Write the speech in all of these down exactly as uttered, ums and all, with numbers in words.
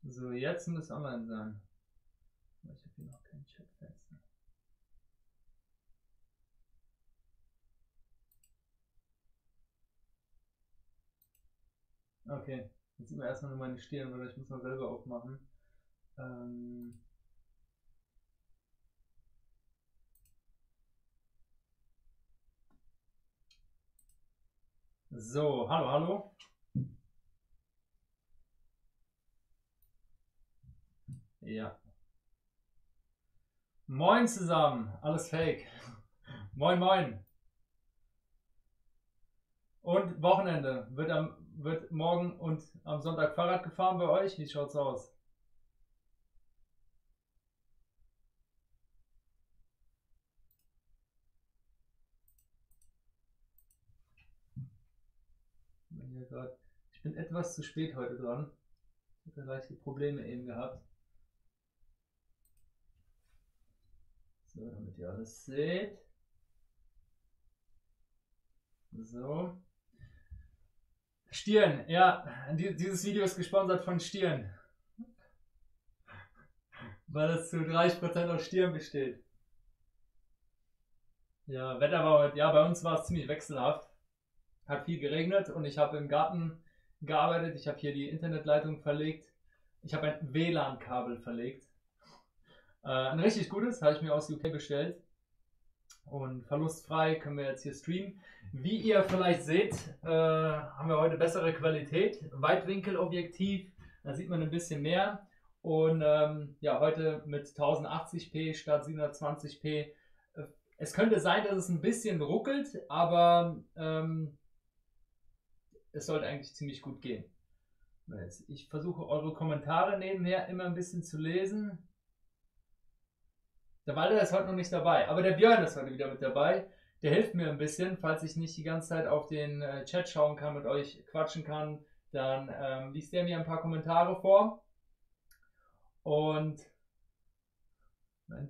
So, jetzt muss es online sein. Ich habe hier noch kein Chatfenster. Okay, jetzt sieht man erstmal nur meine Stirn, oder ich muss mal selber aufmachen. Ähm so, hallo, hallo. Ja. Moin zusammen, alles fake. Moin, moin. Und Wochenende. Wird, am, wird morgen und am Sonntag Fahrrad gefahren bei euch? Wie schaut's aus? Hier grad, ich bin etwas zu spät heute dran. Ich habe leichte Probleme eben gehabt. So, damit ihr alles seht. So. Stirn, ja, dieses Video ist gesponsert von Stirn. Weil es zu dreißig Prozent aus Stirn besteht. Ja, Wetter war heute, ja, bei uns war es ziemlich wechselhaft. Hat viel geregnet und ich habe im Garten gearbeitet. Ich habe hier die Internetleitung verlegt. Ich habe ein W L A N-Kabel verlegt. Äh, ein richtig gutes, habe ich mir aus U K bestellt. Und verlustfrei können wir jetzt hier streamen. Wie ihr vielleicht seht, äh, haben wir heute bessere Qualität. Weitwinkelobjektiv, da sieht man ein bisschen mehr. Und ähm, ja, heute mit tausendachtzig p statt siebenhundertzwanzig p. Es könnte sein, dass es ein bisschen ruckelt, aber ähm, es sollte eigentlich ziemlich gut gehen. Ich versuche eure Kommentare nebenher immer ein bisschen zu lesen. Der Walter ist heute noch nicht dabei, aber der Björn ist heute wieder mit dabei. Der hilft mir ein bisschen, falls ich nicht die ganze Zeit auf den äh, Chat schauen kann, mit euch quatschen kann, dann ähm, liest der mir ein paar Kommentare vor. Und Moment.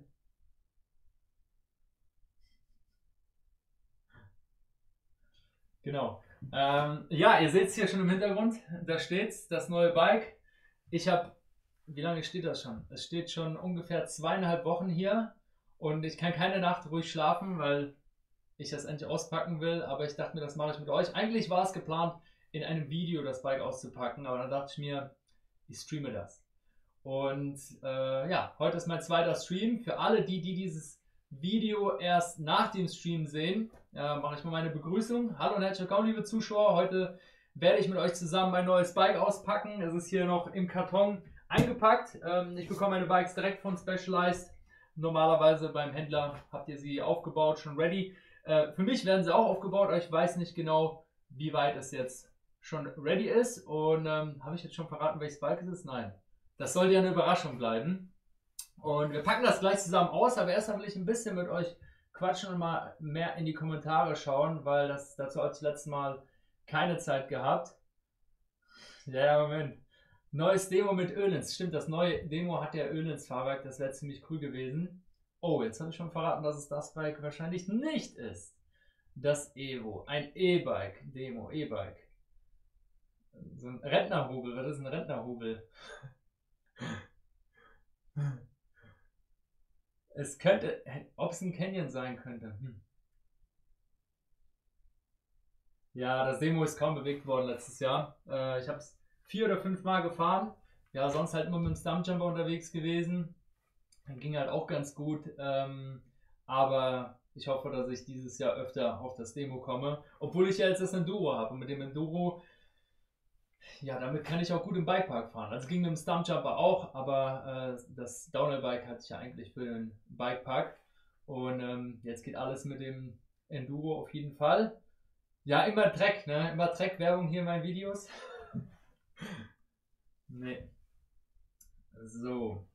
Genau. Ähm, ja, ihr seht es hier schon im Hintergrund. Da steht's, das neue Bike. Ich habe, wie lange steht das schon? Es steht schon ungefähr zweieinhalb Wochen hier und ich kann keine Nacht ruhig schlafen, weil ich das endlich auspacken will. Aber ich dachte mir, das mache ich mit euch. Eigentlich war es geplant, in einem Video das Bike auszupacken, aber dann dachte ich mir, ich streame das. Und äh, ja, heute ist mein zweiter Stream. Für alle, die, die dieses Video erst nach dem Stream sehen, äh, mache ich mal meine Begrüßung. Hallo und herzlich willkommen, liebe Zuschauer. Heute werde ich mit euch zusammen mein neues Bike auspacken. Es ist hier noch im Karton eingepackt. Ähm, ich bekomme meine Bikes direkt von Specialized. Normalerweise beim Händler habt ihr sie aufgebaut, schon ready. Äh, für mich werden sie auch aufgebaut, aber ich weiß nicht genau, wie weit es jetzt schon ready ist. Und ähm, habe ich jetzt schon verraten, welches Bike es ist? Nein. Das soll ja eine Überraschung bleiben. Und wir packen das gleich zusammen aus, aber erst will ich ein bisschen mit euch quatschen und mal mehr in die Kommentare schauen, weil das dazu als letztes Mal keine Zeit gehabt. Ja, Moment. Neues Demo mit Ölens. Stimmt, das neue Demo hat ja Ölens-Fahrwerk, das wäre ziemlich cool gewesen. Oh, jetzt habe ich schon verraten, dass es das Bike wahrscheinlich nicht ist. Das Evo, ein E-Bike, Demo, E-Bike. So ein Rentnerhobel, was ist ein Rentnerhobel? Es könnte, ob es ein Canyon sein könnte. Hm. Ja, das Demo ist kaum bewegt worden letztes Jahr. Äh, ich habe es vier oder fünf Mal gefahren. Ja, sonst halt immer mit dem Stumpjumper unterwegs gewesen. Dann ging halt auch ganz gut. Ähm, aber ich hoffe, dass ich dieses Jahr öfter auf das Demo komme. Obwohl ich ja jetzt das Enduro habe. Und mit dem Enduro, ja, damit kann ich auch gut im Bikepark fahren. Also ging mit dem Stumpjumper auch, aber äh, das Downhill-Bike hatte ich ja eigentlich für den Bikepark. Und ähm, jetzt geht alles mit dem Enduro auf jeden Fall. Ja, immer Dreck, ne? Immer Dreck-Werbung hier in meinen Videos. Nee. So.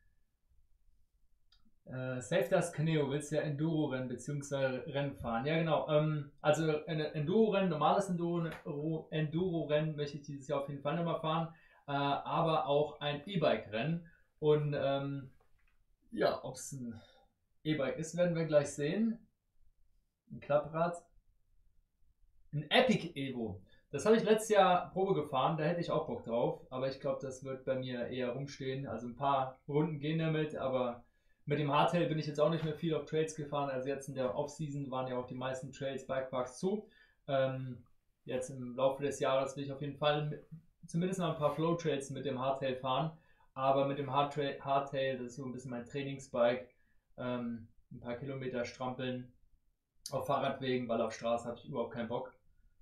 Äh, Save das Caneo, willst du ja Enduro-Rennen bzw. Rennen fahren? Ja, genau. Ähm, also ein Enduro-Rennen, normales Enduro- Enduro-Rennen möchte ich dieses Jahr auf jeden Fall nochmal fahren. Äh, aber auch ein E-Bike-Rennen. Und ähm, ja, ob es ein E-Bike ist, werden wir gleich sehen. Ein Klapprad. Ein Epic Evo. Das habe ich letztes Jahr Probe gefahren, da hätte ich auch Bock drauf, aber ich glaube, das wird bei mir eher rumstehen. Also ein paar Runden gehen damit, aber mit dem Hardtail bin ich jetzt auch nicht mehr viel auf Trails gefahren. Also jetzt in der Off-Season waren ja auch die meisten Trails, Bikeparks zu. Ähm, jetzt im Laufe des Jahres will ich auf jeden Fall mit, zumindest noch ein paar Flow-Trails mit dem Hardtail fahren. Aber mit dem Hardtail, Hardtail, das ist so ein bisschen mein Trainingsbike, ähm, ein paar Kilometer strampeln auf Fahrradwegen, weil auf Straße habe ich überhaupt keinen Bock.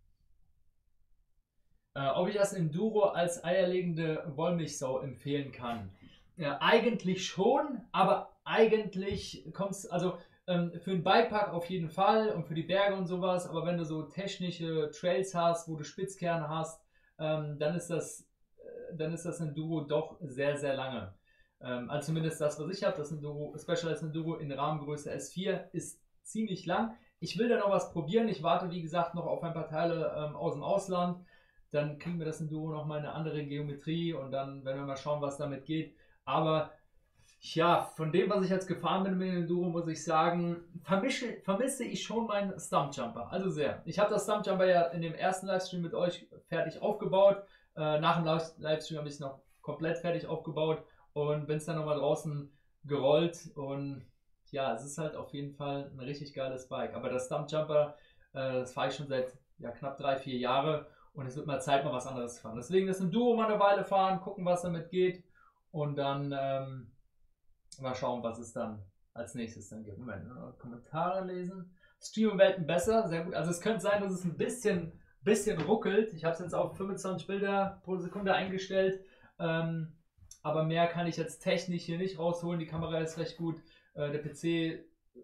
Äh, ob ich das Enduro als eierlegende Wollmilchsau empfehlen kann? Ja, eigentlich schon, aber eigentlich kommt es, also ähm, für einen Bikepark auf jeden Fall und für die Berge und sowas, aber wenn du so technische Trails hast, wo du Spitzkerne hast, ähm, dann ist das, äh, dann ist das Enduro doch sehr, sehr lange. Ähm, also zumindest das, was ich habe, das Enduro, Specialized Enduro in Rahmengröße S vier ist ziemlich lang. Ich will da noch was probieren. Ich warte, wie gesagt, noch auf ein paar Teile ähm, aus dem Ausland. Dann kriegen wir das Enduro noch mal eine andere Geometrie und dann werden wir mal schauen, was damit geht. Aber ja, von dem, was ich jetzt gefahren bin mit dem Enduro, muss ich sagen, vermische, vermisse ich schon meinen Stumpjumper. Also sehr. Ich habe das Stumpjumper ja in dem ersten Livestream mit euch fertig aufgebaut. Äh, nach dem Livestream habe ich es noch komplett fertig aufgebaut und bin es dann nochmal draußen gerollt. Und ja, es ist halt auf jeden Fall ein richtig geiles Bike. Aber das Stumpjumper, äh, das fahre ich schon seit ja, knapp drei, vier Jahren. Und es wird mal Zeit, mal was anderes zu fahren. Deswegen das Enduro mal eine Weile fahren, gucken, was damit geht. Und dann ähm, mal schauen, was es dann als nächstes dann gibt. Moment, Kommentare lesen. Stream-Welten besser, sehr gut. Also es könnte sein, dass es ein bisschen, bisschen ruckelt. Ich habe es jetzt auf fünfundzwanzig Bilder pro Sekunde eingestellt. Ähm, aber mehr kann ich jetzt technisch hier nicht rausholen. Die Kamera ist recht gut. Äh, der P C,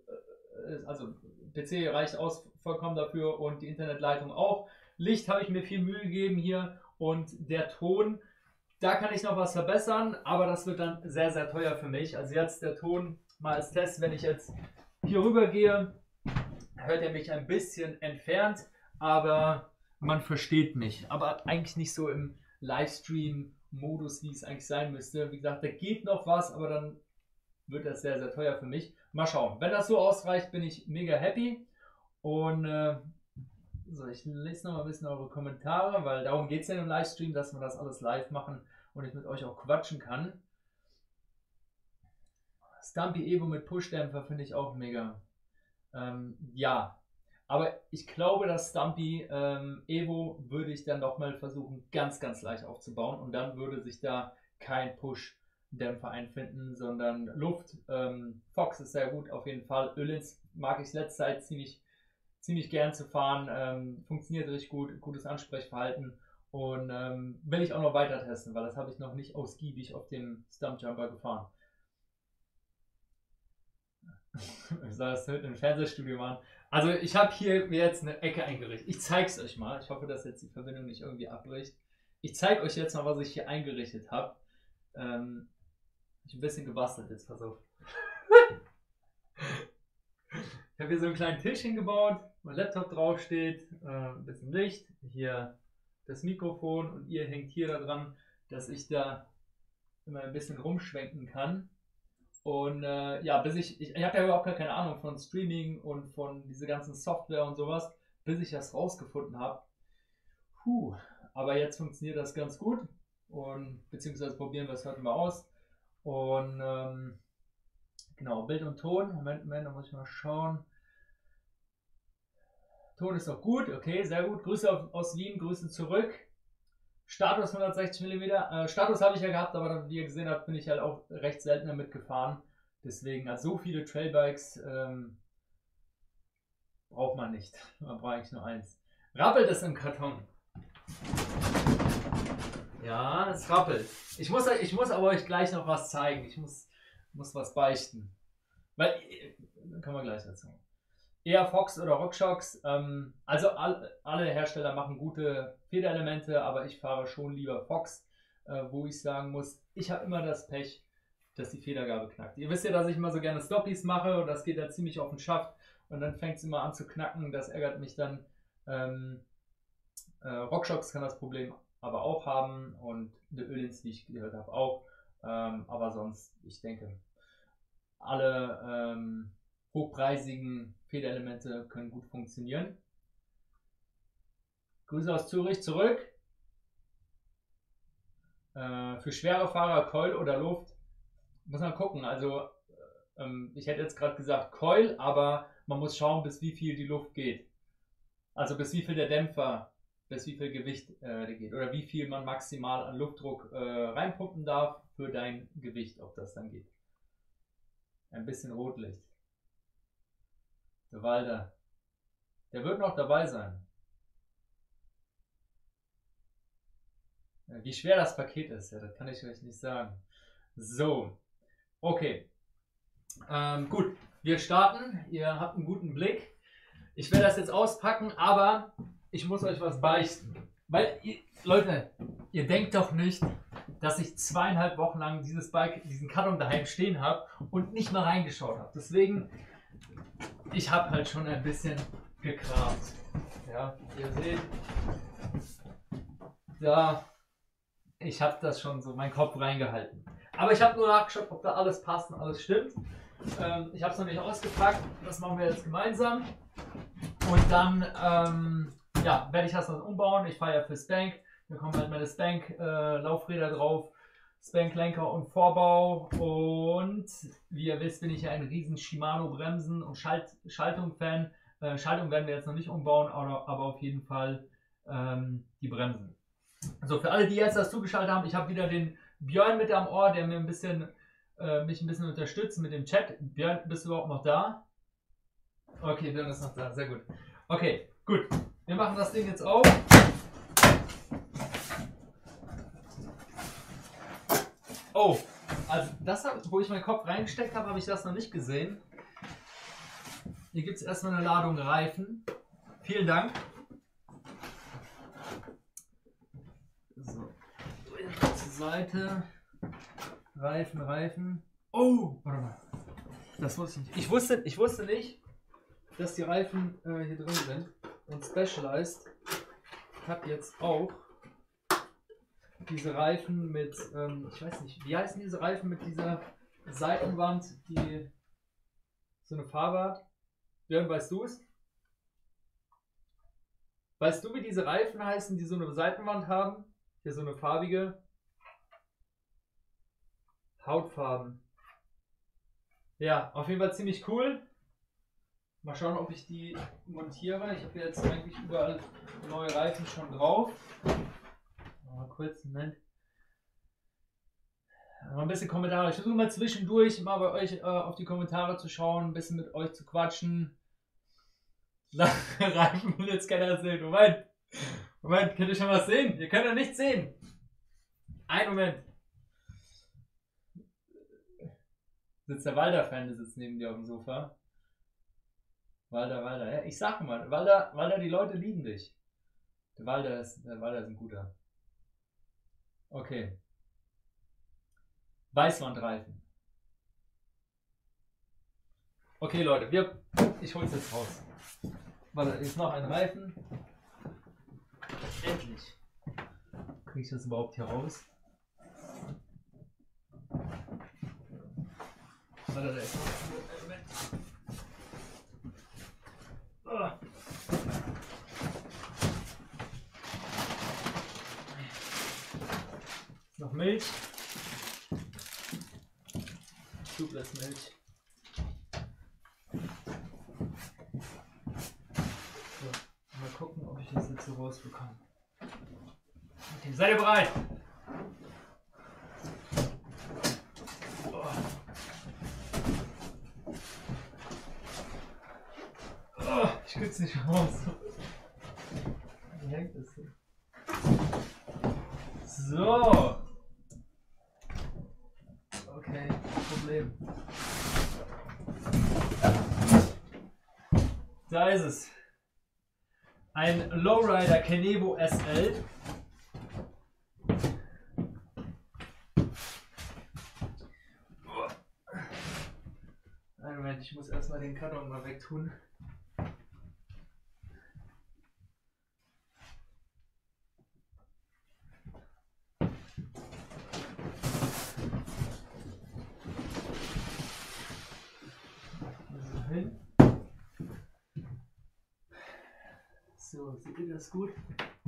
äh, also P C reicht aus vollkommen dafür und die Internetleitung auch. Licht habe ich mir viel Mühe gegeben hier und der Ton, da kann ich noch was verbessern, aber das wird dann sehr, sehr teuer für mich. Also jetzt der Ton mal als Test, wenn ich jetzt hier rüber gehe, hört er mich ein bisschen entfernt, aber man versteht mich. Aber eigentlich nicht so im Livestream-Modus, wie es eigentlich sein müsste. Wie gesagt, da geht noch was, aber dann wird das sehr, sehr teuer für mich. Mal schauen. Wenn das so ausreicht, bin ich mega happy. Und äh, so, ich lese noch mal ein bisschen eure Kommentare, weil darum geht es ja im Livestream, dass wir das alles live machen und ich mit euch auch quatschen kann. Stumpy Evo mit Pushdämpfer finde ich auch mega. Ähm, ja, aber ich glaube, das Stumpy ähm, Evo würde ich dann doch mal versuchen, ganz, ganz leicht aufzubauen und dann würde sich da kein Pushdämpfer einfinden, sondern Luft. Ähm, Fox ist sehr gut auf jeden Fall. Öhlins mag ich letzte Zeit ziemlich ziemlich gern zu fahren, ähm, funktioniert richtig gut, gutes Ansprechverhalten und ähm, will ich auch noch weiter testen, weil das habe ich noch nicht ausgiebig auf dem Stumpjumper gefahren. Ich soll das im Fernsehstudio machen. Also ich habe hier mir jetzt eine Ecke eingerichtet. Ich zeige es euch mal. Ich hoffe, dass jetzt die Verbindung nicht irgendwie abbricht. Ich zeige euch jetzt mal, was ich hier eingerichtet habe. Ähm, ich habe ein bisschen gebastelt jetzt, pass auf. Ich habe hier so einen kleinen Tisch hingebaut, mein Laptop draufsteht, äh, ein bisschen Licht, hier das Mikrofon und ihr hängt hier da dran, dass ich da immer ein bisschen rumschwenken kann. Und äh, ja, bis ich, ich, ich habe ja überhaupt gar keine Ahnung von Streaming und von dieser ganzen Software und sowas, bis ich das rausgefunden habe. Puh, aber jetzt funktioniert das ganz gut und beziehungsweise probieren wir es heute mal aus. Und ähm, genau, Bild und Ton. Moment, Moment, da muss ich mal schauen. Ton ist noch gut, okay, sehr gut. Grüße auf, aus Wien, Grüße zurück. Status hundertsechzig Millimeter. Äh, Status habe ich ja gehabt, aber wie ihr gesehen habt, bin ich halt auch recht selten damit gefahren. Deswegen, also so viele Trailbikes ähm, braucht man nicht. Man braucht eigentlich nur eins. Rappelt es im Karton? Ja, es rappelt. Ich muss, ich muss aber euch gleich noch was zeigen. Ich muss, muss was beichten. Weil, dann kommen wir gleich dazu. Eher Fox oder RockShox. Ähm, also all, alle Hersteller machen gute Federelemente, aber ich fahre schon lieber Fox, äh, wo ich sagen muss, ich habe immer das Pech, dass die Federgabe knackt. Ihr wisst ja, dass ich immer so gerne Stoppies mache und das geht ja ziemlich auf den Schaft und dann fängt es immer an zu knacken. Das ärgert mich dann. Ähm, äh, RockShox kann das Problem aber auch haben und der Öhlins, wie ich gehört habe, auch. Ähm, aber sonst, ich denke, alle ähm, hochpreisigen Federelemente können gut funktionieren. Grüße aus Zürich zurück. Äh, für schwere Fahrer Coil oder Luft. Muss man gucken. Also ähm, ich hätte jetzt gerade gesagt Coil, aber man muss schauen, bis wie viel die Luft geht. Also bis wie viel der Dämpfer, bis wie viel Gewicht äh, geht. Oder wie viel man maximal an Luftdruck äh, reinpumpen darf für dein Gewicht, ob das dann geht. Ein bisschen Rotlicht. Der Walder. Der wird noch dabei sein. Wie schwer das Paket ist, ja, das kann ich euch nicht sagen. So, okay. Ähm, gut, wir starten. Ihr habt einen guten Blick. Ich werde das jetzt auspacken, aber ich muss euch was beichten. Weil, ihr, Leute, ihr denkt doch nicht, dass ich zweieinhalb Wochen lang dieses Bike, diesen Karton daheim stehen habe und nicht mal reingeschaut habe. Deswegen, ich habe halt schon ein bisschen gekramt. Ja, ihr seht, da, ich habe das schon so meinen Kopf reingehalten. Aber ich habe nur nachgeschaut, ob da alles passt und alles stimmt. Ähm, ich habe es noch nicht ausgepackt. Das machen wir jetzt gemeinsam. Und dann ähm, ja, werde ich das noch umbauen. Ich fahre ja für Spank. Da kommen halt meine Spank-Laufräder äh, drauf. Spank-Lenker und Vorbau. Und wie ihr wisst, bin ich ja ein riesen Shimano-Bremsen- und Schalt Schaltung-Fan. Äh, Schaltung werden wir jetzt noch nicht umbauen, aber, aber auf jeden Fall ähm, die Bremsen. So, für alle, die jetzt das zugeschaltet haben, ich habe wieder den Björn mit am Ohr, der mir ein bisschen, äh, mich ein bisschen unterstützt mit dem Chat. Björn, bist du überhaupt noch da? Okay, Björn ist noch da, sehr gut. Okay, gut. Wir machen das Ding jetzt auf. Oh, also das, wo ich meinen Kopf reingesteckt habe, habe ich das noch nicht gesehen. Hier gibt es erstmal eine Ladung Reifen. Vielen Dank. So, zur Seite. Reifen, Reifen. Oh, warte mal. Das wusste ich nicht. Ich wusste, ich wusste nicht, dass die Reifen äh, hier drin sind. Und Specialized hat jetzt auch diese Reifen mit, ähm, ich weiß nicht, wie heißen diese Reifen mit dieser Seitenwand, die so eine Farbe hat? Björn, weißt du es? Weißt du, wie diese Reifen heißen, die so eine Seitenwand haben? Hier so eine farbige Hautfarben. Ja, auf jeden Fall ziemlich cool. Mal schauen, ob ich die montiere. Ich habe jetzt eigentlich überall neue Reifen schon drauf. Mal kurz, Moment. Mal ein bisschen Kommentare. Ich versuche mal zwischendurch mal bei euch äh, auf die Kommentare zu schauen, ein bisschen mit euch zu quatschen. Reifen will jetzt keiner sehen. Moment. Moment, könnt ihr schon was sehen? Ihr könnt ja nichts sehen. Ein Moment. Sitzt der Walder-Fan, der sitzt neben dir auf dem Sofa. Walder, Walder. Ja, ich sag mal, Walder, Walder, die Leute lieben dich. Der Walder ist, der Walder ist ein guter. Okay. Weißwandreifen. Okay, Leute, wir, ich hol's jetzt raus. Warte, ist noch ein Reifen. Endlich. Kriege ich das überhaupt hier raus? Warte, der ist noch. Oh. Noch Milch. Zuglassmilch. So, mal gucken, ob ich das jetzt so rausbekomme. Okay, seid ihr bereit? Oh. Oh, ich krieg's nicht raus. Wie hängt das hier? So. Okay, Problem. Da ist es. Ein Lowrider Kenevo S L. Einen Moment, ich muss erstmal den Karton mal wegtun. So, seht ihr das gut?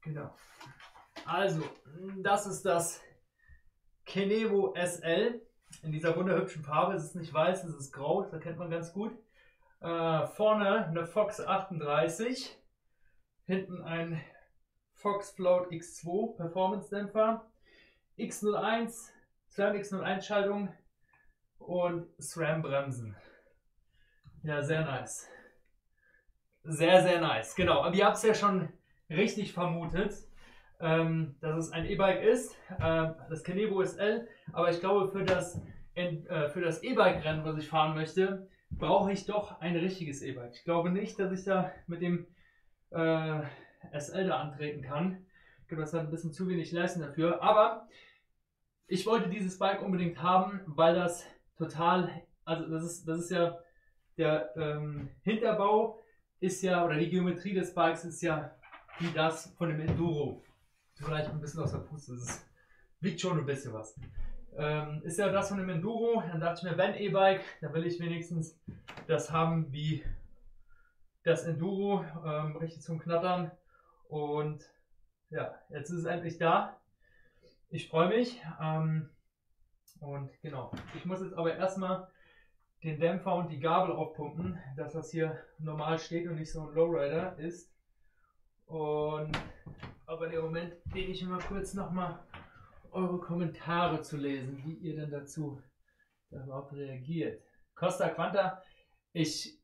Genau. Also, das ist das Kenevo S L in dieser wunderhübschen Farbe. Es ist nicht weiß, es ist grau, das erkennt man ganz gut. Äh, vorne eine Fox achtunddreißig, hinten ein Fox Float X zwei Performance Dämpfer, X null eins, SRAM X null eins Schaltung und SRAM Bremsen. Ja, sehr nice. Sehr, sehr nice. Genau, aber ihr habt es ja schon richtig vermutet, ähm, dass es ein E-Bike ist, äh, das Kenevo S L, aber ich glaube für das, äh, für das E-Bike-Rennen, was ich fahren möchte, brauche ich doch ein richtiges E-Bike. Ich glaube nicht, dass ich da mit dem äh, S L da antreten kann. Ich glaube, das hat ein bisschen zu wenig Leistung dafür, aber ich wollte dieses Bike unbedingt haben, weil das total, also das ist, das ist ja der ähm, Hinterbau ist ja, oder die Geometrie des Bikes ist ja wie das von dem Enduro. Vielleicht ein bisschen aus der Puste, das wiegt schon ein bisschen was. Ähm, ist ja das von dem Enduro, dann dachte ich mir, wenn E-Bike, dann will ich wenigstens das haben wie das Enduro, ähm, richtig zum Knattern. Und ja, jetzt ist es endlich da. Ich freue mich. Ähm, und genau, ich muss jetzt aber erstmal den Dämpfer und die Gabel aufpumpen, dass das hier normal steht und nicht so ein Lowrider ist. Und aber der Moment, den ich mal kurz nochmal eure Kommentare zu lesen, wie ihr denn dazu da überhaupt reagiert. Costa Quanta, ich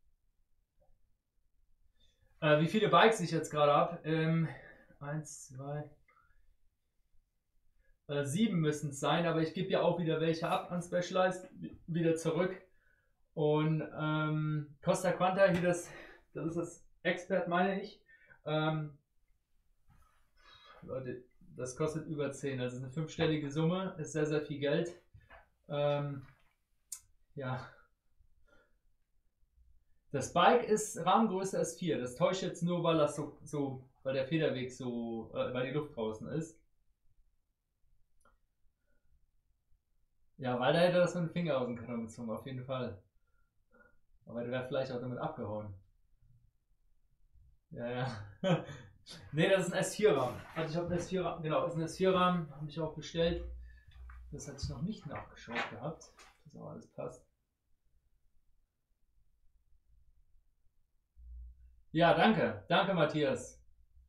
äh, wie viele Bikes ich jetzt gerade habe? Ähm, eins, zwei, äh, sieben müssen es sein, aber ich gebe ja auch wieder welche ab an Specialized, wieder zurück. Und ähm, Costa Quanta, hier das, das ist das Expert, meine ich. Ähm, Leute, das kostet über zehn, das ist eine fünfstellige Summe, ist sehr, sehr viel Geld. Ähm, ja. Das Bike ist Rahmengröße S vier, das täuscht jetzt nur, weil das so, so weil der Federweg so, äh, weil die Luft draußen ist. Ja, weil da hätte er das mit dem Finger aus dem Karton gezogen, auf jeden Fall. Aber der wäre vielleicht auch damit abgehauen. Ja, ja. Ne, das ist ein S vier Rahmen. Also ich habe einen S vier Rahmen, genau, ist ein S vier Rahmen, habe ich auch bestellt. Das hatte ich noch nicht nachgeschaut gehabt, dass auch alles passt. Ja, danke. Danke, Matthias.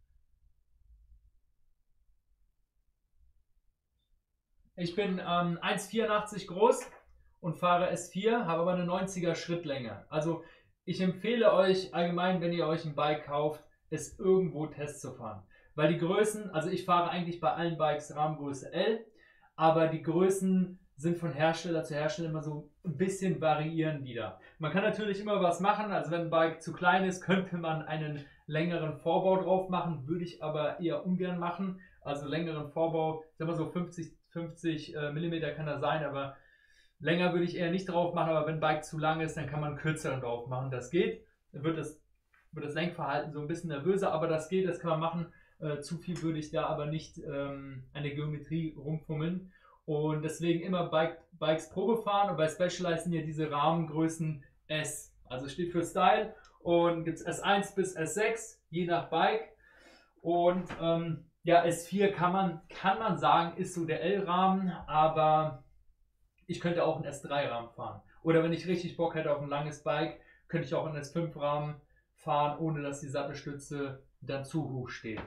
Ich bin ähm, eins Komma vierundachtzig groß und fahre S vier, habe aber eine neunziger Schrittlänge. Also ich empfehle euch allgemein, wenn ihr euch ein Bike kauft, es irgendwo Test zu fahren. Weil die Größen, also ich fahre eigentlich bei allen Bikes Rahmengröße L, aber die Größen sind von Hersteller zu Hersteller immer so ein bisschen variieren wieder. Man kann natürlich immer was machen, also wenn ein Bike zu klein ist, könnte man einen längeren Vorbau drauf machen, würde ich aber eher ungern machen. Also längeren Vorbau, ich sag mal so fünfzig, fünfzig äh, Millimeter kann das sein, aber länger würde ich eher nicht drauf machen, aber wenn ein Bike zu lang ist, dann kann man einen kürzeren drauf machen. Das geht, dann wird das, wird das Lenkverhalten so ein bisschen nervöser, aber das geht, das kann man machen. Äh, zu viel würde ich da aber nicht ähm, an der Geometrie rumfummeln. Und deswegen immer Bike, Bikes Probe fahren, und bei Specialized sind ja diese Rahmengrößen S. Also steht für Style, und gibt es S eins bis S sechs, je nach Bike. Und ähm, ja, S vier kann man, kann man sagen, ist so der L-Rahmen, aber ich könnte auch einen S drei Rahmen fahren. Oder wenn ich richtig Bock hätte auf ein langes Bike, könnte ich auch einen S fünf Rahmen fahren, ohne dass die Sattelstütze dann zu hoch steht.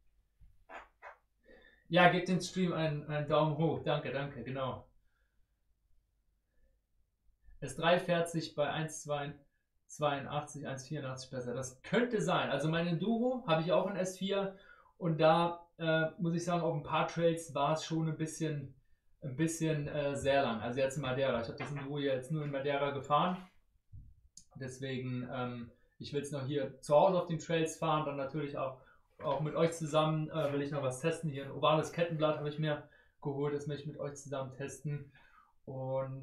Ja, gebt den Stream einen, einen Daumen hoch. Danke, danke, genau. S drei fährt sich bei eins Komma zweiundachtzig, eins Komma vierundachtzig besser. Das könnte sein. Also mein Enduro habe ich auch in S vier, und da äh, muss ich sagen, auf ein paar Trails war es schon ein bisschen, ein bisschen äh, sehr lang. Also jetzt in Madeira. Ich habe das Enduro jetzt nur in Madeira gefahren. Deswegen, ähm, ich will es noch hier zu Hause auf den Trails fahren, dann natürlich auch, auch mit euch zusammen äh, will ich noch was testen. Hier ein ovales Kettenblatt habe ich mir geholt, das möchte ich mit euch zusammen testen. Und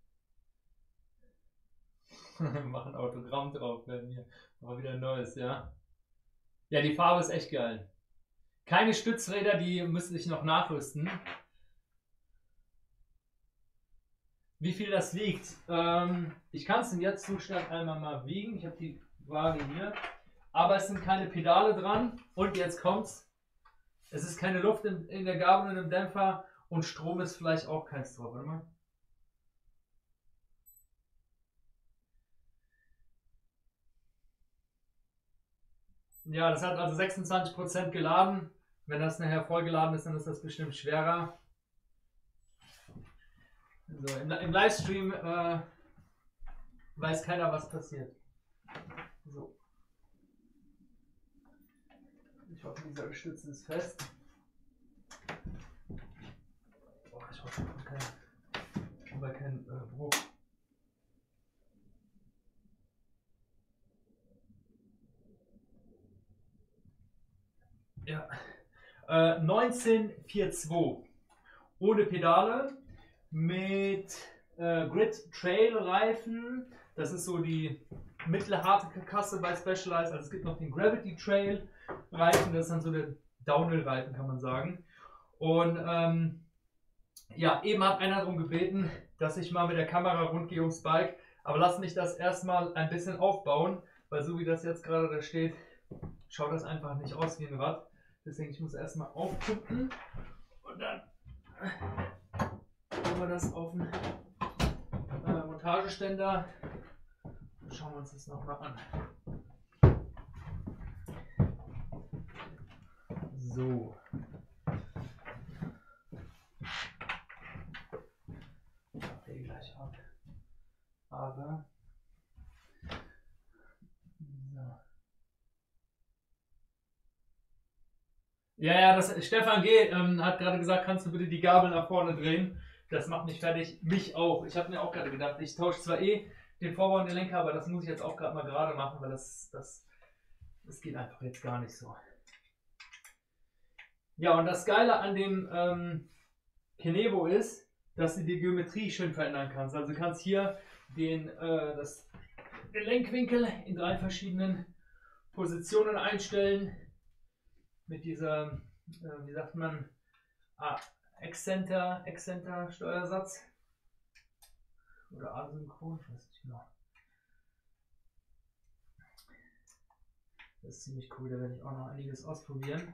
machen Autogramm drauf, werden hier mal wieder ein neues, ja. Ja, die Farbe ist echt geil. Keine Stützräder, die müsste ich noch nachrüsten. Wie viel das wiegt? Ähm, ich kann es im Jetzt-Zustand einmal mal wiegen. Ich habe die Waage hier. Aber es sind keine Pedale dran. Und jetzt kommt's. Es ist keine Luft in, in der Gabel und im Dämpfer und Strom ist vielleicht auch keins drauf. Warte mal. Ja, das hat also sechsundzwanzig Prozent geladen. Wenn das nachher vollgeladen ist, dann ist das bestimmt schwerer. So, im, im Livestream äh, weiß keiner, was passiert. So. Ich hoffe, dieser Stütze ist fest. Oh, ich hoffe, kein, aber kein äh, Bruch. Ja. Äh, neunzehn zweiundvierzig. Ohne Pedale. Mit äh, Grid Trail Reifen. Das ist so die mittelharte Karkasse bei Specialized. Also es gibt noch den Gravity Trail Reifen. Das ist dann so der Downhill Reifen, kann man sagen. Und ähm, ja, eben hat einer darum gebeten, dass ich mal mit der Kamera rund gehe ums Bike. Aber lass mich das erstmal ein bisschen aufbauen, weil so wie das jetzt gerade da steht, schaut das einfach nicht aus wie ein Rad. Deswegen, ich muss erstmal aufpumpen und dann wir das auf den äh, Montageständer. Schauen wir uns das nochmal an. So. Ich die gleich ab. Aber. So. Ja, ja, das, Stefan G. Ähm, hat gerade gesagt, kannst du bitte die Gabel nach vorne drehen? Das macht mich fertig, mich auch. Ich habe mir auch gerade gedacht, ich tausche zwar eh den Vorbau und den Lenker, aber das muss ich jetzt auch gerade mal gerade machen, weil das, das, das geht einfach jetzt gar nicht so. Ja, und das Geile an dem ähm, Kenevo ist, dass du die Geometrie schön verändern kannst. Also du kannst hier den, äh, das, den Lenkwinkel in drei verschiedenen Positionen einstellen. Mit dieser, äh, wie sagt man, ah, Exzenter, Exzenter Steuersatz oder asynchron, ich weiß nicht genau. Das ist ziemlich cool, da werde ich auch noch einiges ausprobieren.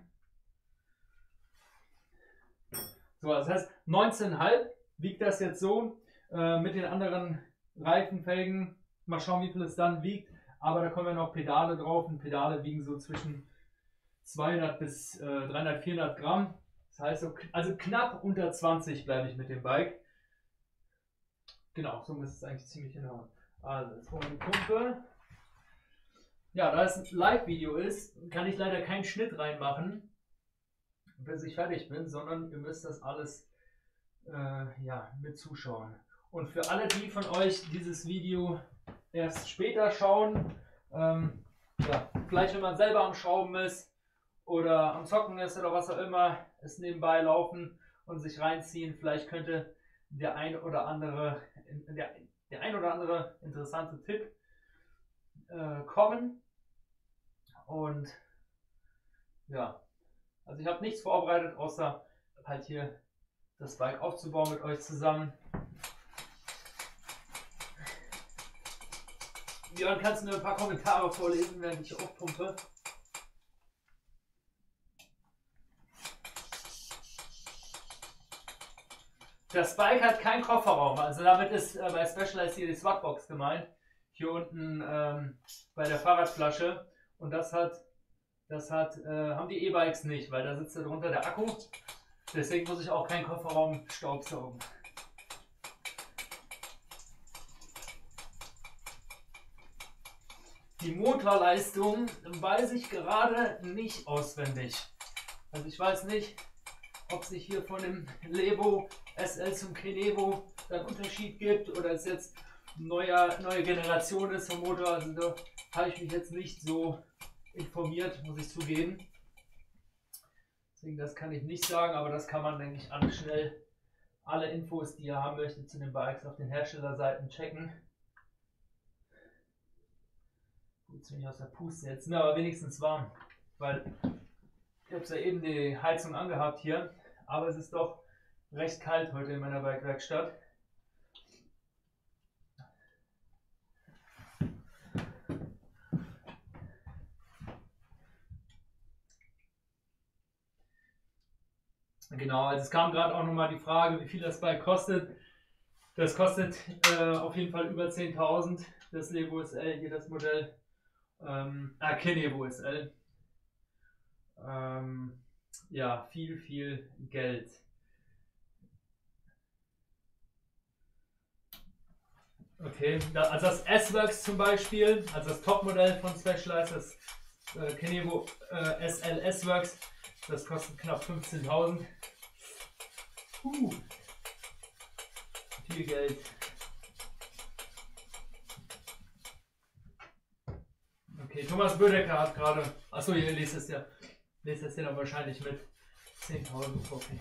So, das heißt neunzehn Komma fünf wiegt das jetzt so äh, mit den anderen Reifenfelgen. Mal schauen, wie viel es dann wiegt. Aber da kommen ja noch Pedale drauf und Pedale wiegen so zwischen zweihundert bis äh, dreihundert, vierhundert Gramm. Das heißt, so, also knapp unter zwanzig bleibe ich mit dem Bike. Genau, so müsste es eigentlich ziemlich hinhauen. Also, jetzt holen wir die Pumpe. Ja, da es ein Live-Video ist, kann ich leider keinen Schnitt reinmachen, bis ich fertig bin, sondern ihr müsst das alles äh, ja, mit zuschauen. Und für alle, die von euch dieses Video erst später schauen, ähm, ja, vielleicht wenn man selber am Schrauben ist oder am Zocken ist oder was auch immer, es nebenbei laufen und sich reinziehen, vielleicht könnte der ein oder andere, der, der ein oder andere interessante Tipp äh, kommen. Und ja, also ich habe nichts vorbereitet, außer halt hier das Bike aufzubauen mit euch zusammen. Björn, kannst du mir ein paar Kommentare vorlesen, während ich aufpumpe? Das Bike hat keinen Kofferraum, also damit ist äh, bei Specialized hier die Swatbox gemeint. Hier unten ähm, bei der Fahrradflasche. Und das hat, das hat, äh, haben die E-Bikes nicht, weil da sitzt darunter der Akku. Deswegen muss ich auch keinen Kofferraum staubsaugen. Die Motorleistung weiß ich gerade nicht auswendig. Also ich weiß nicht, ob sich hier von dem Levo S L zum Kenevo einen Unterschied gibt oder es jetzt eine neue, neue Generation ist vom Motor. Also da habe ich mich jetzt nicht so informiert, muss ich zugeben. Deswegen das kann ich nicht sagen, aber das kann man, denke ich, alles schnell, alle Infos, die ihr haben möchtet zu den Bikes auf den Herstellerseiten checken. Gut, ziemlich aus der Puste jetzt, ne, aber wenigstens warm, weil ich habe ja eben die Heizung angehabt hier, aber es ist doch recht kalt heute in meiner Bike-Werkstatt. Genau, also es kam gerade auch nochmal die Frage, wie viel das Bike kostet. Das kostet äh, auf jeden Fall über zehntausend, das Levo S L, hier das Modell. Ähm, ah, Kenevo S L. Ähm, ja, viel, viel Geld. Okay, da, also das S-Works zum Beispiel, also das Topmodell von Specialized, das äh, Kenevo äh, S L S-Works, das kostet knapp fünfzehntausend. Uh, viel Geld. Okay, Thomas Bödecker hat gerade, achso, ihr lest es ja, lest es ja dann wahrscheinlich mit zehntausend. Okay.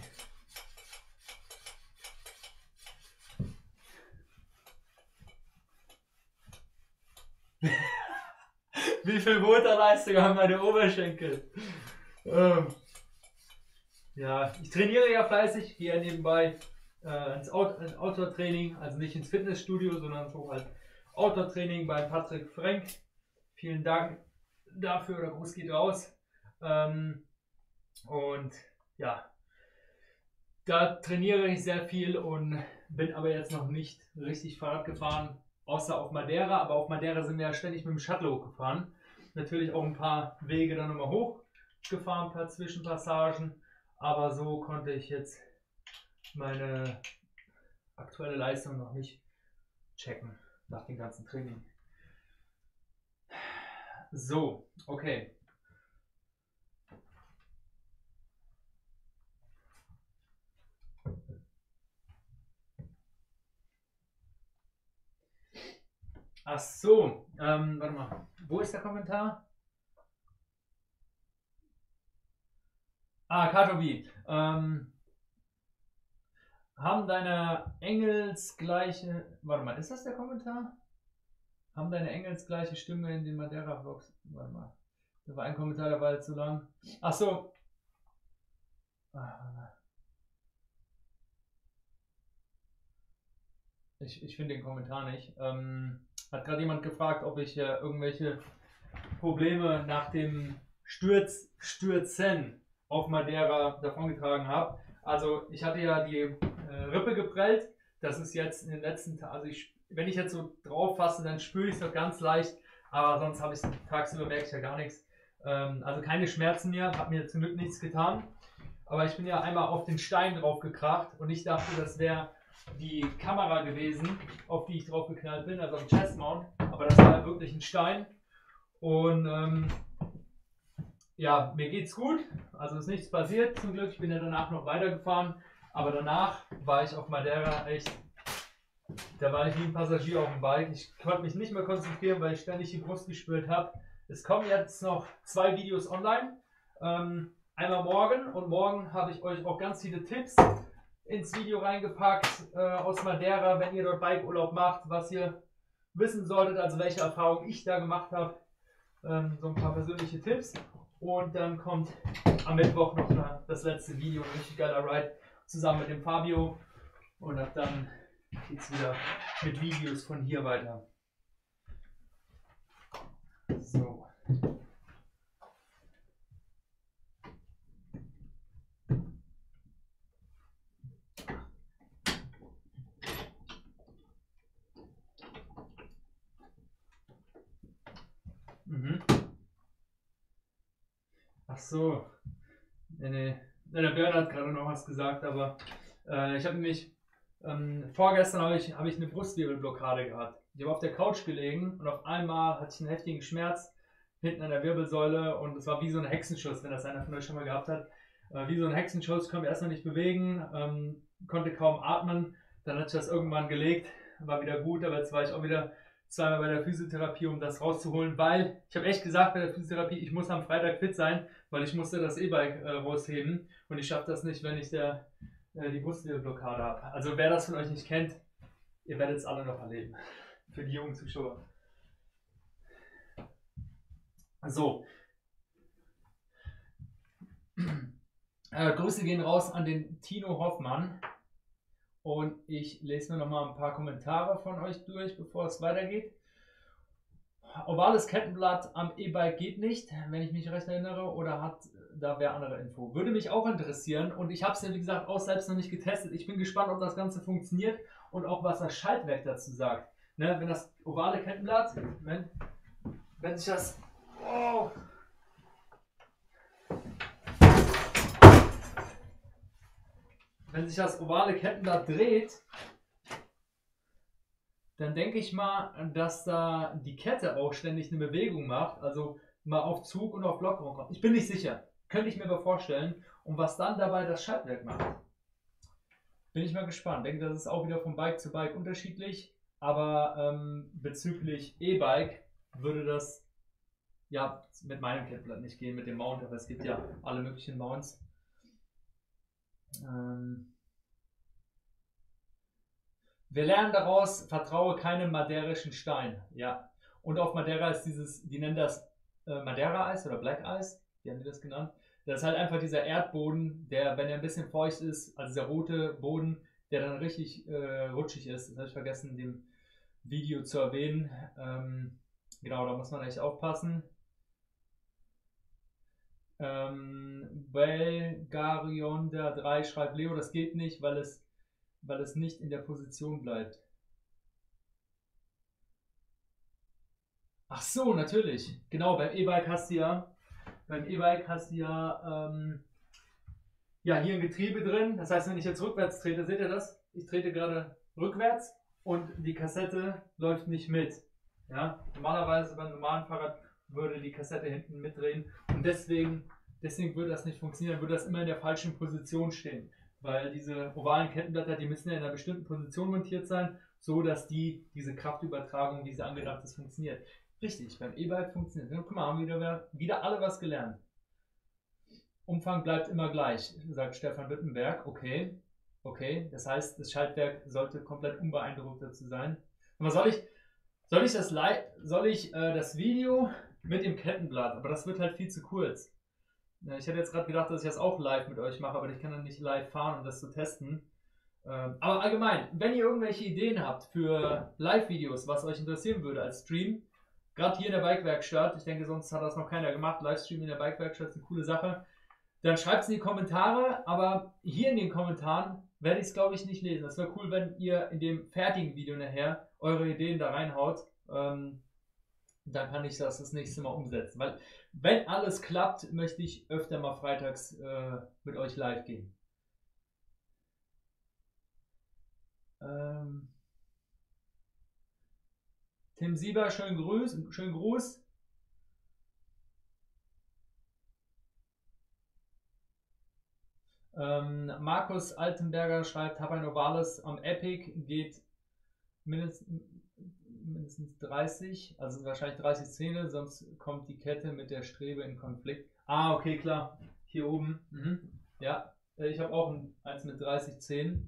Wie viel Motorleistung haben meine Oberschenkel? Ähm, ja, ich trainiere ja fleißig, gehe ja nebenbei äh, ins, Out ins Outdoor-Training, also nicht ins Fitnessstudio, sondern so halt Outdoor-Training bei Patrick Frank. Vielen Dank dafür, der Gruß geht raus. Ähm, und ja, da trainiere ich sehr viel und bin aber jetzt noch nicht richtig Fahrrad gefahren, außer auf Madeira. Aber auf Madeira sind wir ja ständig mit dem Shuttle hochgefahren. Natürlich auch ein paar Wege dann nochmal hochgefahren, ein paar Zwischenpassagen. Aber so konnte ich jetzt meine aktuelle Leistung noch nicht checken nach dem ganzen Training. So, okay. Ach so, ähm, warte mal. Wo ist der Kommentar? Ah, Katobi. Ähm, haben deine engelsgleiche. Warte mal, ist das der Kommentar? Haben deine engelsgleiche Stimme in den Madeira-Vlogs. Warte mal. Da war ein Kommentar, der war jetzt zu lang. Ach so. Ich, ich finde den Kommentar nicht. Ähm, hat gerade jemand gefragt, ob ich äh, irgendwelche Probleme nach dem Sturz, Stürzen auf Madeira davongetragen habe. Also ich hatte ja die äh, Rippe geprellt. Das ist jetzt in den letzten Tagen, also ich, wenn ich jetzt so drauf fasse, dann spüre ich es noch ganz leicht. Aber sonst habe ich es tagsüber, merke ich ja gar nichts. Ähm, also keine Schmerzen mehr, habe mir zum Glück nichts getan. Aber ich bin ja einmal auf den Stein drauf gekracht und ich dachte, das wäre die Kamera gewesen, auf die ich drauf geknallt bin, also am Chestmount. Aber das war wirklich ein Stein. Und ähm, ja, mir geht's gut. Also ist nichts passiert zum Glück. Ich bin ja danach noch weitergefahren. Aber danach war ich auf Madeira echt, da war ich wie ein Passagier auf dem Bike. Ich konnte mich nicht mehr konzentrieren, weil ich ständig die Brust gespürt habe. Es kommen jetzt noch zwei Videos online. Ähm, einmal morgen und morgen habe ich euch auch ganz viele Tipps ins Video reingepackt äh, aus Madeira, wenn ihr dort Bikeurlaub macht, was ihr wissen solltet, also welche Erfahrungen ich da gemacht habe. Ähm, so ein paar persönliche Tipps. Und dann kommt am Mittwoch noch eine, das letzte Video, ein richtig geiler Ride zusammen mit dem Fabio. Und ab dann geht es wieder mit Videos von hier weiter. So. Mhm. Ach so. Nee, nee. Der Björn hat gerade noch was gesagt, aber äh, ich habe nämlich ähm, vorgestern habe ich, hab ich eine Brustwirbelblockade gehabt. Ich habe auf der Couch gelegen und auf einmal hatte ich einen heftigen Schmerz hinten an der Wirbelsäule und es war wie so ein Hexenschuss, wenn das einer von euch schon mal gehabt hat. Äh, wie so ein Hexenschuss, konnte erstmal nicht bewegen, ähm, konnte kaum atmen. Dann hat sich das irgendwann gelegt, war wieder gut, aber jetzt war ich auch wieder zweimal bei der Physiotherapie, um das rauszuholen, weil ich habe echt gesagt bei der Physiotherapie, ich muss am Freitag fit sein, weil ich musste das E-Bike äh, rausheben und ich schaffe das nicht, wenn ich der, äh, die Brustwirbelblockade habe. Also wer das von euch nicht kennt, ihr werdet es alle noch erleben. Für die jungen Zuschauer. So. Äh, Grüße gehen raus an den Tino Hoffmann. Und ich lese mir noch mal ein paar Kommentare von euch durch, bevor es weitergeht. Ovales Kettenblatt am E-Bike geht nicht, wenn ich mich recht erinnere, oder hat da wäre andere Info. Würde mich auch interessieren und ich habe es ja wie gesagt auch selbst noch nicht getestet. Ich bin gespannt, ob das Ganze funktioniert und auch was das Schaltwerk dazu sagt. Ne, wenn das ovale Kettenblatt, wenn, wenn sich das... Oh, wenn sich das ovale Kettenblatt dreht, dann denke ich mal, dass da die Kette auch ständig eine Bewegung macht, also mal auf Zug und auf Lockerung kommt. Ich bin nicht sicher, könnte ich mir aber vorstellen. Und was dann dabei das Schaltwerk macht, bin ich mal gespannt. Ich denke, das ist auch wieder von Bike zu Bike unterschiedlich, aber ähm, bezüglich E-Bike würde das ja mit meinem Kettenblatt nicht gehen, mit dem Mount, aber es gibt ja alle möglichen Mounts. Ähm, Wir lernen daraus, vertraue keinem maderischen Stein. Ja. Und auf Madeira ist dieses, die nennen das äh, Madeira-Eis oder Black Ice, wie haben die das genannt? Das ist halt einfach dieser Erdboden, der, wenn er ein bisschen feucht ist, also dieser rote Boden, der dann richtig äh, rutschig ist. Das habe ich vergessen in dem Video zu erwähnen. Ähm, genau, da muss man echt aufpassen. Ähm, Belgarion der drei schreibt Leo, das geht nicht, weil es weil es nicht in der Position bleibt. Ach so, natürlich. Genau, beim E-Bike hast du ja, beim E-Bike hast du ja, ähm, ja hier ein Getriebe drin. Das heißt, wenn ich jetzt rückwärts trete, seht ihr das? Ich trete gerade rückwärts und die Kassette läuft nicht mit. Ja? Normalerweise beim normalen Fahrrad würde die Kassette hinten mitdrehen und deswegen, deswegen würde das nicht funktionieren, würde das immer in der falschen Position stehen. Weil diese ovalen Kettenblätter, die müssen ja in einer bestimmten Position montiert sein, so dass die, diese Kraftübertragung, wie sie angedacht ist, funktioniert. Richtig, beim E-Bike funktioniert. Guck mal, haben wir wieder, wieder alle was gelernt. Umfang bleibt immer gleich, sagt Stefan Wittenberg. Okay, okay, das heißt, das Schaltwerk sollte komplett unbeeindruckt dazu sein. Aber soll ich, soll ich, das, soll ich äh, das Video mit dem Kettenblatt, aber das wird halt viel zu kurz. Ich hätte jetzt gerade gedacht, dass ich das auch live mit euch mache, aber ich kann dann nicht live fahren, um das zu testen. Aber allgemein, wenn ihr irgendwelche Ideen habt für Live-Videos, was euch interessieren würde als Stream, gerade hier in der Bikewerkstatt, ich denke, sonst hat das noch keiner gemacht, Livestream in der Bikewerkstatt ist eine coole Sache, dann schreibt es in die Kommentare, aber hier in den Kommentaren werde ich es, glaube ich, nicht lesen. Das wäre cool, wenn ihr in dem fertigen Video nachher eure Ideen da reinhaut. Ähm, dann kann ich das das nächste Mal umsetzen. Weil, wenn alles klappt, möchte ich öfter mal freitags äh, mit euch live gehen. Ähm, Tim Sieber, schönen Gruß. Schönen Gruß. Ähm, Markus Altenberger schreibt, habe ein ovales am Epic, geht mindestens, mindestens dreißig, also wahrscheinlich dreißig Zähne, sonst kommt die Kette mit der Strebe in Konflikt. Ah, okay, klar. Hier oben. Mhm. Ja, ich habe auch ein, eins mit dreißig Zähnen.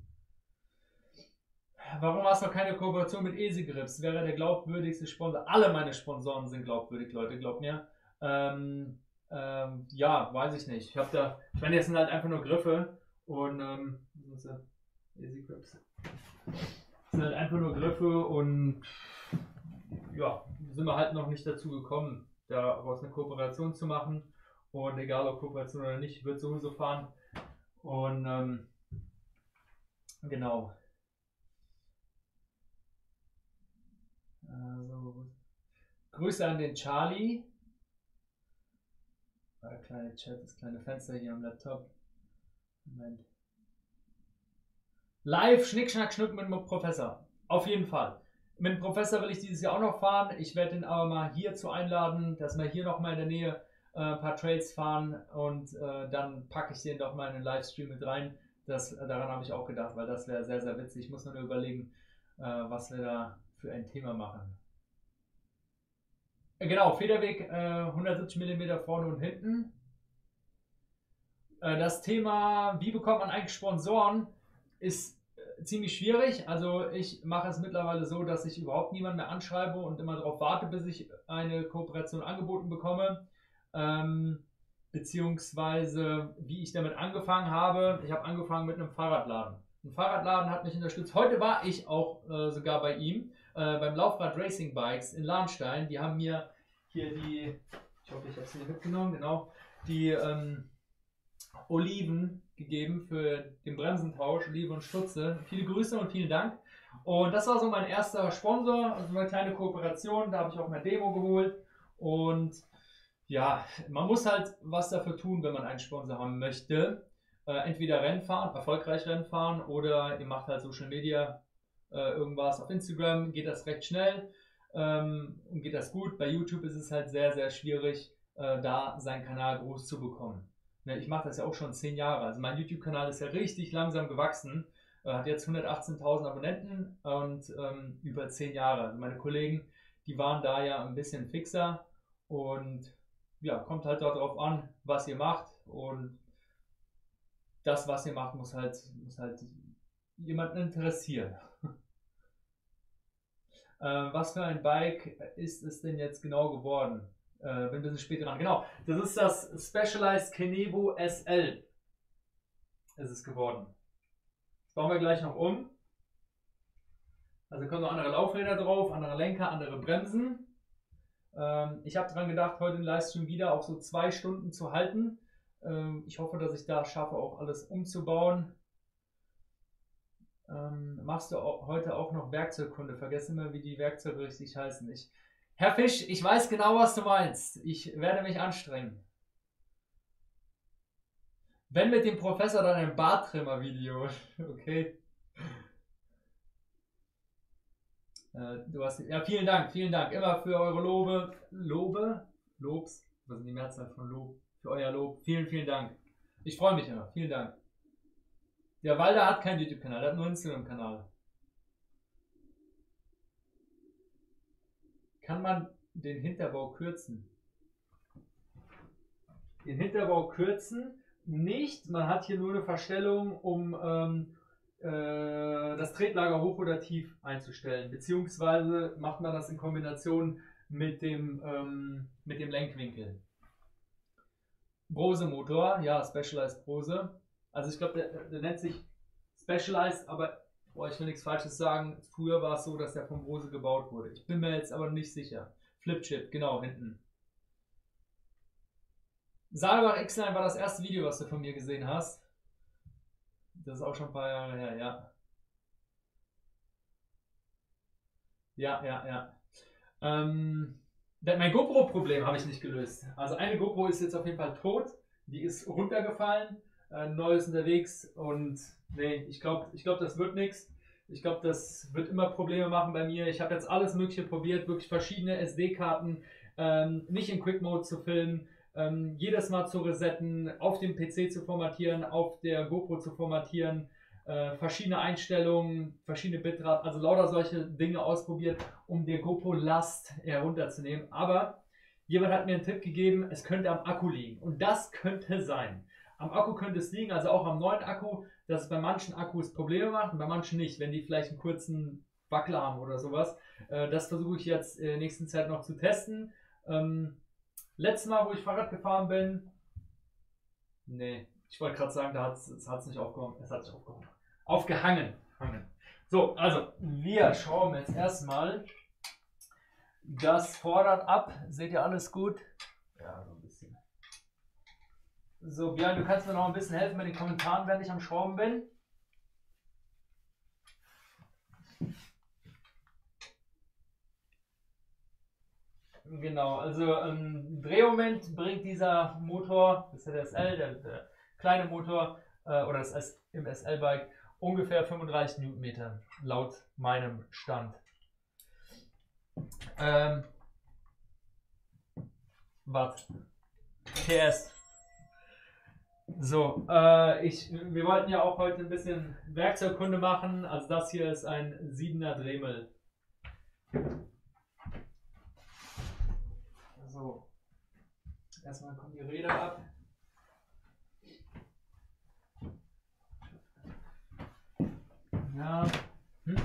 Warum hast du noch keine Kooperation mit Easy Grips? Wäre der glaubwürdigste Sponsor. Alle meine Sponsoren sind glaubwürdig, Leute, glaubt mir. Ähm, ähm, ja, weiß ich nicht. Ich habe da, ich meine, das sind halt einfach nur Griffe und ähm, Easy Grips. Das sind halt einfach nur Griffe und ja, sind wir halt noch nicht dazu gekommen, daraus eine Kooperation zu machen. Und egal ob Kooperation oder nicht, wird sowieso fahren. Und ähm, genau. Also, Grüße an den Charlie. Der kleine Chat, das kleine Fenster hier am Laptop. Moment. Live, Schnick, Schnack, Schnuck mit dem Professor. Auf jeden Fall. Mit dem Professor will ich dieses Jahr auch noch fahren. Ich werde ihn aber mal hierzu einladen, dass wir hier noch mal in der Nähe äh, ein paar Trails fahren und äh, dann packe ich den doch mal in den Livestream mit rein. Das, daran habe ich auch gedacht, weil das wäre sehr, sehr witzig. Ich muss nur überlegen, äh, was wir da für ein Thema machen. Genau, Federweg äh, hundertsiebzig Millimeter vorne und hinten. Äh, das Thema, wie bekommt man eigentlich Sponsoren, ist äh, ziemlich schwierig. Also ich mache es mittlerweile so, dass ich überhaupt niemanden mehr anschreibe und immer darauf warte, bis ich eine Kooperation angeboten bekomme. Ähm, beziehungsweise wie ich damit angefangen habe. Ich habe angefangen mit einem Fahrradladen. Ein Fahrradladen hat mich unterstützt. Heute war ich auch äh, sogar bei ihm, äh, beim Laufrad Racing Bikes in Lahnstein. Die haben mir hier die, ich hoffe, ich habe sie mitgenommen, genau, die, ähm, Oliven gegeben für den Bremsentausch, Oliven und Stutze. Viele Grüße und vielen Dank. Und das war so mein erster Sponsor, also eine kleine Kooperation. Da habe ich auch eine Demo geholt. Und ja, man muss halt was dafür tun, wenn man einen Sponsor haben möchte. Äh, entweder Rennen fahren, erfolgreich Rennen fahren, oder ihr macht halt Social Media, äh, irgendwas auf Instagram, geht das recht schnell ähm, und geht das gut. Bei YouTube ist es halt sehr, sehr schwierig, äh, da seinen Kanal groß zu bekommen. Ne, ich mache das ja auch schon zehn Jahre, also mein YouTube-Kanal ist ja richtig langsam gewachsen, äh, hat jetzt hundertachtzehntausend Abonnenten und ähm, über zehn Jahre. Also meine Kollegen, die waren da ja ein bisschen fixer und ja, kommt halt darauf an, was ihr macht, und das, was ihr macht, muss halt, muss halt jemanden interessieren. äh, was für ein Bike ist es denn jetzt genau geworden? Äh, bin ein bisschen später dran. Genau, das ist das Specialized Kenevo S L. Ist es geworden. Das bauen wir gleich noch um. Also kommen noch andere Laufräder drauf, andere Lenker, andere Bremsen. Ähm, ich habe daran gedacht, heute den Livestream wieder auf so zwei Stunden zu halten. Ähm, ich hoffe, dass ich da schaffe, auch alles umzubauen. Ähm, machst du auch heute auch noch Werkzeugkunde? Vergesse immer, wie die Werkzeuge richtig heißen. Ich, Herr Fisch, ich weiß genau, was du meinst. Ich werde mich anstrengen. Wenn mit dem Professor, dann ein Barttrimmer-Video. Okay. Äh, du hast, ja, vielen Dank, vielen Dank. Immer für eure Lobe. Lobe? Lobs? Was sind die Mehrzahl von Lob? Für euer Lob. Vielen, vielen Dank. Ich freue mich immer. Vielen Dank. Der Walder hat keinen YouTube-Kanal, der hat nur einen Instagram-Kanal. Kann man den Hinterbau kürzen? Den Hinterbau kürzen nicht. Man hat hier nur eine Verstellung, um ähm, äh, das Tretlager hoch oder tief einzustellen. Beziehungsweise macht man das in Kombination mit dem, ähm, mit dem Lenkwinkel. Brose Motor, ja, Specialized Brose. Also ich glaube, der, der nennt sich Specialized, aber boah, ich will nichts Falsches sagen. Früher war es so, dass der von Brose gebaut wurde. Ich bin mir jetzt aber nicht sicher. Flipchip, genau, hinten. Saalbach X-Line war das erste Video, was du von mir gesehen hast. Das ist auch schon ein paar Jahre her, ja. Ja, ja, ja. Ähm, mein GoPro-Problem habe ich nicht gelöst. Also eine GoPro ist jetzt auf jeden Fall tot. Die ist runtergefallen. Ein neues unterwegs und nee, ich glaube, ich glaub, das wird nichts. Ich glaube, das wird immer Probleme machen bei mir. Ich habe jetzt alles Mögliche probiert, wirklich verschiedene S D-Karten, ähm, nicht in Quick Mode zu filmen, ähm, jedes Mal zu resetten, auf dem P C zu formatieren, auf der GoPro zu formatieren, äh, verschiedene Einstellungen, verschiedene Bitrate, also lauter solche Dinge ausprobiert, um die GoPro-Last herunterzunehmen. Aber jemand hat mir einen Tipp gegeben, es könnte am Akku liegen. Und das könnte sein. Am Akku könnte es liegen, also auch am neuen Akku, dass es bei manchen Akkus Probleme macht und bei manchen nicht, wenn die vielleicht einen kurzen Wackler haben oder sowas. Äh, das versuche ich jetzt in der nächsten Zeit noch zu testen. Ähm, letztes Mal, wo ich Fahrrad gefahren bin, nee, ich wollte gerade sagen, da hat es nicht aufgehoben, es hat sich aufgehoben. Aufgehangen. So, also wir schrauben jetzt erstmal das Vorderrad ab. Seht ihr alles gut? Ja, so ein bisschen. So, Björn, du kannst mir noch ein bisschen helfen mit den Kommentaren, wenn ich am Schrauben bin. Genau, also ähm, Drehmoment bringt dieser Motor, das ist der S L, der, der kleine Motor, äh, oder das S, im S L-Bike, ungefähr fünfunddreißig Newtonmeter, laut meinem Stand. Ähm, was? P S. So, äh, ich, wir wollten ja auch heute ein bisschen Werkzeugkunde machen. Also das hier ist ein siebener Dremel. So, erstmal kommen die Räder ab. Ja. Hm?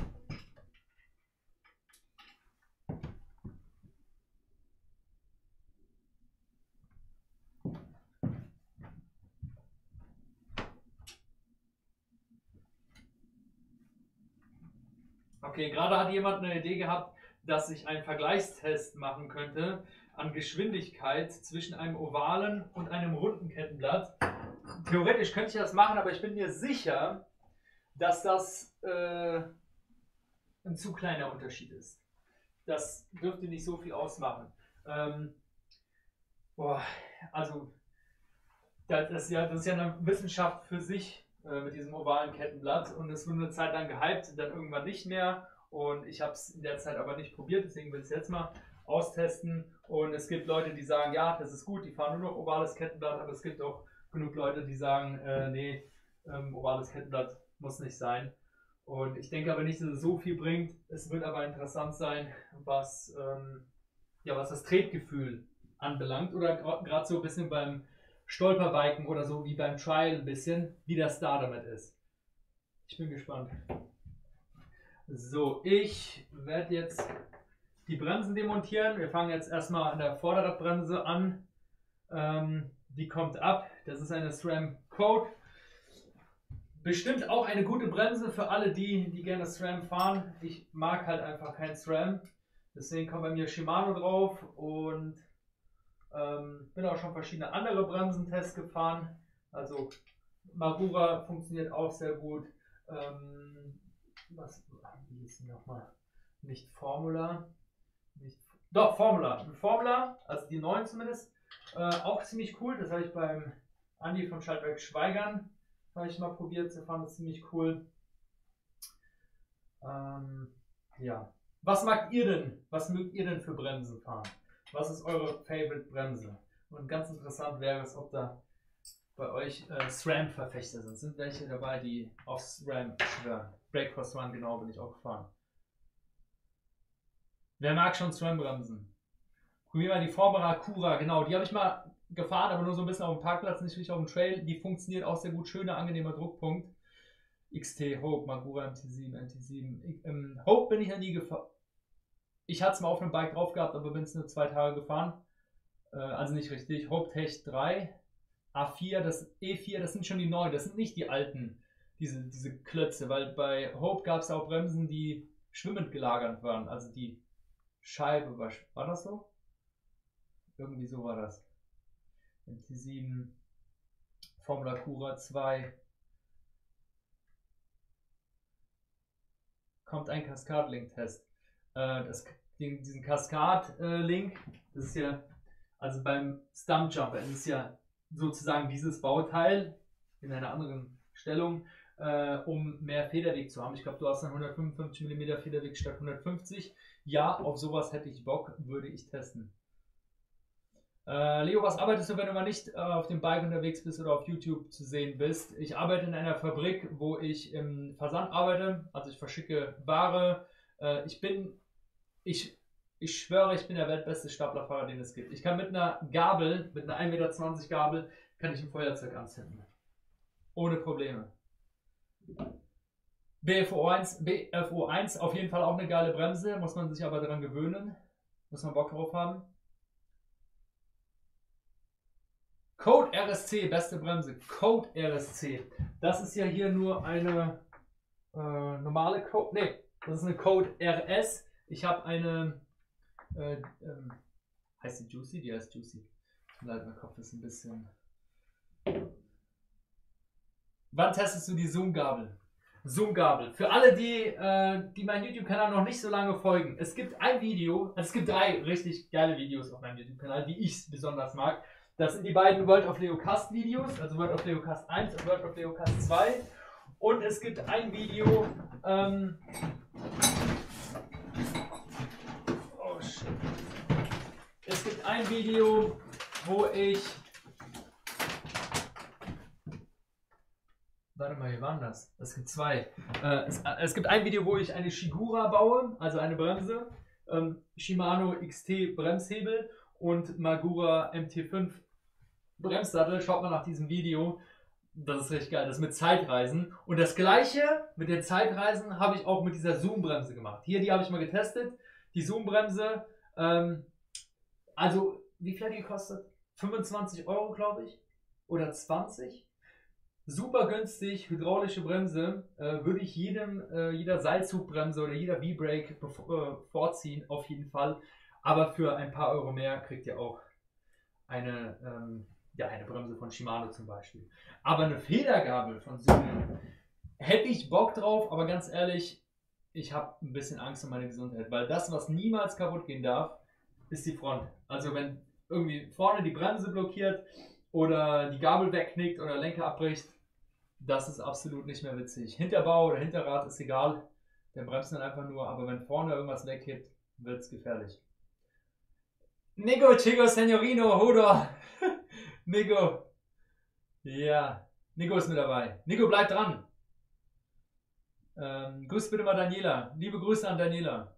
Okay, gerade hat jemand eine Idee gehabt, dass ich einen Vergleichstest machen könnte an Geschwindigkeit zwischen einem ovalen und einem runden Kettenblatt. theoretisch könnte ich das machen, aber ich bin mir sicher, dass das äh, ein zu kleiner Unterschied ist. Das dürfte nicht so viel ausmachen. Ähm, boah, also das ist, ja, das ist ja eine Wissenschaft für sich äh, mit diesem ovalen Kettenblatt und es wurde eine Zeit lang gehypt, dann irgendwann nicht mehr und ich habe es in der Zeit aber nicht probiert, deswegen will ich es jetzt mal austesten und es gibt Leute, die sagen, ja, das ist gut, die fahren nur noch ovales Kettenblatt, aber es gibt auch genug Leute, die sagen, äh, nee, ähm, ovales Kettenblatt muss nicht sein. Und ich denke aber nicht, dass es so viel bringt. Es wird aber interessant sein, was, ähm, ja, was das Tretgefühl anbelangt. Oder gerade so ein bisschen beim Stolperbiken oder so wie beim Trial ein bisschen, wie das da damit ist. Ich bin gespannt. So, ich werde jetzt die Bremsen demontieren. Wir fangen jetzt erstmal an der Vorderradbremse an. Ähm, die kommt ab. Das ist eine SRAM Code. Bestimmt auch eine gute Bremse für alle die, die gerne SRAM fahren. Ich mag halt einfach kein SRAM. Deswegen kommt bei mir Shimano drauf und ähm, bin auch schon verschiedene andere Bremsentests gefahren. Also Magura funktioniert auch sehr gut. Ähm, was wie ist die nochmal? Nicht Formula. Nicht, doch, Formula. Formula, also die neuen zumindest. Äh, auch ziemlich cool. Das habe ich beim Andi von Schaltwerk Schweigern habe ich mal probiert, sie fanden es ziemlich cool. Ähm, ja. Was mag ihr denn? Was mögt ihr denn für Bremsen fahren? Was ist eure Favorite Bremse? Und ganz interessant wäre es, ob da bei euch äh, SRAM-Verfechter sind. Sind welche dabei, die auf SRAM schwören? Brake Cross Run, genau, bin ich auch gefahren. Wer mag schon SRAM-Bremsen? Probieren wir die Formera Cura, genau, die habe ich mal gefahren, aber nur so ein bisschen auf dem Parkplatz, nicht wirklich auf dem Trail. Die funktioniert auch sehr gut, schöner, angenehmer Druckpunkt. X T, Hope, Magura M T sieben, M T sieben. Ich, ähm, Hope bin ich noch nie gefahren. Ich hatte es mal auf einem Bike drauf gehabt, aber bin es nur zwei Tage gefahren. Äh, also nicht richtig. Hope Tech drei, A vier, das E vier, das sind schon die neuen, das sind nicht die alten, diese, diese Klötze, weil bei Hope gab es auch Bremsen, die schwimmend gelagert waren. Also die Scheibe war, war das so? Irgendwie so war das. M T sieben, Formula Cura zwei. Kommt ein Cascade-Link-Test. Äh, das, den, diesen Cascade-Link, das ist ja, also beim Stumpjumper, das ist ja sozusagen dieses Bauteil in einer anderen Stellung, äh, um mehr Federweg zu haben. Ich glaube, du hast einen hundertfünfundfünfzig Millimeter Federweg statt hundertfünfzig. Ja, auf sowas hätte ich Bock, würde ich testen. Äh, Leo, was arbeitest du, wenn du mal nicht äh, auf dem Bike unterwegs bist oder auf YouTube zu sehen bist? Ich arbeite in einer Fabrik, wo ich im Versand arbeite, also ich verschicke Ware. Äh, ich bin, ich, ich schwöre, ich bin der weltbeste Staplerfahrer, den es gibt. Ich kann mit einer Gabel, mit einer ein Meter zwanzig Gabel, kann ich ein Feuerzeug anzünden. Ohne Probleme. B F O eins, B F O eins, auf jeden Fall auch eine geile Bremse, muss man sich aber daran gewöhnen. Muss man Bock drauf haben. Code R S C, beste Bremse. Code R S C. Das ist ja hier nur eine äh, normale Code. Ne, das ist eine Code R S. Ich habe eine. Äh, ähm, heißt die Juicy? Die heißt Juicy. Leider, mein Kopf ist ein bisschen. Wann testest du die Zoom-Gabel? Zoom-Gabel. Für alle, die, äh, die meinen YouTube-Kanal noch nicht so lange folgen. Es gibt ein Video, also es gibt drei richtig geile Videos auf meinem YouTube-Kanal, die ich besonders mag. Das sind die beiden World of Leo Cast Videos, also World of Leo Cast eins und World of Leo Cast zwei. Und es gibt ein Video, ähm, oh shit. Es gibt ein Video, wo ich, warte mal, wie war das? Es gibt zwei. Äh, es, es gibt ein Video, wo ich eine Shigura baue, also eine Bremse, ähm, Shimano X T Bremshebel und Magura M T fünf Bremssattel. Schaut mal nach diesem Video. Das ist richtig geil. Das ist mit Zeitreisen. Und das gleiche mit den Zeitreisen habe ich auch mit dieser Zoom-Bremse gemacht. Hier, die habe ich mal getestet. Die Zoom-Bremse. Ähm, also, wie viel hat die gekostet? fünfundzwanzig Euro, glaube ich. Oder zwanzig. Super günstig. Hydraulische Bremse. Äh, würde ich jedem, äh, jeder Seilzugbremse oder jeder V-Brake äh, vorziehen. Auf jeden Fall. Aber für ein paar Euro mehr kriegt ihr auch eine ähm, Ja, eine Bremse von Shimano zum Beispiel. Aber eine Federgabel von Sony hätte ich Bock drauf, aber ganz ehrlich, ich habe ein bisschen Angst um meine Gesundheit, weil das, was niemals kaputt gehen darf, ist die Front. Also wenn irgendwie vorne die Bremse blockiert oder die Gabel wegknickt oder Lenker abbricht, das ist absolut nicht mehr witzig. Hinterbau oder Hinterrad ist egal, der bremst dann einfach nur, aber wenn vorne irgendwas wegkippt, wird es gefährlich. Nico, Chico, Signorino, Hodor. Nico. Ja, Nico ist mit dabei. Nico, bleib dran. Ähm, grüß bitte mal Daniela. Liebe Grüße an Daniela.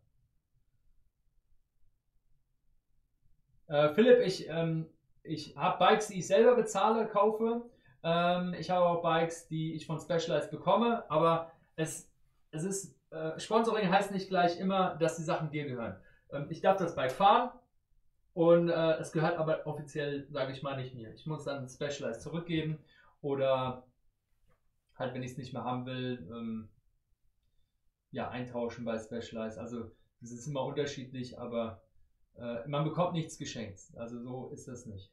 Äh, Philipp, ich, ähm, ich habe Bikes, die ich selber bezahle, kaufe. Ähm, ich habe auch Bikes, die ich von Specialized bekomme. Aber es, es ist, äh, Sponsoring heißt nicht gleich immer, dass die Sachen dir gehören. Ähm, ich darf das Bike fahren. Und äh, es gehört aber offiziell, sage ich mal, nicht mir. Ich muss dann Specialized zurückgeben oder halt, wenn ich es nicht mehr haben will, ähm, ja, eintauschen bei Specialized. Also das ist immer unterschiedlich, aber äh, man bekommt nichts geschenkt. Also so ist das nicht.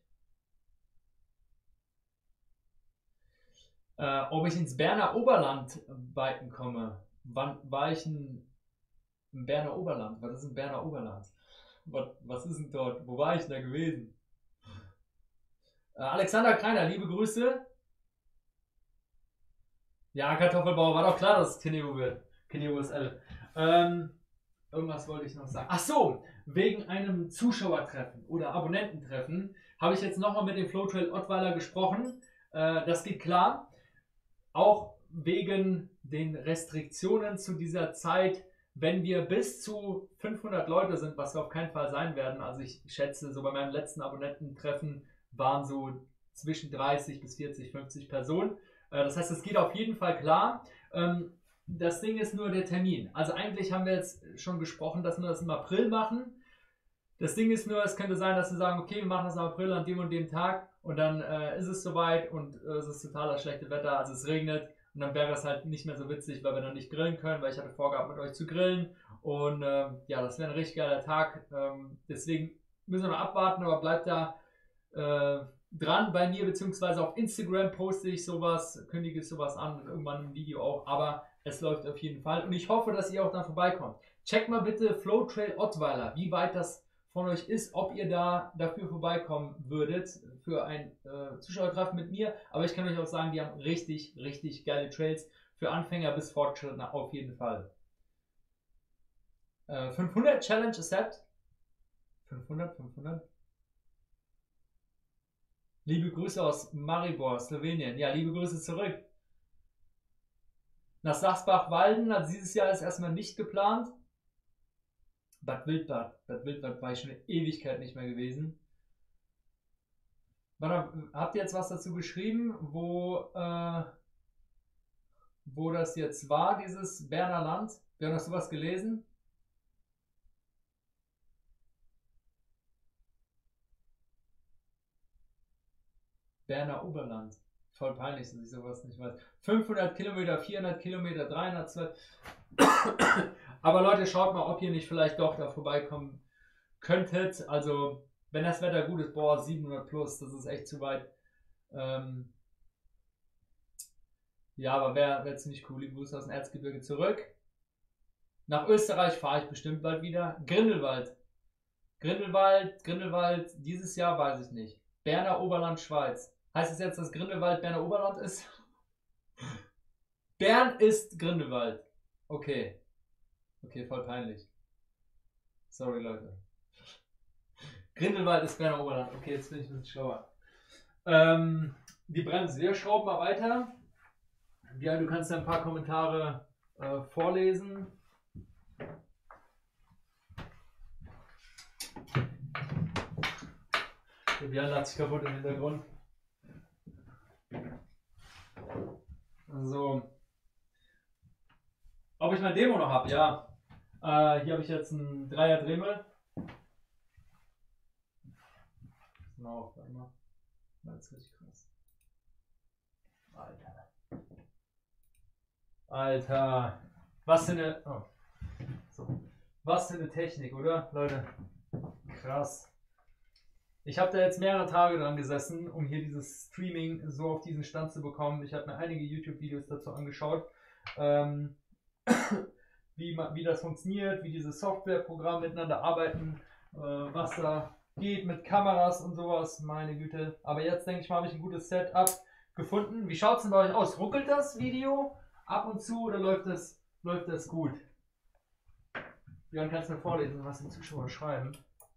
Äh, ob ich ins Berner Oberland biken komme? Wann war ich in, im Berner Oberland? Was ist im Berner Oberland? Was, was ist denn dort? Wo war ich denn da gewesen? Äh, Alexander Kreiner, liebe Grüße. Ja, Kartoffelbauer, war doch klar, dass es Kineo wird. Kineo S L. Ähm, irgendwas wollte ich noch sagen. Ach so, wegen einem Zuschauertreffen oder Abonnententreffen habe ich jetzt nochmal mit dem Flowtrail Ottweiler gesprochen. Äh, das geht klar. Auch wegen den Restriktionen zu dieser Zeit, wenn wir bis zu fünfhundert Leute sind, was wir auf keinen Fall sein werden. Also ich schätze, so bei meinem letzten Abonnententreffen waren so zwischen dreißig bis vierzig, fünfzig Personen. Äh, das heißt, es geht auf jeden Fall klar. Ähm, das Ding ist nur der Termin. Also eigentlich haben wir jetzt schon gesprochen, dass wir das im April machen. Das Ding ist nur, es könnte sein, dass wir sagen, okay, wir machen das im April an dem und dem Tag und dann äh, ist es soweit und äh, es ist total das schlechte Wetter, also es regnet und dann wäre es halt nicht mehr so witzig, weil wir dann nicht grillen können, weil ich hatte vorgehabt, mit euch zu grillen und äh, ja, das wäre ein richtig geiler Tag. Ähm, deswegen müssen wir noch abwarten, aber bleibt da äh, dran bei mir, beziehungsweise auf Instagram poste ich sowas, kündige ich sowas an und irgendwann im Video auch, aber es läuft auf jeden Fall und ich hoffe, dass ihr auch dann vorbeikommt. Checkt mal bitte Flowtrail Ottweiler, wie weit das von euch ist, ob ihr da dafür vorbeikommen würdet, für ein äh, Zuschauertreffen mit mir. Aber ich kann euch auch sagen, die haben richtig, richtig geile Trails. Für Anfänger bis Fortschrittler auf jeden Fall. Äh, fünfhundert Challenge Accept. fünfhundert, fünfhundert. Liebe Grüße aus Maribor, Slowenien. Ja, liebe Grüße zurück. Nach Sachsbach-Walden, also dieses Jahr ist erstmal nicht geplant. Bad Wildbad. Bad Wildbad war ich schon eine Ewigkeit nicht mehr gewesen. Habt ihr jetzt was dazu geschrieben, wo, äh, wo das jetzt war, dieses Berner Land? Wir haben das sowas gelesen. Berner Oberland. Voll peinlich, dass ich sowas nicht weiß. fünfhundert Kilometer, vierhundert Kilometer, dreihundert. Aber Leute, schaut mal, ob ihr nicht vielleicht doch da vorbeikommen könntet. Also, wenn das Wetter gut ist, boah, siebenhundert plus, das ist echt zu weit. Ähm ja, aber wäre wär ziemlich cool. Liebe Grüße aus dem Erzgebirge zurück. Nach Österreich fahre ich bestimmt bald wieder. Grindelwald. Grindelwald, Grindelwald, dieses Jahr weiß ich nicht. Berner Oberland, Schweiz. Heißt es jetzt, dass Grindelwald Berner Oberland ist? Bern ist Grindelwald. Okay. Okay, voll peinlich. Sorry, Leute. Grindelwald ist Berner Oberland. Okay, jetzt bin ich ein bisschen schlauer. Ähm, die Bremse. Wir schrauben mal weiter. Ja, du kannst ja ein paar Kommentare äh, vorlesen. Der Björn lacht sich kaputt im Hintergrund. So. Ob ich mein Demo noch habe? Ja. Äh, hier habe ich jetzt einen Dreier Dremel. Genau, warte mal. Das ist richtig krass. Alter. Alter. Was für eine. Oh. So. Was für eine Technik, oder? Leute. Krass. Ich habe da jetzt mehrere Tage dran gesessen, um hier dieses Streaming so auf diesen Stand zu bekommen. Ich habe mir einige YouTube-Videos dazu angeschaut, ähm, wie, man, wie das funktioniert, wie diese Softwareprogramme miteinander arbeiten, äh, was da geht mit Kameras und sowas. Meine Güte. Aber jetzt denke ich mal, habe ich ein gutes Setup gefunden. Wie schaut es denn bei euch aus? Ruckelt das Video ab und zu oder läuft das, läuft das gut? Jan, kannst du mir vorlesen, was die Zuschauer schreiben?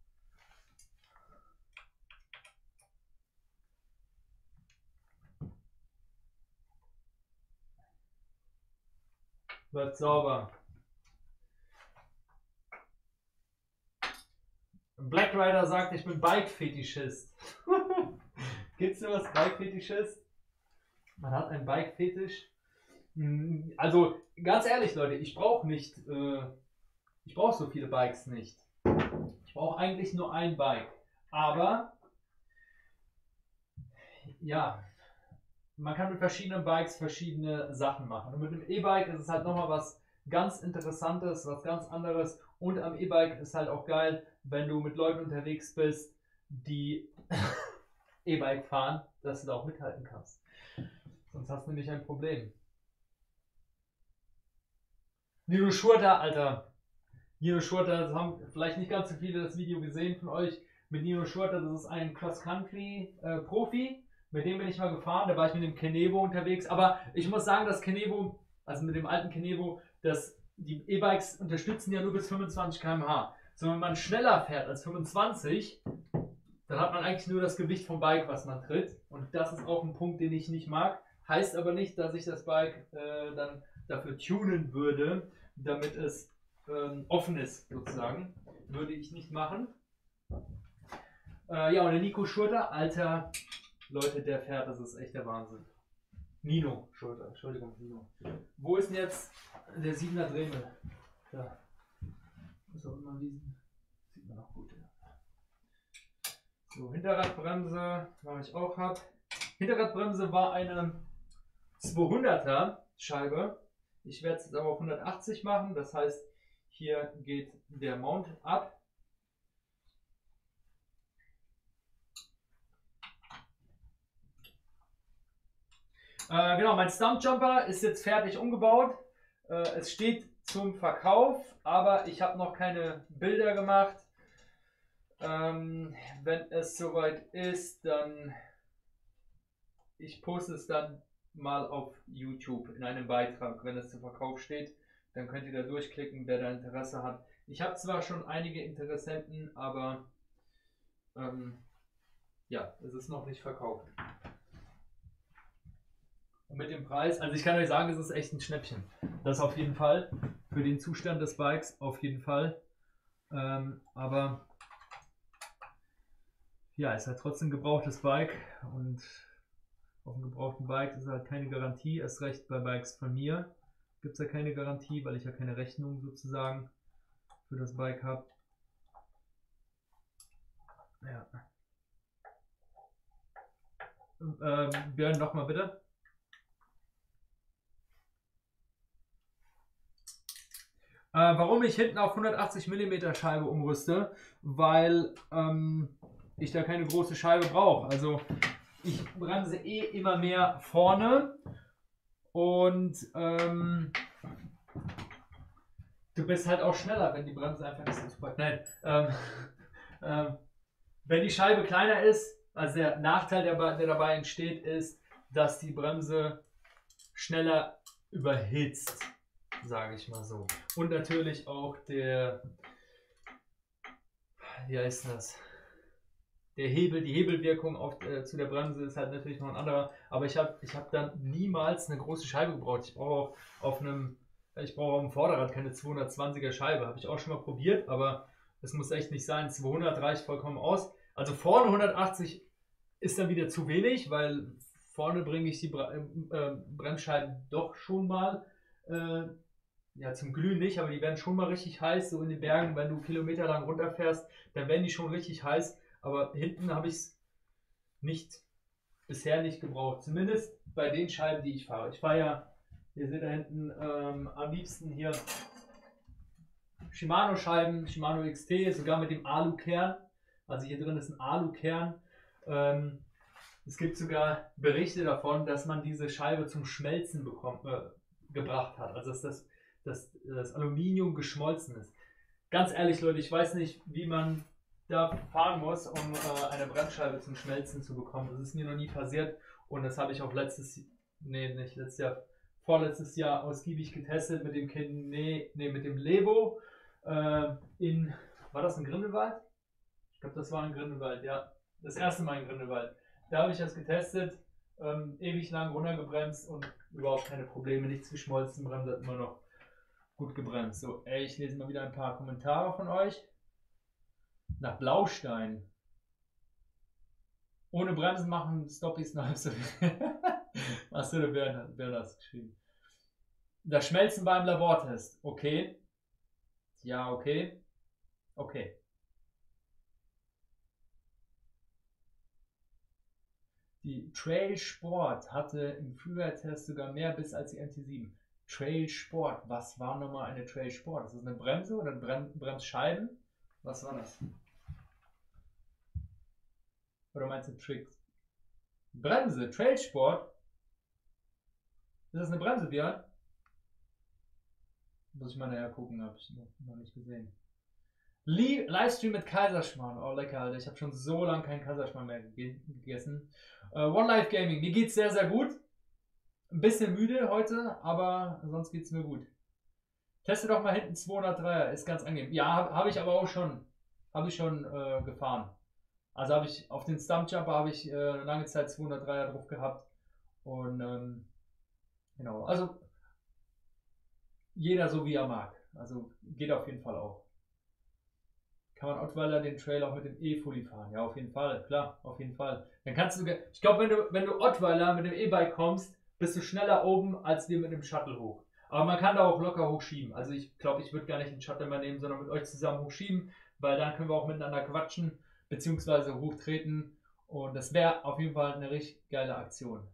Läuft sauber. Black Rider sagt, ich bin Bike-Fetischist. Gibt's da was Bike-Fetischist? Man hat einen Bike-Fetisch. Also, ganz ehrlich, Leute, ich brauche nicht, äh, ich brauche so viele Bikes nicht. Ich brauche eigentlich nur ein Bike. Aber, ja, man kann mit verschiedenen Bikes verschiedene Sachen machen. Und mit dem E-Bike ist es halt nochmal was ganz Interessantes, was ganz anderes. Und am E-Bike ist halt auch geil, wenn du mit Leuten unterwegs bist, die E-Bike fahren, dass du da auch mithalten kannst. Sonst hast du nämlich ein Problem. Nino Schurter, Alter. Nino Schurter, das haben vielleicht nicht ganz so viele das Video gesehen von euch. Mit Nino Schurter, das ist ein Cross-Country-Profi. Mit dem bin ich mal gefahren, da war ich mit dem Kenevo unterwegs. Aber ich muss sagen, das Kenevo, also mit dem alten Kenevo, das, die E-Bikes unterstützen ja nur bis fünfundzwanzig Kilometer pro Stunde. So, wenn man schneller fährt als fünfundzwanzig, dann hat man eigentlich nur das Gewicht vom Bike, was man tritt. Und das ist auch ein Punkt, den ich nicht mag. Heißt aber nicht, dass ich das Bike äh, dann dafür tunen würde, damit es ähm, offen ist, sozusagen. Würde ich nicht machen. Äh, ja, und der Nico Schurter, alter Leute, der fährt, das ist echt der Wahnsinn. Nino Schurter, Entschuldigung, Nino. Wo ist denn jetzt der siebener Dremel? Da. Muss auch immer wiesen. Sieht man auch gut, ja. So, Hinterradbremse, was ich auch habe. Hinterradbremse war eine zweihunderter Scheibe. Ich werde es jetzt aber auf hundertachtzig machen. Das heißt, hier geht der Mount ab. Äh, genau, mein Stumpjumper ist jetzt fertig umgebaut. Äh, es steht zum Verkauf, aber ich habe noch keine Bilder gemacht. Ähm, wenn es soweit ist, dann ich poste es dann mal auf YouTube in einem Beitrag, wenn es zum Verkauf steht. Dann könnt ihr da durchklicken, wer da Interesse hat. Ich habe zwar schon einige Interessenten, aber ähm, ja, es ist noch nicht verkauft. Und mit dem Preis, also ich kann euch sagen, es ist echt ein Schnäppchen. Das auf jeden Fall. Für den Zustand des Bikes auf jeden Fall. Ähm, aber ja, es ist halt trotzdem ein gebrauchtes Bike und auf einem gebrauchten Bike ist halt keine Garantie. Erst recht bei Bikes von mir gibt es ja keine Garantie, weil ich ja keine Rechnung sozusagen für das Bike habe. Ja. Ähm, Björn, nochmal bitte. Äh, warum ich hinten auf hundertachtzig Millimeter Scheibe umrüste, weil ähm, ich da keine große Scheibe brauche. Also ich bremse eh immer mehr vorne und ähm, du bist halt auch schneller, wenn die Bremse einfach nicht so super. Nein, ähm, ähm, wenn die Scheibe kleiner ist, also der Nachteil, der, der dabei entsteht, ist, dass die Bremse schneller überhitzt, sage ich mal so. Und natürlich auch der, wie heißt das? Der Hebel, die Hebelwirkung auf, äh, zu der Bremse ist halt natürlich noch ein anderer. Aber ich habe ich hab dann niemals eine große Scheibe gebraucht. Ich brauche auch auf einem, ich brauche auf dem Vorderrad keine zweihundertzwanziger Scheibe. Habe ich auch schon mal probiert, aber es muss echt nicht sein. zweihundert reicht vollkommen aus. Also vorne hundertachtzig ist dann wieder zu wenig, weil vorne bringe ich die Bre äh, Bremsscheiben doch schon mal, äh, ja zum Glühen nicht, aber die werden schon mal richtig heiß, so in den Bergen, wenn du kilometerlang runterfährst, dann werden die schon richtig heiß. Aber hinten habe ich es nicht, bisher nicht gebraucht. Zumindest bei den Scheiben, die ich fahre. Ich fahre ja, ihr seht da hinten ähm, am liebsten hier Shimano Scheiben, Shimano X T, sogar mit dem Alu-Kern. Also hier drin ist ein Alukern. Ähm, es gibt sogar Berichte davon, dass man diese Scheibe zum Schmelzen bekommt, äh, gebracht hat. Also dass das, dass das Aluminium geschmolzen ist. Ganz ehrlich, Leute, ich weiß nicht, wie man da fahren muss, um äh, eine Bremsscheibe zum Schmelzen zu bekommen. Das ist mir noch nie passiert und das habe ich auch letztes, nee, nicht letztes Jahr, vorletztes Jahr ausgiebig getestet mit dem Kind, nee, nee, mit dem Levo äh, in, war das in Grindelwald? Ich glaube, das war in Grindelwald, ja. Das erste Mal in Grindelwald. Da habe ich das getestet, ähm, ewig lang runtergebremst und überhaupt keine Probleme, nichts geschmolzen, Bremse hat immer noch gut gebremst. So, ey, ich lese mal wieder ein paar Kommentare von euch. Nach Blaustein. Ohne Bremsen machen Stoppies nach so. Achso, der Bernhard hat das geschrieben. Das Schmelzen beim Labortest. Okay. Ja, okay. Okay. Die Trail Sport hatte im Frühjahrtest sogar mehr Biss als die M T sieben. Trail Sport. Was war nochmal eine Trail Sport? Ist das eine Bremse oder Brem Bremsscheiben? Was war das? Oder meinst du Tricks? Bremse, Trail Sport? Ist das eine Bremse, Björn? Muss ich mal nachher gucken, habe ich noch nicht gesehen. Livestream mit Kaiserschmarrn. Oh, lecker, Alter. Ich habe schon so lange keinen Kaiserschmarrn mehr gegessen. Uh, One Life Gaming. Mir geht's sehr, sehr gut. Ein bisschen müde heute, aber sonst geht's mir gut. Teste doch mal hinten zweihundertdreier. Ist ganz angenehm. Ja, habe hab ich aber auch schon. Habe ich schon äh, gefahren. Also habe ich auf den Stumpjumper habe ich äh, lange Zeit zweihundertdreier drauf gehabt. Und ähm, genau. Also jeder so wie er mag. Also geht auf jeden Fall auch. Kann man Ottweiler den Trail auch mit dem E-Fully fahren? Ja, auf jeden Fall, klar, auf jeden Fall. Dann kannst du, ich glaube, wenn du, wenn du Ottweiler mit dem E-Bike kommst, bist du schneller oben als wir mit dem Shuttle hoch. Aber man kann da auch locker hochschieben. Also ich glaube, ich würde gar nicht den Shuttle mehr nehmen, sondern mit euch zusammen hochschieben, weil dann können wir auch miteinander quatschen, beziehungsweise hochtreten. Und das wäre auf jeden Fall eine richtig geile Aktion.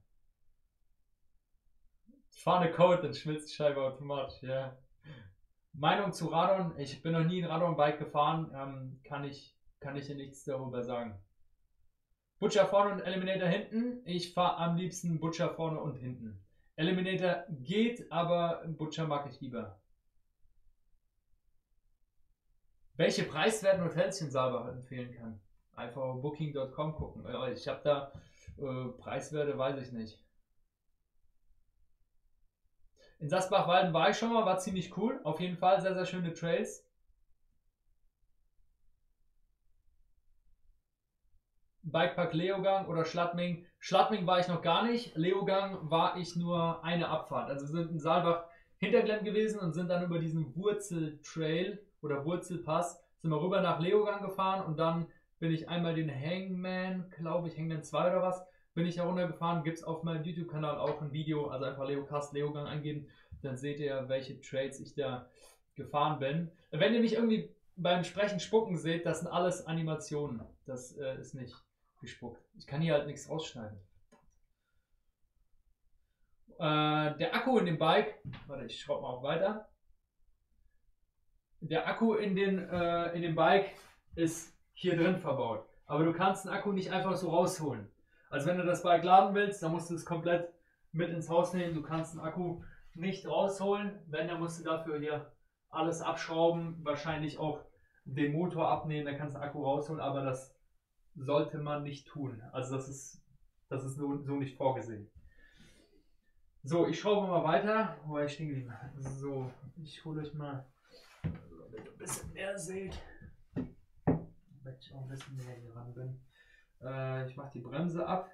Ich fahre eine Code, dann schmilzt die Scheibe automatisch, ja. Meinung zu Radon, ich bin noch nie ein Radon-Bike gefahren, ähm, kann ich, kann ich hier nichts darüber sagen. Butcher vorne und Eliminator hinten, ich fahre am liebsten Butcher vorne und hinten. Eliminator geht, aber Butcher mag ich lieber. Welche preiswerten Hotels ich in Saalbach empfehlen kann? Einfach auf booking punkt com gucken. Ich habe da äh, Preiswerte, weiß ich nicht. In Sassbach-Walden war ich schon mal, war ziemlich cool. Auf jeden Fall sehr, sehr schöne Trails. Bikepark Leogang oder Schladming. Schladming war ich noch gar nicht. Leogang war ich nur eine Abfahrt. Also wir sind in Saalbach Hinterglemm gewesen und sind dann über diesen Wurzeltrail oder Wurzelpass sind wir rüber nach Leogang gefahren und dann bin ich einmal den Hangman, glaube ich, Hangman zwei oder was, bin ich heruntergefahren. Gibt es auf meinem YouTube-Kanal auch ein Video, also einfach Leocast Leogang eingeben, dann seht ihr, welche Trails ich da gefahren bin. Wenn ihr mich irgendwie beim Sprechen spucken seht, das sind alles Animationen. Das äh, ist nicht gespuckt. Ich kann hier halt nichts rausschneiden. Äh, der Akku in dem Bike, warte, ich schraube mal auch weiter. Der Akku in, den, äh, in dem Bike ist hier drin verbaut. Aber du kannst den Akku nicht einfach so rausholen. Also wenn du das Bike laden willst, dann musst du es komplett mit ins Haus nehmen. Du kannst den Akku nicht rausholen. Wenn, dann musst du dafür hier alles abschrauben. Wahrscheinlich auch den Motor abnehmen. Dann kannst du den Akku rausholen. Aber das sollte man nicht tun. Also das ist, das ist so, so nicht vorgesehen. So, ich schraube mal weiter. Wo war ich stehen geblieben? So, ich hole euch mal, damit ihr ein bisschen mehr seht. Damit ich auch ein bisschen mehr hier ran bin. Äh, ich mache die Bremse ab.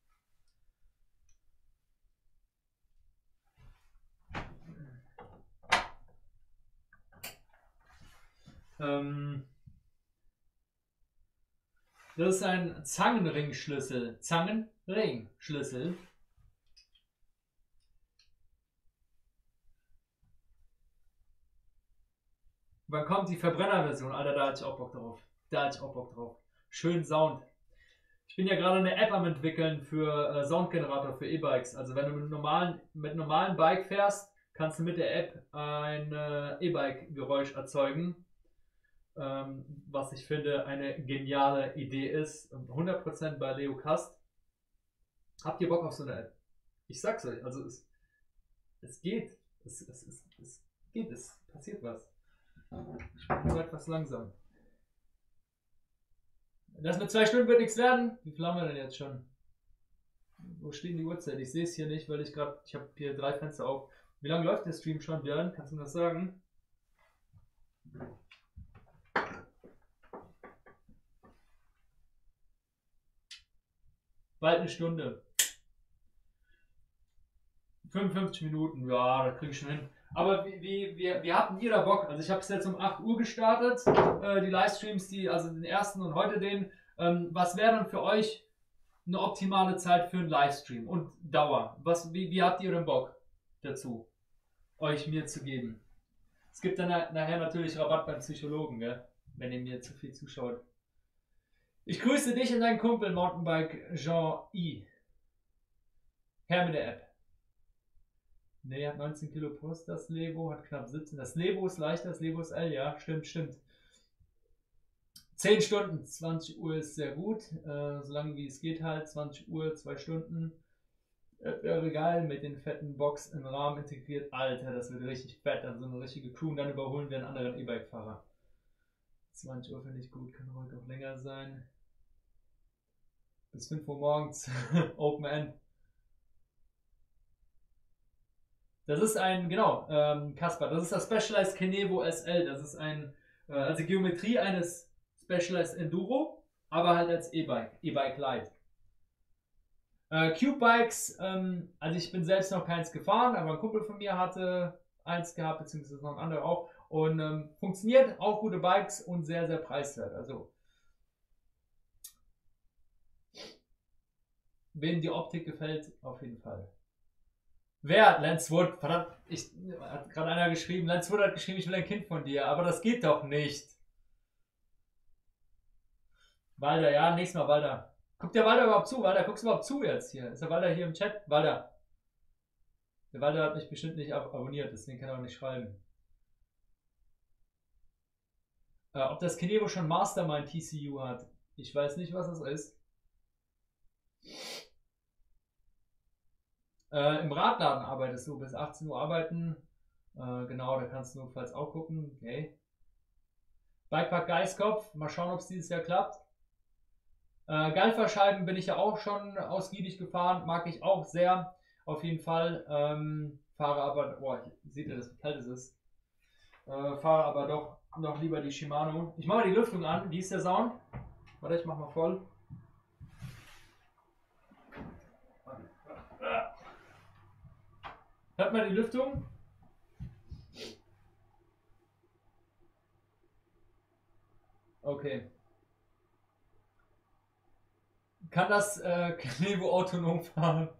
Ähm, das ist ein Zangenringschlüssel. Zangenringschlüssel. Wann kommt die Verbrennerversion? Alter, da hatte ich auch Bock drauf. Da hatte ich auch Bock drauf. Schön Sound. Ich bin ja gerade eine App am entwickeln für äh, Soundgenerator für E-Bikes. Also wenn du mit normalen, mit normalen Bike fährst, kannst du mit der App ein äh, E-Bike-Geräusch erzeugen. ähm, was ich finde eine geniale Idee ist. hundert Prozent bei Leo Kast. Habt ihr Bock auf so eine App? Ich sag's euch, also es, es geht. Es, es, es, es geht, es passiert was. Ich bin nur etwas langsam. Das mit zwei Stunden wird nichts werden. Wie viel haben wir denn jetzt schon? Wo steht die Uhrzeit? Ich sehe es hier nicht, weil ich gerade, ich habe hier drei Fenster auf. Wie lange läuft der Stream schon, Björn? Kannst du mir das sagen? Bald eine Stunde. fünfundfünfzig Minuten, ja, da kriege ich schon hin. Aber wie, wie, wie, wie hatten ihr da Bock? Also ich habe es jetzt um acht Uhr gestartet, äh, die Livestreams, die, also den ersten und heute den. Ähm, was wäre dann für euch eine optimale Zeit für einen Livestream und Dauer? Was, wie, wie habt ihr denn Bock dazu, euch mir zu geben? Es gibt dann nachher natürlich Rabatt beim Psychologen, gell? Wenn ihr mir zu viel zuschaut. Ich grüße dich und deinen Kumpel Mountainbike Jean I. Her mit der App. Ne, hat neunzehn Kilo Brust, das Levo, hat knapp siebzehn. Das Levo ist leichter, das Levo ist L, ja, stimmt, stimmt. zehn Stunden, zwanzig Uhr ist sehr gut, äh, solange wie es geht halt, zwanzig Uhr, zwei Stunden. Äh, wäre geil, mit den fetten Box im Rahmen integriert. Alter, das wird richtig fett, dann so eine richtige Crew und dann überholen wir einen anderen E-Bike-Fahrer. zwanzig Uhr finde ich gut, kann ruhig auch länger sein. Bis fünf Uhr morgens, Open End. Das ist ein, genau, ähm, Kaspar, das ist das Specialized Kenevo S L. Das ist ein, äh, also Geometrie eines Specialized Enduro, aber halt als E-Bike, E-Bike Lite. Äh, Cube Bikes, ähm, also ich bin selbst noch keins gefahren, aber ein Kumpel von mir hatte eins gehabt, beziehungsweise noch ein anderer auch. Und ähm, funktioniert, auch gute Bikes und sehr, sehr preiswert. Also, wem die Optik gefällt, auf jeden Fall. Wer? Lance Wood. Verdammt, ich, hat gerade einer geschrieben, Lance Wood hat geschrieben, ich will ein Kind von dir, aber das geht doch nicht. Walter, ja, nächstes Mal Walter. Guckt der Walter überhaupt zu? Walter, guckst du überhaupt zu jetzt hier? Ist der Walter hier im Chat? Walter. Der Walter hat mich bestimmt nicht ab abonniert, deswegen kann er auch nicht schreiben. Äh, ob das Kenevo schon Mastermind T C U hat? Ich weiß nicht, was das ist. Äh, Im Radladen arbeitest du, bis achtzehn Uhr arbeiten. Äh, genau, da kannst du notfalls auch gucken. Okay. Bikepark Geiskopf, mal schauen, ob es dieses Jahr klappt. Äh, Galferscheiben bin ich ja auch schon ausgiebig gefahren, mag ich auch sehr, auf jeden Fall. Ähm, fahre aber, boah, seht ihr, das, wie kalt es ist. Äh, fahre aber doch noch lieber die Shimano. Ich mache mal die Lüftung an, wie ist der Sound? Warte, ich mach mal voll. Hört man die Lüftung? Okay. Kann das äh, Kenevo autonom fahren?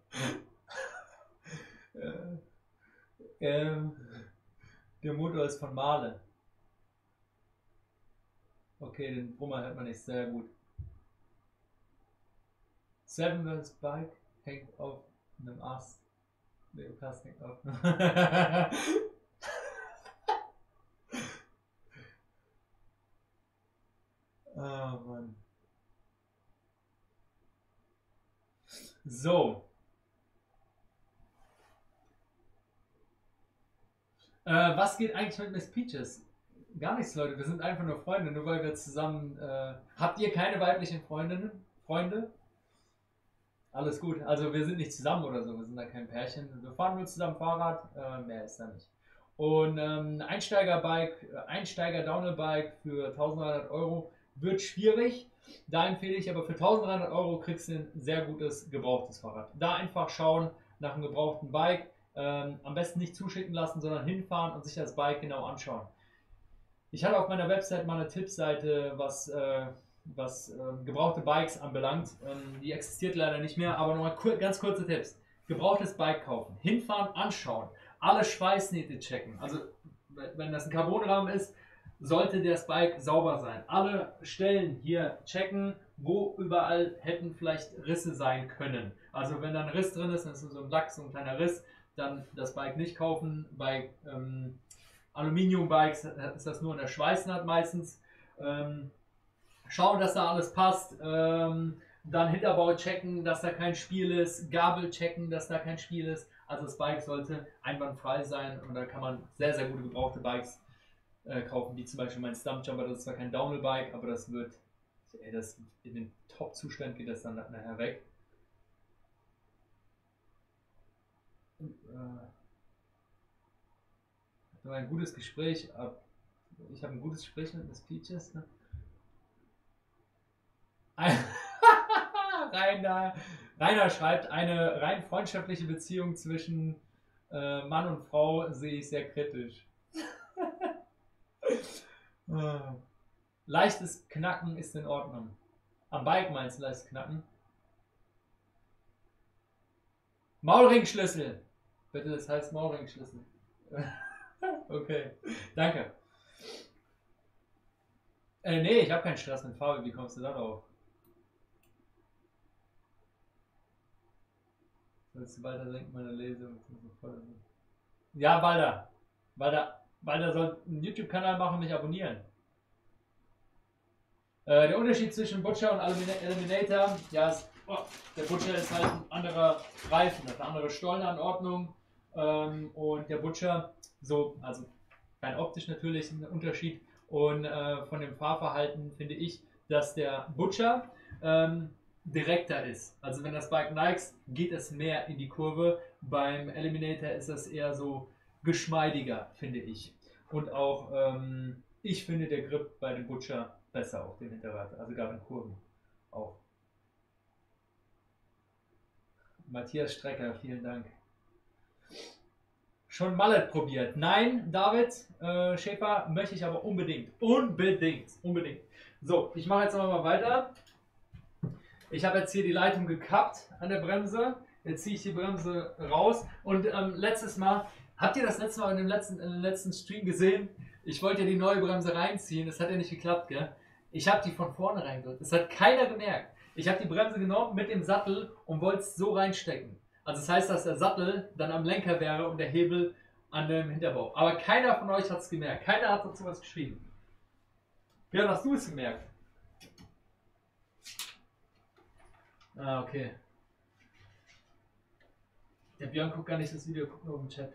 äh, ähm, der Motor ist von Mahle. Okay, den Brummer hört man nicht sehr gut. Seven Wheels Bike hängt auf einem Ast. Der Kast hängt auf. Oh Mann. So. Äh, was geht eigentlich mit Miss Peaches? Gar nichts, Leute. Wir sind einfach nur Freunde, nur weil wir zusammen. Äh, habt ihr keine weiblichen Freundinnen? Freunde? Alles gut. Also wir sind nicht zusammen oder so. Wir sind da kein Pärchen. Wir fahren nur zusammen Fahrrad. Äh, mehr ist da nicht. Und ähm, Einsteiger-Bike, Einsteiger-Downhill-Bike für eintausenddreihundert Euro wird schwierig. Da empfehle ich aber für eintausenddreihundert Euro kriegst du ein sehr gutes gebrauchtes Fahrrad. Da einfach schauen nach einem gebrauchten Bike. Ähm, am besten nicht zuschicken lassen, sondern hinfahren und sich das Bike genau anschauen. Ich hatte auf meiner Website mal eine Tippseite, was, äh, was äh, gebrauchte Bikes anbelangt. Ähm, die existiert leider nicht mehr, aber nochmal kur ganz kurze Tipps. Gebrauchtes Bike kaufen, hinfahren, anschauen, alle Schweißnähte checken. Also wenn das ein Carbonrahmen ist, sollte das Bike sauber sein. Alle Stellen hier checken, wo überall hätten vielleicht Risse sein können. Also wenn da ein Riss drin ist, dann ist so ein Lack, so ein kleiner Riss, dann das Bike nicht kaufen. Bei ähm, Aluminium-Bikes ist das nur in der Schweißnaht meistens. Ähm, schauen, dass da alles passt. Ähm, dann Hinterbau checken, dass da kein Spiel ist. Gabel checken, dass da kein Spiel ist. Also das Bike sollte einwandfrei sein und da kann man sehr, sehr gute gebrauchte Bikes äh, kaufen, wie zum Beispiel mein Stumpjumper. Das ist zwar kein Downhill-Bike, aber das wird, ey, das, in den Top-Zustand geht das dann nachher weg. Und, äh, ein gutes Gespräch ab. Ich habe ein gutes Gespräch mit Miss Peaches. Ne? Rainer, Rainer schreibt, eine rein freundschaftliche Beziehung zwischen äh, Mann und Frau sehe ich sehr kritisch. Leichtes Knacken ist in Ordnung. Am Bike meinst du leichtes Knacken? Maulringschlüssel. Bitte, das heißt Maulringschlüssel. Okay, danke. Äh, nee, ich habe keinen Stress mit Fabi. Wie kommst du da drauf? Willst du weiter denken, meine Lesung? Ja, Balder. Balder, Balder soll einen YouTube-Kanal machen und mich abonnieren. Äh, der Unterschied zwischen Butcher und Eliminator, ja, ist, oh, der Butcher ist halt ein anderer Reifen, hat eine andere Stollenanordnung. Ähm, und der Butcher, so, also rein optisch natürlich ein Unterschied. Und äh, von dem Fahrverhalten finde ich, dass der Butcher ähm, direkter ist. Also wenn das Bike neigst, geht es mehr in die Kurve. Beim Eliminator ist es eher so geschmeidiger, finde ich. Und auch, ähm, ich finde der Grip bei dem Butcher besser auf dem Hinterrad, also gerade in Kurven auch. Matthias Strecker, vielen Dank. Schon Mallet probiert? Nein, David äh, Schäfer, möchte ich aber unbedingt. Unbedingt, unbedingt. So, ich mache jetzt mal weiter. Ich habe jetzt hier die Leitung gekappt an der Bremse. Jetzt ziehe ich die Bremse raus. Und ähm, letztes Mal, habt ihr das letzte Mal in dem letzten, in dem letzten Stream gesehen? Ich wollte ja die neue Bremse reinziehen. Das hat ja nicht geklappt, gell? Ich habe die von vorne reingedrückt. Das hat keiner gemerkt. Ich habe die Bremse genommen mit dem Sattel und wollte es so reinstecken. Also das heißt, dass der Sattel dann am Lenker wäre und der Hebel an dem Hinterbau. Aber keiner von euch hat es gemerkt. Keiner hat dazu was geschrieben. Wie hast du es gemerkt? Ah, okay. Der Björn guckt gar nicht das Video, guckt nur im Chat.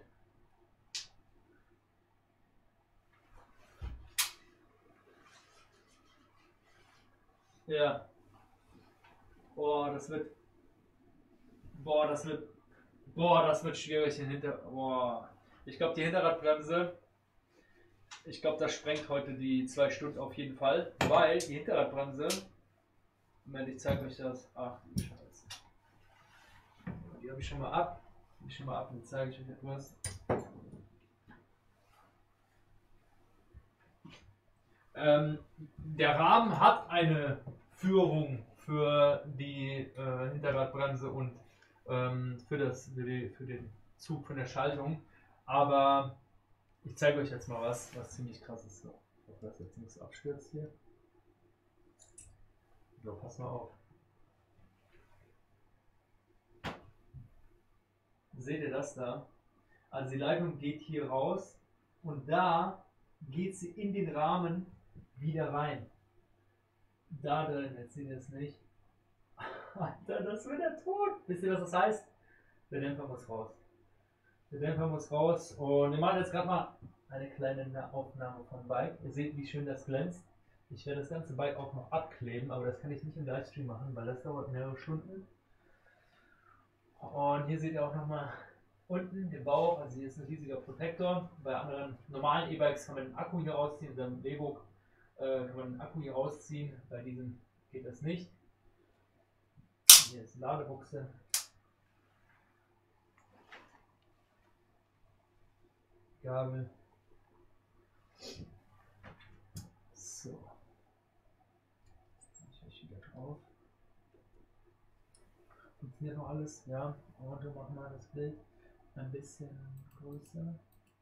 Ja. Boah, das wird... Boah, das wird... Boah, das wird schwierig. Hinter... Boah. Ich glaube, die Hinterradbremse... Ich glaube, das sprengt heute die zwei Stunden auf jeden Fall. Weil die Hinterradbremse... Moment, ich zeige euch das. Ach, du Scheiße. Die habe ich schon mal ab. Die ich schon mal ab und zeige ich euch etwas. Ähm, der Rahmen hat eine Führung für die äh, Hinterradbremse und ähm, für, das, für, die, für den Zug von der Schaltung. Aber ich zeige euch jetzt mal was, was ziemlich krass ist. So, ich hoffe, dass jetzt nichts abstürzt hier. So, pass mal auf. Seht ihr das da? Also die Leitung geht hier raus und da geht sie in den Rahmen wieder rein. Da drin, jetzt seht ihr es nicht. Alter, das wird der Tod. Wisst ihr, was das heißt? Der Dämpfer muss raus. Der Dämpfer muss raus und wir machen jetzt gerade mal eine kleine Aufnahme vom Bike. Ihr seht, wie schön das glänzt. Ich werde das ganze Bike auch noch abkleben, aber das kann ich nicht im Livestream machen, weil das dauert mehrere Stunden. Und hier seht ihr auch nochmal unten den Bauch, also hier ist ein riesiger Protektor. Bei anderen normalen E-Bikes kann man den Akku hier rausziehen, beim Rehbock äh, kann man den Akku hier rausziehen, bei diesem geht das nicht. Hier ist die Ladebuchse. Gabel. So. Ich wieder drauf. Funktioniert noch alles? Ja. Auto, machen wir das Bild ein bisschen größer.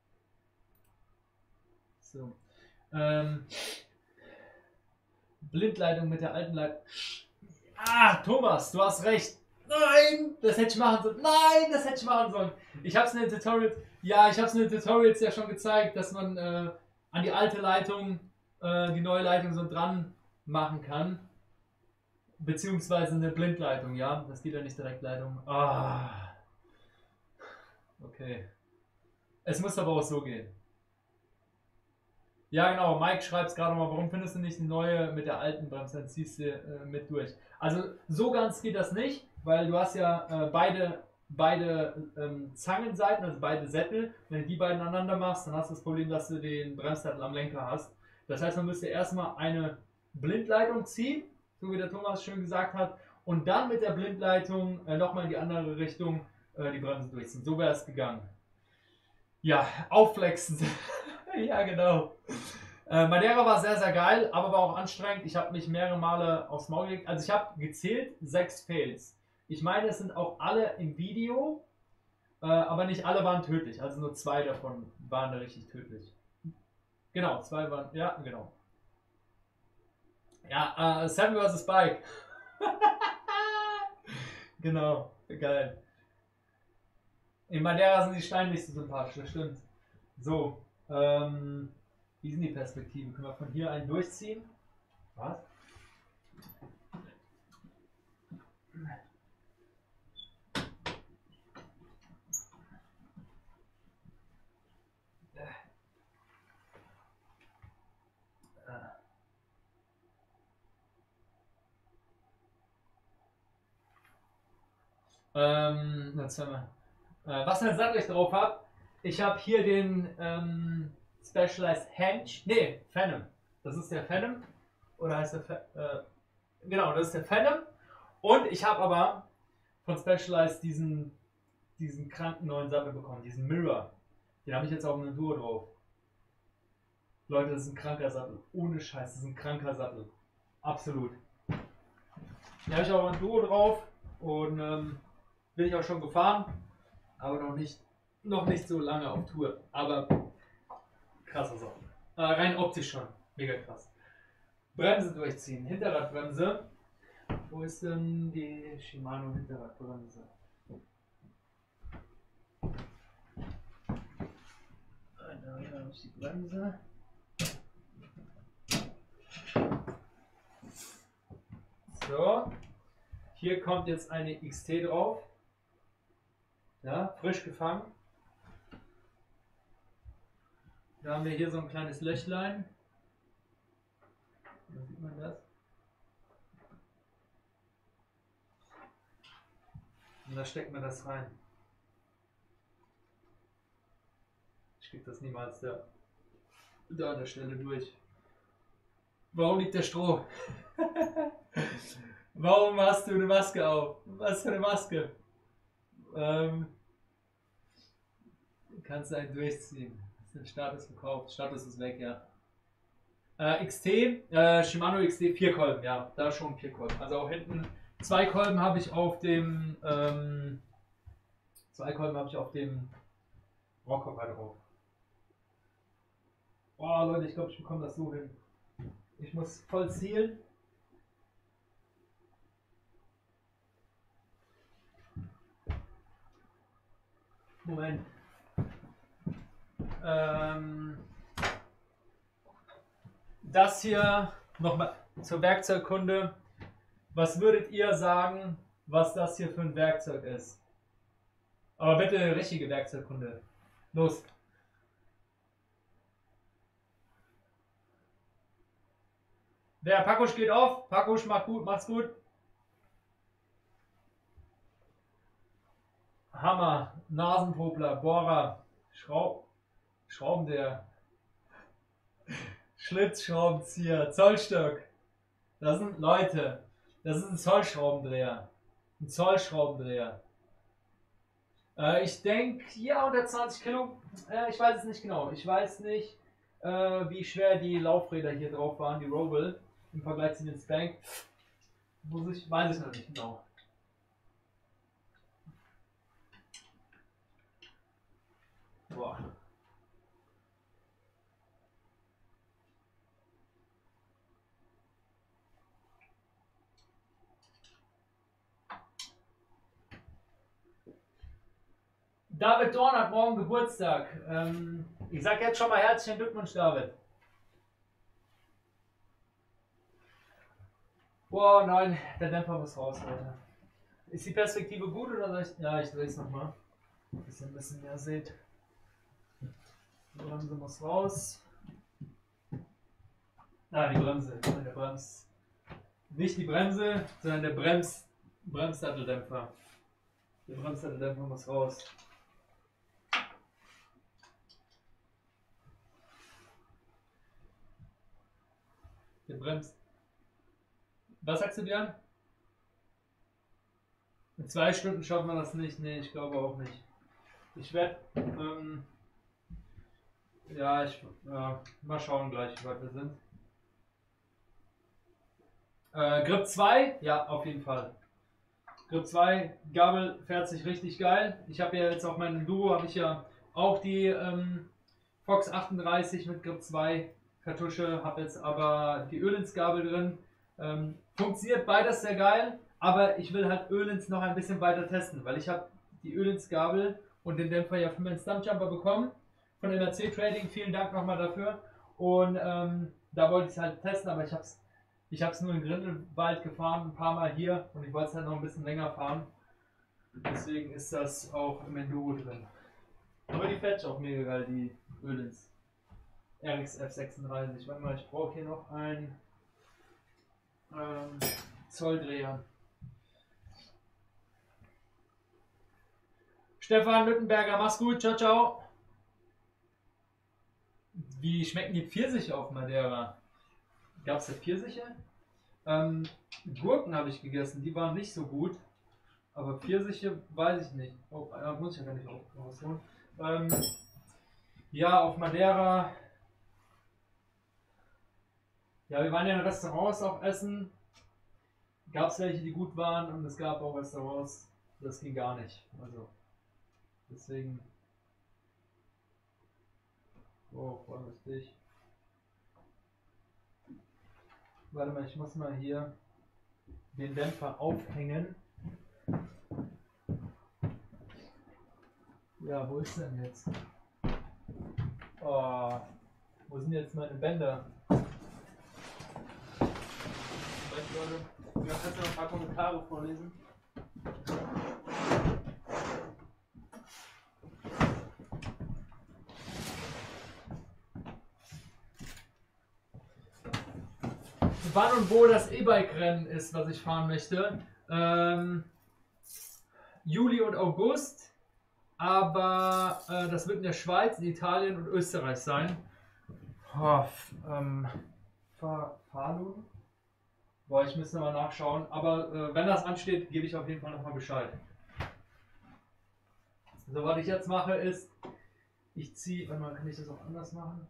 So. Ähm, Blindleitung mit der alten Leitung. Ah, Thomas, du hast recht. Nein, das hätte ich machen sollen. Nein, das hätte ich machen sollen. Ich habe es in den Tutorials, ja, ich habe es in den Tutorials ja schon gezeigt, dass man äh, an die alte Leitung äh, die neue Leitung so dran machen kann. Beziehungsweise eine Blindleitung, ja. Das geht ja nicht Direktleitung. Ah. Okay. Es muss aber auch so gehen. Ja, genau. Mike schreibt es gerade mal, warum findest du nicht die neue mit der alten Bremse? Dann ziehst du äh, mit durch. Also so ganz geht das nicht, weil du hast ja äh, beide, beide ähm, Zangenseiten, also beide Sättel. Wenn du die beiden aneinander machst, dann hast du das Problem, dass du den Bremssattel am Lenker hast. Das heißt, man müsste erstmal eine Blindleitung ziehen, so wie der Thomas schön gesagt hat, und dann mit der Blindleitung äh, nochmal in die andere Richtung äh, die Bremse durchziehen. So wäre es gegangen. Ja, aufflexen. Ja, genau. Äh, Madeira war sehr, sehr geil, aber war auch anstrengend. Ich habe mich mehrere Male aufs Maul gelegt. Also ich habe gezählt sechs Fails. Ich meine, es sind auch alle im Video, äh, aber nicht alle waren tödlich. Also nur zwei davon waren richtig tödlich. Genau, zwei waren, ja, genau. Ja, äh, Seven versus. Bike. Genau, geil. In Madeira sind die Steine nicht so sympathisch, das stimmt. So, ähm, wie sind die Perspektiven? Können wir von hier einen durchziehen? Was? Ähm, jetzt haben wir. Äh, was für ein Sattel ich drauf habe? Ich habe hier den ähm, Specialized Henge. Ne, Phantom. Das ist der Phantom. Oder heißt der Phantom? Äh, genau, das ist der Phantom. Und ich habe aber von Specialized diesen, diesen kranken neuen Sattel bekommen, diesen Mirror. Den habe ich jetzt auf einem Duo drauf. Leute, das ist ein kranker Sattel. Ohne Scheiß, das ist ein kranker Sattel. Absolut. Den habe ich auch ein Duo drauf und ähm, bin ich auch schon gefahren, aber noch nicht, noch nicht so lange auf Tour. Aber krasser Sattel. Äh, rein optisch schon. Mega krass. Bremse durchziehen. Hinterradbremse. Wo ist denn die Shimano Hinterradbremse? Da habe ich die Bremse. So. Hier kommt jetzt eine X T drauf. Ja, frisch gefangen. Da haben wir hier so ein kleines Löchlein. Da sieht man das. Und da steckt man das rein. Ich krieg das niemals da, da an der Stelle durch. Warum liegt der Stroh? Warum hast du eine Maske auf? Was für eine Maske? Ähm, kannst du einen durchziehen. Der Status verkauft. Status ist weg, ja. Äh, X T, äh, Shimano X T, vier Kolben, ja. Da schon vier Kolben. Also auch hinten zwei Kolben habe ich auf dem ähm, zwei Kolben habe ich auf dem Rockhocker drauf. Boah, Leute, ich glaube, ich bekomme das so hin. Ich muss voll zielen. Moment. Ähm, das hier nochmal zur Werkzeugkunde. Was würdet ihr sagen, was das hier für ein Werkzeug ist? Aber bitte richtige Werkzeugkunde. Los. Der Pakusch geht auf. Pakusch macht gut, macht's gut. Hammer, Nasenpopler, Bohrer, Schraub, Schraubendreher, Schlitzschraubenzieher, Zollstock. Das sind Leute. Das ist ein Zollschraubendreher. Ein Zollschraubendreher. Äh, ich denke, ja, unter zwanzig Kilo. Äh, ich weiß es nicht genau. Ich weiß nicht, äh, wie schwer die Laufräder hier drauf waren, die Roble, im Vergleich zu den Spank. Muss ich, weiß ich noch nicht genau. Boah. David Dorn hat morgen Geburtstag. Ähm, ich sage jetzt schon mal herzlichen Glückwunsch, David. Boah, nein, der Dämpfer muss raus, Alter. Ist die Perspektive gut oder soll ich... Ja, ich drehe es nochmal. Dass ihr ein bisschen mehr seht. Die Bremse muss raus. Ah, die Bremse. Der Brems. Nicht die Bremse, sondern der Brems... Bremssatteldämpfer. Der Bremssatteldämpfer muss raus. Der Brems... Was sagst du, Björn? In zwei Stunden schaffen wir das nicht. Nee, ich glaube auch nicht. Ich werde... Ähm, ja, ich... Ja, mal schauen gleich, wie weit wir sind. Äh, Grip zwei? Ja, auf jeden Fall. Grip zwei, Gabel fährt sich richtig geil. Ich habe ja jetzt auf meinem Duo, habe ich ja auch die ähm, Fox achtunddreißig mit Grip zwei Kartusche, habe jetzt aber die Öhlins-Gabel drin. Ähm, funktioniert beides sehr geil, aber ich will halt Öhlins noch ein bisschen weiter testen, weil ich habe die Öhlins-Gabel und den Dämpfer ja für meinen Stumpjumper bekommen von M R C Trading. Vielen Dank nochmal dafür. Und ähm, da wollte ich es halt testen, aber ich habe es ich habe es nur in Grindelwald gefahren, ein paar Mal hier, und ich wollte es halt noch ein bisschen länger fahren. Deswegen ist das auch im Enduro drin. Aber die fährt auch mega geil, die Öhlins. R X F sechsunddreißig. Warte mal, ich brauche hier noch einen ähm, Zolldreher. Stefan Lüttenberger, mach's gut, ciao, ciao. Wie schmecken die Pfirsiche auf Madeira? Gab es da Pfirsiche? Ähm, Gurken habe ich gegessen, die waren nicht so gut. Aber Pfirsiche weiß ich nicht. Oh, da muss ich ja gar nicht rausholen. Ähm, ja, auf Madeira. Ja, wir waren ja in Restaurants auch essen. Gab es welche, die gut waren, und es gab auch Restaurants, das ging gar nicht. Also, deswegen. Oh, vorsichtig. Warte mal, ich muss mal hier den Dämpfer aufhängen. Ja, wo ist denn jetzt? Oh, wo sind jetzt meine Bänder? Leute, ich kann jetzt noch ein paar Kommentare vorlesen. Wann und wo das E-Bike-Rennen ist, was ich fahren möchte. Ähm, Juli und August, aber äh, das wird in der Schweiz, in Italien und Österreich sein. Oh, ähm, Falun? Boah, ich müsste mal nachschauen, aber äh, wenn das ansteht, gebe ich auf jeden Fall nochmal Bescheid. So, was ich jetzt mache ist, ich ziehe, warte mal, kann ich das auch anders machen?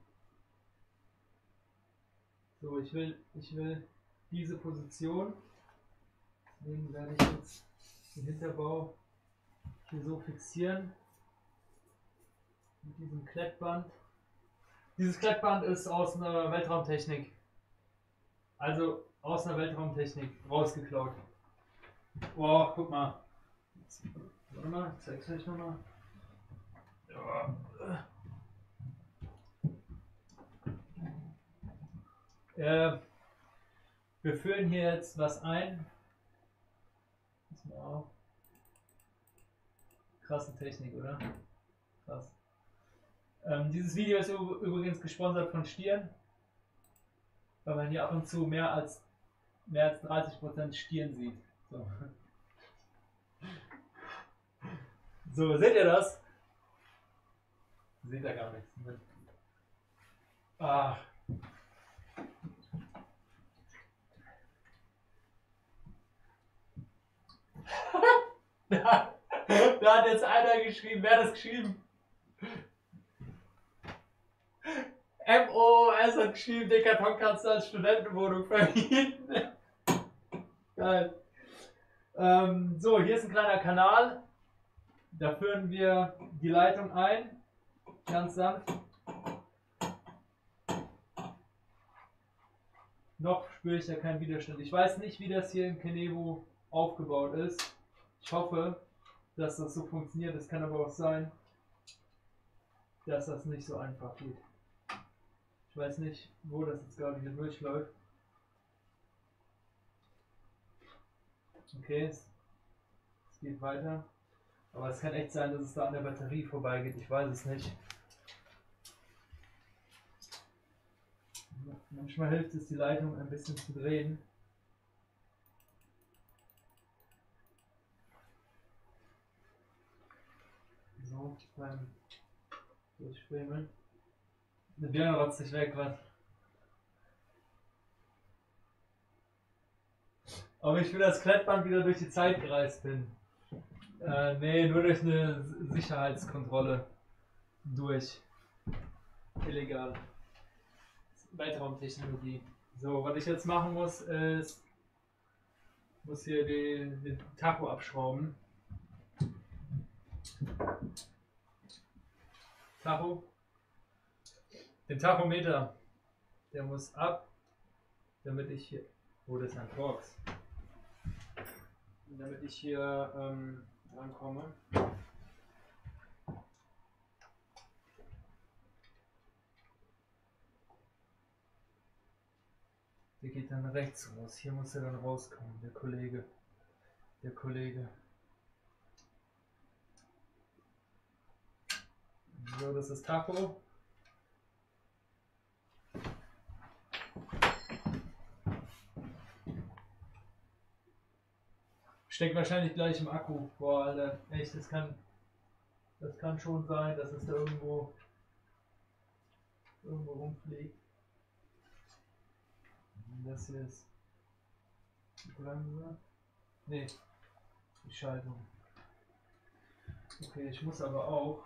So, ich will, ich will diese Position, deswegen werde ich jetzt den Hinterbau hier so fixieren mit diesem Klettband. Dieses Klettband ist aus einer Weltraumtechnik, also aus einer Weltraumtechnik rausgeklaut. Boah, guck mal. Warte mal, ich zeig's euch nochmal. Ja. Äh, wir füllen hier jetzt was ein. Pass mal auf. Krasse Technik, oder? Krass. Ähm, dieses Video ist übrigens gesponsert von Stirn, weil man hier ab und zu mehr als mehr als dreißig Prozent Stirn sieht. So. So, seht ihr das? Seht ihr gar nichts. Ne? Ach. da, da hat jetzt einer geschrieben. Wer hat das geschrieben? M O S hat geschrieben, den Karton kannst du als Studentenwohnung vermieten. Geil. Ähm, so, hier ist ein kleiner Kanal. Da führen wir die Leitung ein. Ganz sanft. Noch spüre ich da keinen Widerstand. Ich weiß nicht, wie das hier in Kenevo aufgebaut ist. Ich hoffe, dass das so funktioniert. Es kann aber auch sein, dass das nicht so einfach geht. Ich weiß nicht, wo das jetzt gerade hier durchläuft. Okay, es, es geht weiter. Aber es kann echt sein, dass es da an der Batterie vorbeigeht. Ich weiß es nicht. Manchmal hilft es, die Leitung ein bisschen zu drehen. So, beim Durchfremen. Der Björn rotzt sich weg, was? Ob ich für das Klettband wieder durch die Zeit gereist bin. Äh, nee, nur durch eine Sicherheitskontrolle. Durch. Illegal. Weltraumtechnologie. So, was ich jetzt machen muss, ist, muss hier den, den Tacho abschrauben. Tacho. Den Tachometer. Der muss ab, damit ich hier. Oh, das ist ein Torx. Damit ich hier ähm, rankomme. Der geht dann rechts raus. Hier muss er dann rauskommen, der Kollege. Der Kollege. So, das ist Tacho. Steckt wahrscheinlich gleich im Akku. Boah, Alter, echt, das kann, das kann schon sein, dass es da irgendwo, irgendwo rumfliegt. Das hier ist die Bremse. Ne, die Schaltung. Okay, ich muss aber auch.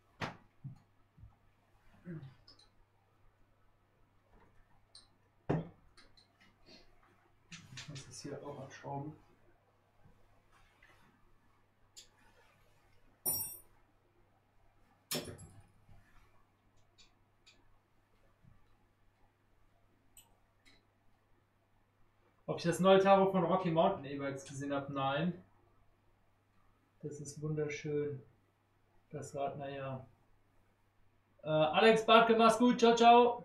Ich muss das hier auch abschrauben. Ob ich das neue Tacho von Rocky Mountain E-Bikes gesehen habe? Nein. Das ist wunderschön. Das Rad, naja. Äh, Alex Bartke, mach's gut. Ciao, ciao.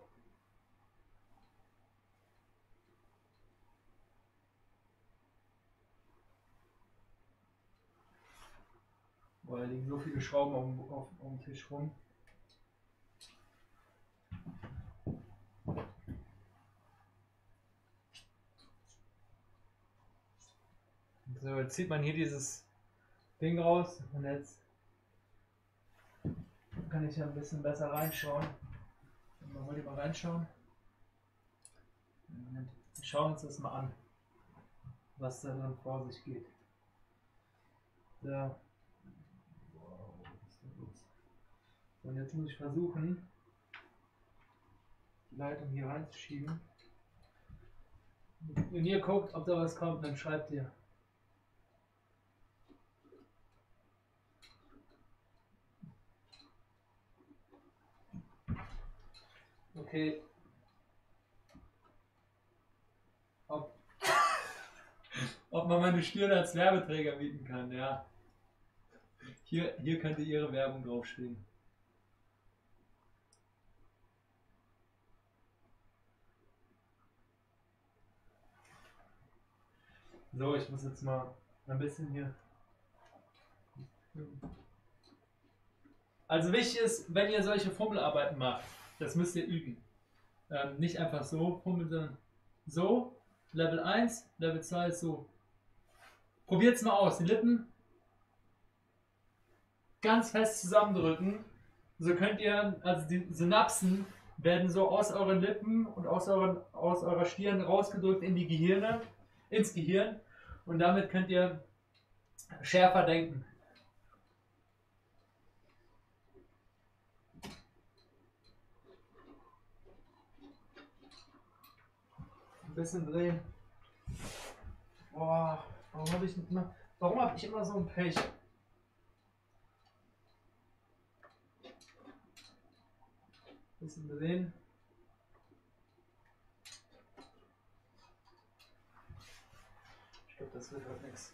Boah, da liegen so viele Schrauben auf, auf, auf dem Tisch rum. So, jetzt zieht man hier dieses Ding raus und jetzt kann ich ja ein bisschen besser reinschauen. Man wollte mal reinschauen. Wir schauen uns das mal an, was da dann vor sich geht. Da. Wow, was ist da los? So, und jetzt muss ich versuchen, die Leitung hier reinzuschieben. Wenn ihr guckt, ob da was kommt, dann schreibt ihr. Okay. Ob, ob man meine Stirn als Werbeträger bieten kann, ja. Hier, hier könnte ihre Werbung draufstehen. So, ich muss jetzt mal ein bisschen hier. Also wichtig ist, wenn ihr solche Fummelarbeiten macht, das müsst ihr üben. Ähm, nicht einfach so fummeln, sondern so. Level eins, Level zwei ist so. Probiert es mal aus. Die Lippen ganz fest zusammendrücken. So könnt ihr, also die Synapsen werden so aus euren Lippen und aus, euren, aus eurer Stirn rausgedrückt in die Gehirne, ins Gehirn. Und damit könnt ihr schärfer denken. Ein bisschen drehen. Boah, warum habe ich nicht immer, warum habe ich immer so ein Pech? Ein bisschen drehen. Ich glaube, das wird halt nichts.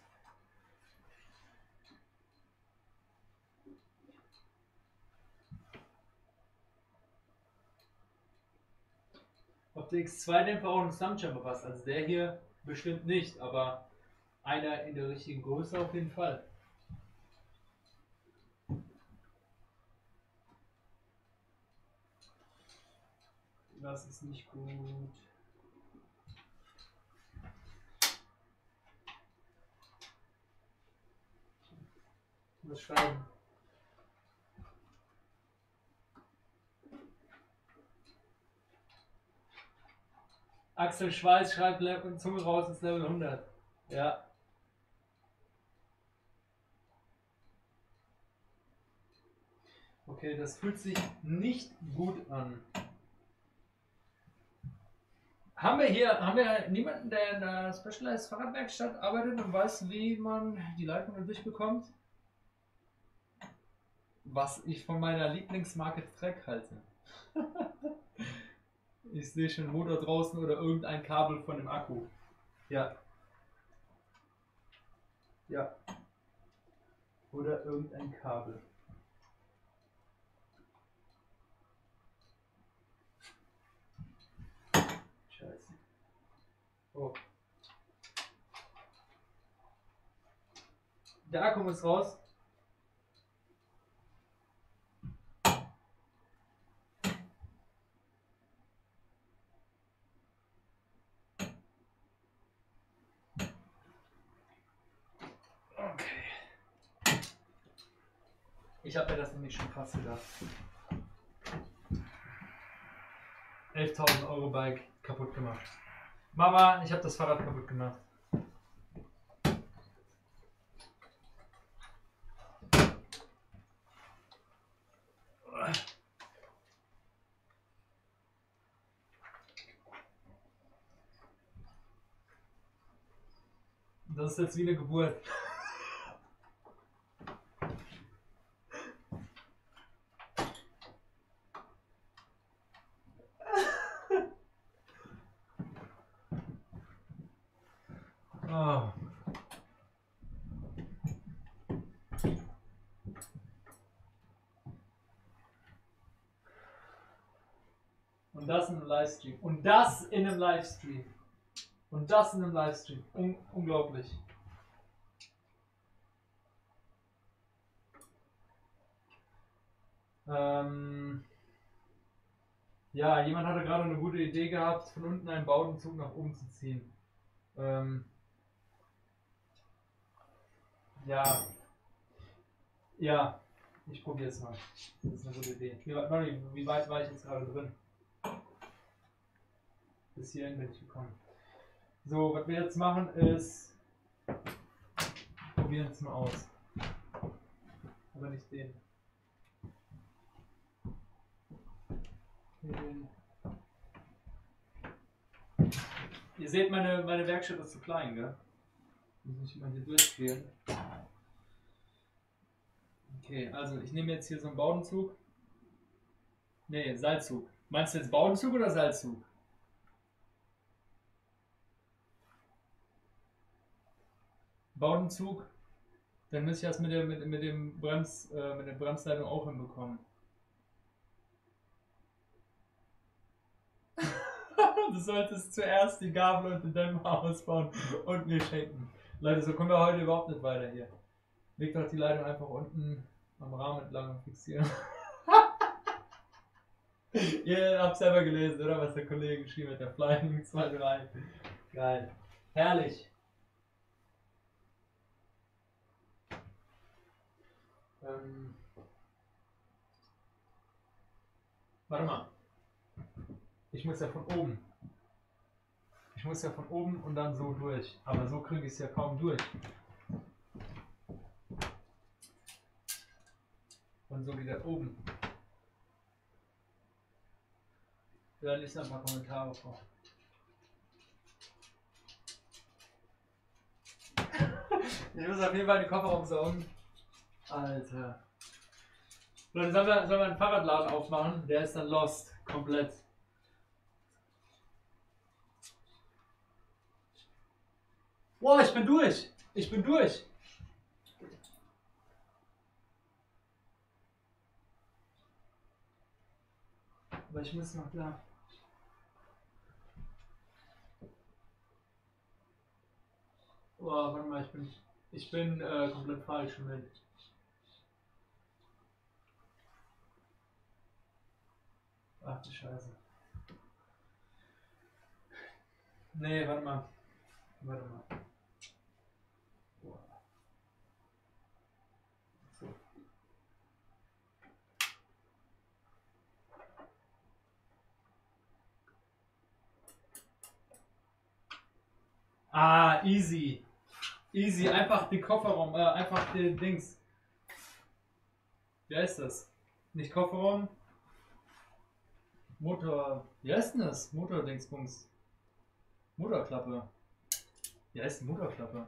Ob der X zwei Dämpfer auch einen Stumpjumper passt, also der hier bestimmt nicht, aber Einer in der richtigen Größe auf jeden Fall. Das ist nicht gut. Ich muss schreiben. Axel Schweiß schreibt und Zunge raus ist Level hundert. Ja. Okay, das fühlt sich nicht gut an. Haben wir hier haben wir niemanden, der in der Specialized Fahrradwerkstatt arbeitet und weiß, wie man die Leitungen durchbekommt? Was ich von meiner Lieblingsmarke Trek halte. Ich sehe schon Motor draußen oder irgendein Kabel von dem Akku. Ja. Ja. Oder irgendein Kabel. Scheiße. Oh. Der Akku muss raus. Okay. Ich habe mir das nämlich schon fast gedacht. elftausend Euro Bike kaputt gemacht. Mama, ich habe das Fahrrad kaputt gemacht. Das ist jetzt wie eine Geburt. Oh. Und das in einem Livestream. Und das in einem Livestream. Und das in einem Livestream. Un unglaublich. Ähm ja, jemand hatte gerade eine gute Idee gehabt, von unten einen Bowdenzug nach oben zu ziehen. Ähm ja. Ja. Ich probiere es mal. Das ist eine gute Idee. Wie, wie weit war ich jetzt gerade drin? Bis hierhin bin ich gekommen. So, was wir jetzt machen ist, probieren es mal aus. Aber nicht den. den. Ihr seht, meine, meine Werkstatt ist zu klein, gell? Muss ich mal hier durchspielen. Okay, also ich nehme jetzt hier so einen Bowdenzug. Ne, Seilzug. Meinst du jetzt Bowdenzug oder Seilzug? Bowdenzug, dann müsste ich das mit, der, mit, mit, dem Brems, äh, mit der Bremsleitung auch hinbekommen. Du solltest zuerst die Gabel und den Dämpfer ausbauen und mir schenken. Leute, so kommen wir heute überhaupt nicht weiter hier. Leg doch die Leitung einfach unten am Rahmen entlang und fixieren. Ihr habt selber gelesen, oder? Was der Kollege geschrieben hat, der Flying zwei drei. Geil. Herrlich. Ähm. Warte mal. Ich muss ja von oben. Ich muss ja von oben und dann so durch. Aber so kriege ich es ja kaum durch. Und so wieder oben. Da liest ein paar Kommentare vor. Ich muss auf jeden Fall den Kofferraum saugen. Alter. Leute, sollen wir, sollen wir einen Fahrradladen aufmachen? Der ist dann lost. Komplett. Boah, ich bin durch. Ich bin durch. Aber ich muss noch da. Oh, warte mal, ich bin, ich bin äh, komplett falsch. Moment. Ach du Scheiße. Nee, warte mal. Warte mal. Boah. So. Ah, easy. Easy, einfach den Kofferraum, äh, einfach den Dings. Wie heißt das? Nicht Kofferraum. Motor. Wie heißt denn das? Motordingsbums. Motorklappe. Wie heißt die Motorklappe?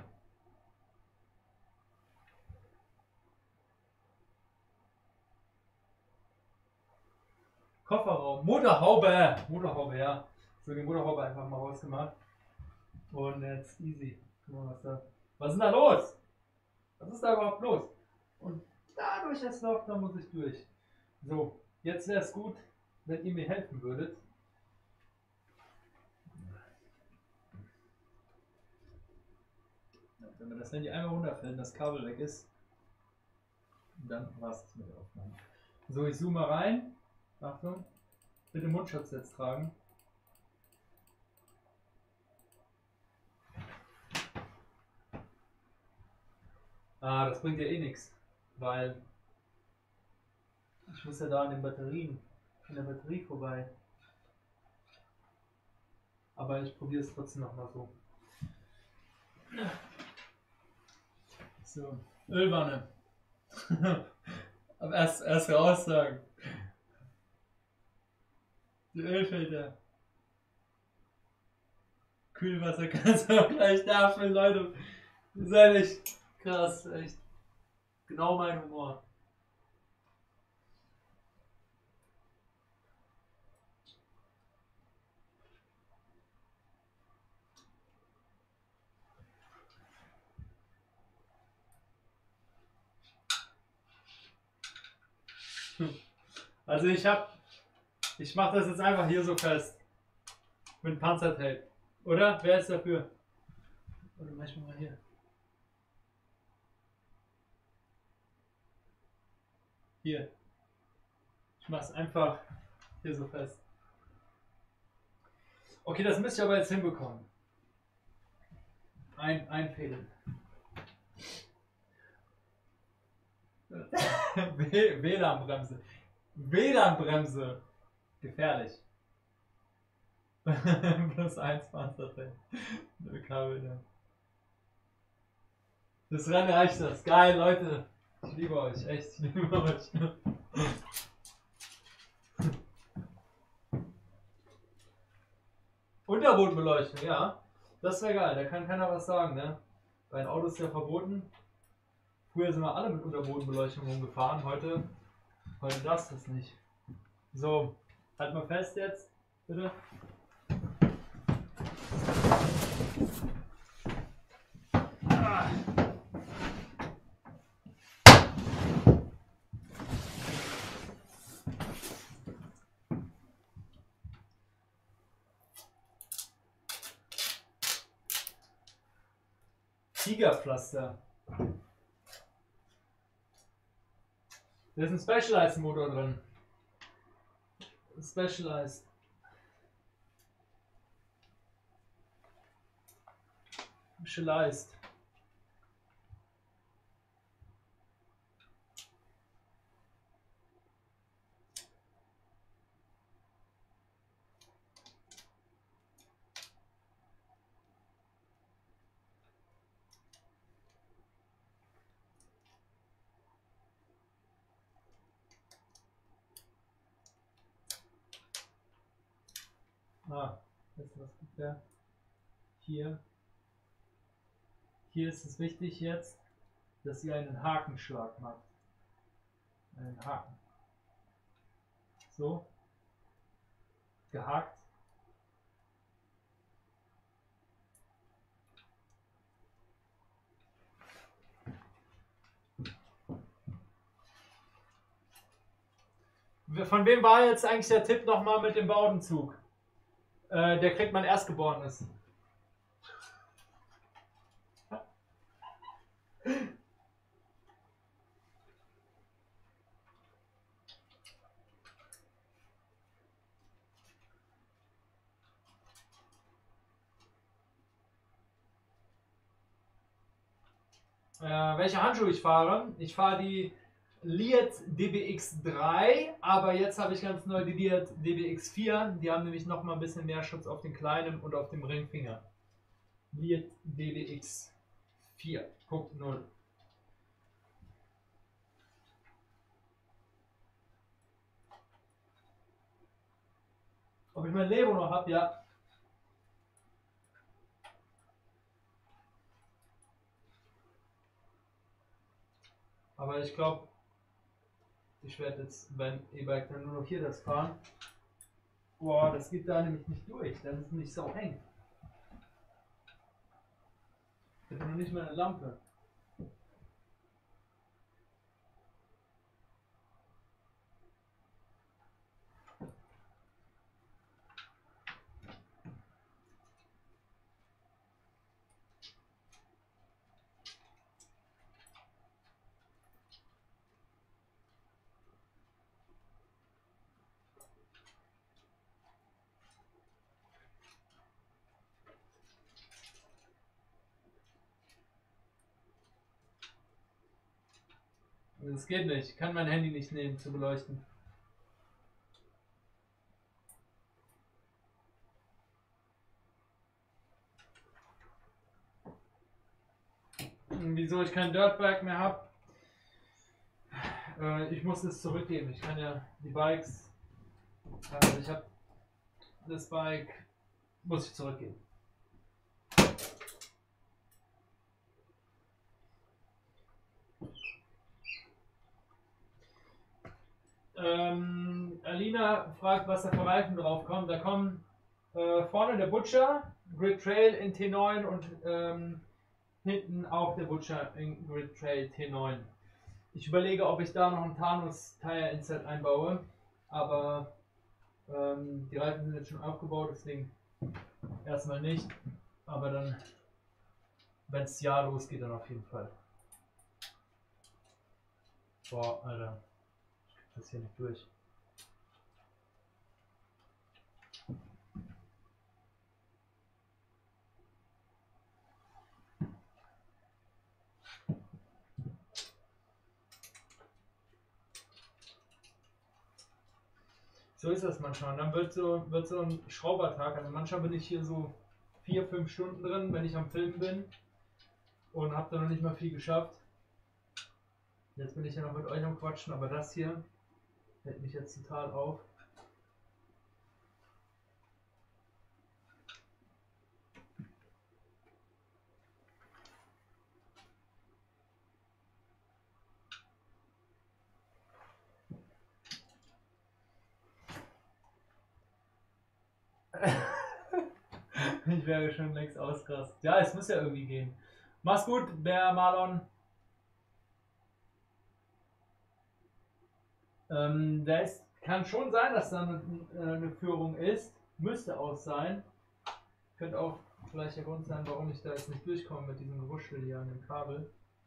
Kofferraum. Motorhaube. Motorhaube, ja. So, die Motorhaube einfach mal rausgemacht. Und jetzt easy. Guck mal, was da. Was ist denn da los? Was ist da überhaupt los? Und dadurch das Loch, da muss ich durch. So, jetzt wäre es gut, wenn ihr mir helfen würdet. Wenn mir das Handy einmal runterfällt und das Kabel weg ist, dann war es mit der Aufnahme. So, ich zoome rein. Achtung. Bitte Mundschutz jetzt tragen. Ah, das bringt ja eh nichts, weil ich muss ja da an den Batterien, an der Batterie vorbei. Aber ich probiere es trotzdem nochmal so. So, Ölwanne. Aber erst, erst raus sagen. Die Ölfilter. Kühlwasser kannst du auch gleich nachfüllen, Leute. Das ist echt krass, echt. Genau mein Humor. Also ich hab, ich mache das jetzt einfach hier so fest. Mit Panzertape. Oder? Wer ist dafür? Oder mach ich mal hier. Hier. Ich mach's einfach hier so fest. Okay, das müsst ihr aber jetzt hinbekommen. Ein, einfädeln. W L A N-Bremse. W L A N-Bremse. Gefährlich. Plus eins Panzertape. Kabel, ja. Das Rennen reicht das. Geil, Leute. Ich liebe euch. Echt, ich liebe euch. Unterbodenbeleuchtung, ja. Das wäre geil. Da kann keiner was sagen, ne? Bei den Autos ist ja verboten. Früher sind wir alle mit Unterbodenbeleuchtung rumgefahren. Heute, heute darfst du es nicht. So, halt mal fest jetzt, bitte. Ah. Tigerpflaster. Da ist ein Specialized Motor drin. Specialized. Specialized. Ah, jetzt was gibt der? Hier. Hier ist es wichtig jetzt, dass ihr einen Hakenschlag macht. Einen Haken. So. Gehakt. Von wem war jetzt eigentlich der Tipp nochmal mit dem Bowdenzug? Äh, der kriegt mein Erstgeborenes. Äh, welche Handschuhe ich fahre? Ich fahre die Lead D B X drei, aber jetzt habe ich ganz neu die Lead D B X vier. Die haben nämlich noch mal ein bisschen mehr Schutz auf den kleinen und auf dem Ringfinger. Lead D B X vier Punkt null. Ob ich mein Levo noch habe? Ja. Aber ich glaube, ich werde jetzt beim E-Bike dann nur noch hier das fahren. Boah, das geht da nämlich nicht durch. Das ist nicht so eng. Ich habe noch nicht mal eine Lampe. Das geht nicht. Ich kann mein Handy nicht nehmen zu beleuchten. Wieso ich kein Dirtbike mehr habe? Äh, ich muss es zurückgeben. Ich kann ja die Bikes. Also ich habe das Bike. Muss ich zurückgeben. Ähm, Alina fragt, was da für Reifen drauf kommt. Da kommen äh, vorne der Butcher, Grid Trail in T neun und ähm, hinten auch der Butcher in Grid Trail T neun. Ich überlege, ob ich da noch ein Thanos Tire Inset einbaue, aber ähm, die Reifen sind jetzt schon aufgebaut, deswegen erstmal nicht. Aber dann, wenn es Jahr losgeht, dann auf jeden Fall. Boah, Alter. Das hier nicht durch. So ist das manchmal. Und dann wird so, wird so ein Schraubertag. Also manchmal bin ich hier so vier, fünf Stunden drin, wenn ich am Filmen bin. Und habe da noch nicht mal viel geschafft. Jetzt bin ich ja noch mit euch am Quatschen, aber das hier hält mich jetzt total auf. Ich wäre schon längst ausgerastet. Ja, es muss ja irgendwie gehen. Mach's gut, der Marlon. Ähm, der ist, kann schon sein, dass da eine, eine Führung ist. Müsste auch sein. Könnte auch vielleicht der Grund sein, warum ich da jetzt nicht durchkomme mit diesem Gewuschel hier an dem Kabel.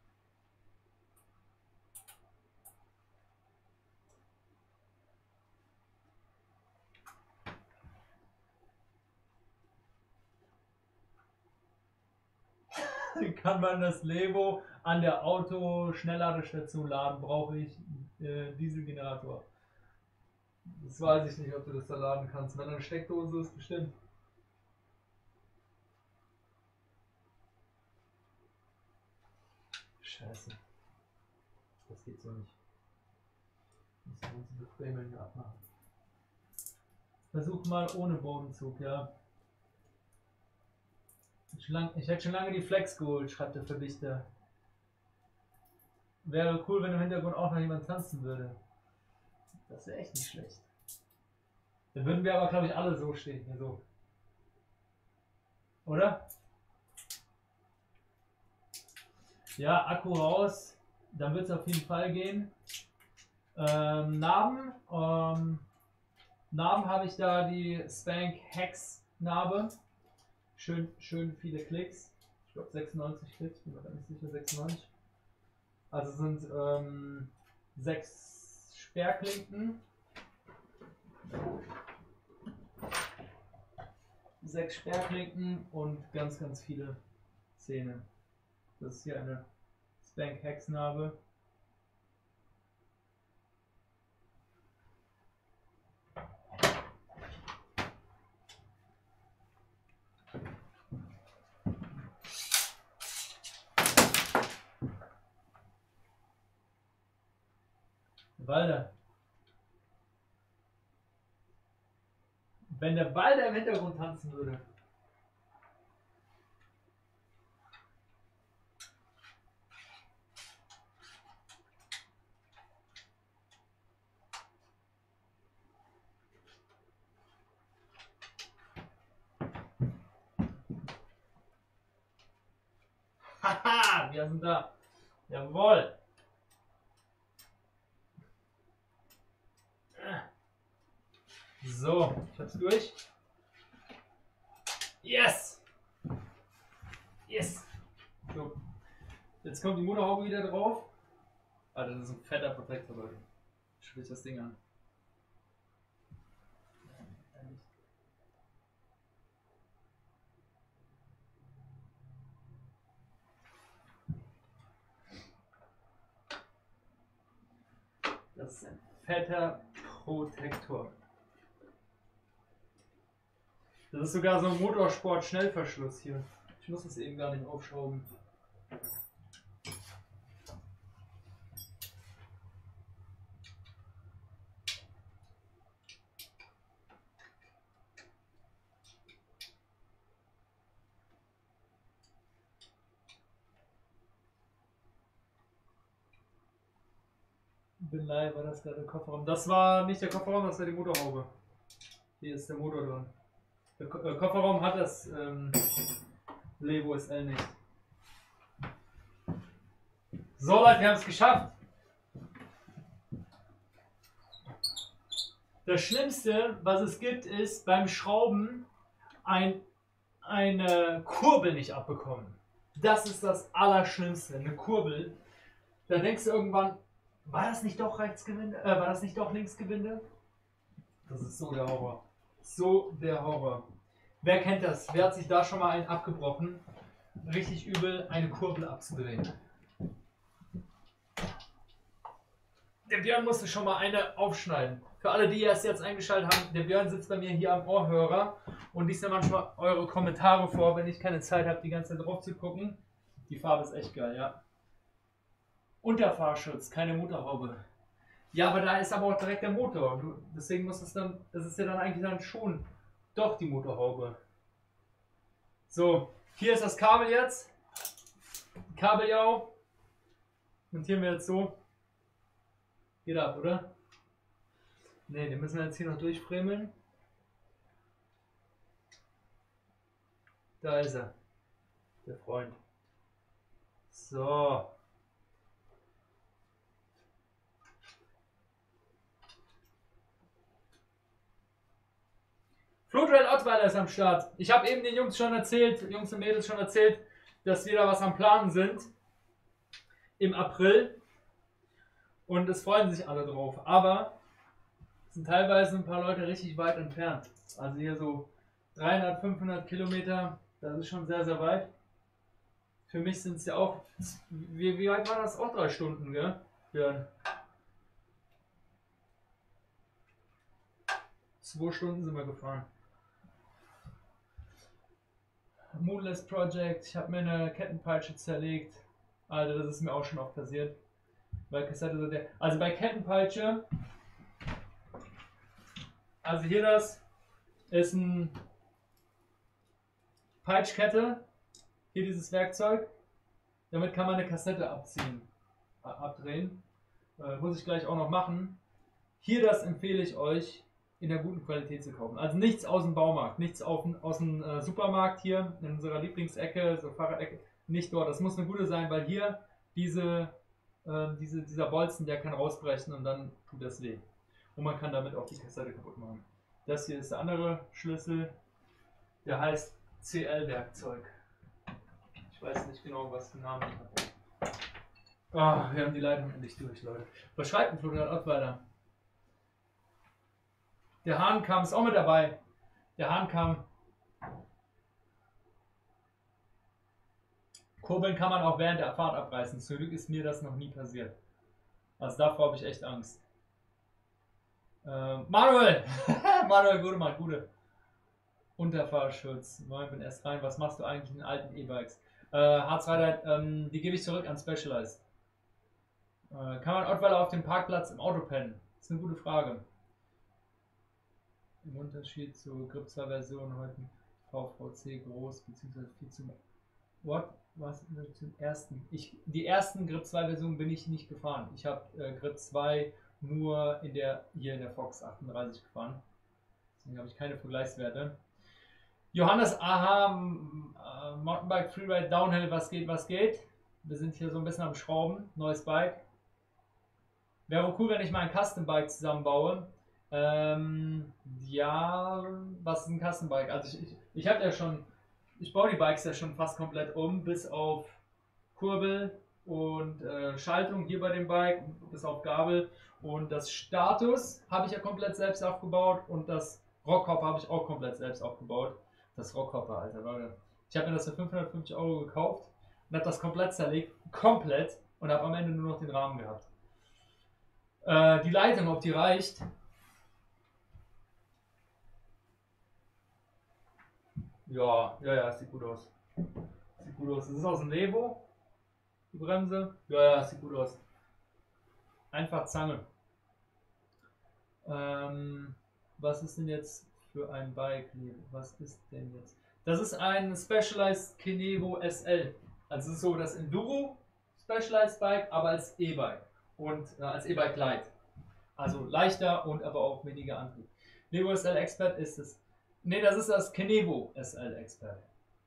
Kann man das Levo an der Auto-Schnellladestation laden, brauche ich äh, Dieselgenerator. Das weiß ich nicht, ob du das da laden kannst. Wenn eine Steckdose ist, bestimmt. Scheiße. Das geht so nicht. Müssen wir unsere Frameln hier abmachen. Versuch mal ohne Bodenzug, ja. Ich hätte schon lange die Flex geholt, schreibt der Verdichter. Wäre cool, wenn im Hintergrund auch noch jemand tanzen würde. Das wäre echt nicht schlecht. Dann würden wir aber, glaube ich, alle so stehen. Hier so. Oder? Ja, Akku raus. Dann wird es auf jeden Fall gehen. Ähm, Narben. Ähm, Narben habe ich da die Spank Hex Narbe. Schön, schön viele Klicks. Ich glaube sechsundneunzig Klicks, bin mir gar nicht sicher, sechsundneunzig. Also sind ähm, sechs Sperrklinken, sechs Sperrklinken und ganz, ganz viele Zähne. Das ist hier eine Spank Hexnarbe. Walder. Wenn der Walder im Hintergrund tanzen würde. Haha, wir sind da. Jawohl. So, ich hab's durch. Yes! Yes! So. Jetzt kommt die Motorhaube wieder drauf. Alter, das ist ein fetter Protektor, Leute. Sprich das Ding an. Das ist ein fetter Protektor. Das ist sogar so ein Motorsport-Schnellverschluss hier. Ich muss das eben gar nicht aufschrauben. Belei war das gerade der Kofferraum. Das war nicht der Kofferraum, das war die Motorhaube. Hier ist der Motor drin. Der Ko äh, Kofferraum hat das ähm, Levo S L nicht. So Leute, wir haben es geschafft. Das Schlimmste, was es gibt, ist beim Schrauben ein, eine Kurbel nicht abbekommen. Das ist das Allerschlimmste, eine Kurbel. Da denkst du irgendwann, war das nicht doch Rechtsgewinde? Äh, war das nicht doch Linksgewinde? Das ist so der Horror. So der Horror. Wer kennt das? Wer hat sich da schon mal einen abgebrochen? Richtig übel, eine Kurbel abzudrehen. Der Björn musste schon mal eine aufschneiden. Für alle, die erst jetzt eingeschaltet haben, der Björn sitzt bei mir hier am Ohrhörer und liest ja manchmal eure Kommentare vor, wenn ich keine Zeit habe, die ganze Zeit drauf zu gucken. Die Farbe ist echt geil, ja. Unterfahrschutz, keine Motorhaube. Ja, aber da ist aber auch direkt der Motor. Du, deswegen muss es dann, das ist ja dann eigentlich dann schon doch die Motorhaube. So, hier ist das Kabel jetzt. Kabeljau. Montieren wir jetzt so. Geht ab, oder? Ne, den müssen wir jetzt hier noch durchfremeln. Da ist er. Der Freund. So. Flotrail Ottweiler ist am Start. Ich habe eben den Jungs schon erzählt, Jungs und Mädels schon erzählt, dass wir da was am Planen sind. Im April. Und es freuen sich alle drauf. Aber es sind teilweise ein paar Leute richtig weit entfernt. Also hier so dreihundert, fünfhundert Kilometer. Das ist schon sehr, sehr weit. Für mich sind es ja auch. Wie, wie weit war das? Auch drei Stunden, gell? Ja. Zwei Stunden sind wir gefahren. Moodless Project. Ich habe mir eine Kettenpeitsche zerlegt. Also das ist mir auch schon oft passiert. Bei Kassette so der. Also bei Kettenpeitsche. Also hier das ist ein Peitschkette. Hier dieses Werkzeug. Damit kann man eine Kassette abziehen. Abdrehen. Äh, muss ich gleich auch noch machen. Hier das empfehle ich euch in der guten Qualität zu kaufen. Also nichts aus dem Baumarkt, nichts auf, aus dem äh, Supermarkt hier in unserer Lieblingsecke, so Fahrradecke, nicht dort. Das muss eine gute sein, weil hier diese, äh, diese, dieser Bolzen, der kann rausbrechen und dann tut das weh. Und man kann damit auch die Kassette kaputt machen. Das hier ist der andere Schlüssel, der heißt C L-Werkzeug. Ich weiß nicht genau, was der Name hat. Oh, wir haben die Leitung endlich durch, Leute. Was schreibt denn Florian Ott weiter? Der Hahn kam, ist auch mit dabei. Der Hahn kam. Kurbeln kann man auch während der Fahrt abreißen. Zum Glück ist mir das noch nie passiert. Also davor habe ich echt Angst. Äh, Manuel! Manuel Gudemann, gute. Unterfahrschutz. Moin, bin erst rein. Was machst du eigentlich in alten E-Bikes? Äh, Harzreiter, ähm, die gebe ich zurück an Specialized. Äh, kann man Ottweiler auf dem Parkplatz im Auto pennen? Das ist eine gute Frage. Im Unterschied zur Grip zwei Version heute V V C groß, beziehungsweise viel zu. What? Was zum ersten? Ich, die ersten Grip zwei Versionen bin ich nicht gefahren. Ich habe äh, Grip zwei nur in der, hier in der Fox achtunddreißig gefahren. Deswegen habe ich keine Vergleichswerte. Johannes, aha, äh, Mountainbike, Freeride, Downhill, was geht, was geht. Wir sind hier so ein bisschen am Schrauben, neues Bike. Wäre cool, wenn ich mal ein Custom-Bike zusammenbaue. Ähm, ja, was ist ein Custom-Bike? Also ich, ich, ich habe ja schon, ich baue die Bikes ja schon fast komplett um, bis auf Kurbel und äh, Schaltung hier bei dem Bike, bis auf Gabel. Und das Status habe ich ja komplett selbst aufgebaut und das Rockhopper habe ich auch komplett selbst aufgebaut. Das Rockhopper, Alter, Leute. Ich habe mir das für fünfhundertfünfzig Euro gekauft und habe das komplett zerlegt, komplett, und habe am Ende nur noch den Rahmen gehabt. Äh, die Leitung, ob die reicht. Ja, ja, ja, sieht gut aus. Sieht gut aus. Das ist aus dem Levo, die Bremse. Ja, ja, sieht gut aus. Einfach Zange. Ähm, was ist denn jetzt für ein Bike? Nee, was ist denn jetzt? Das ist ein Specialized Kenevo S L. Also es ist so das Enduro Specialized Bike, aber als E-Bike. Und äh, als E-Bike Light. Also leichter und aber auch weniger Antrieb. Kenevo S L Expert ist es. Ne, das ist das Kenevo S L Expert.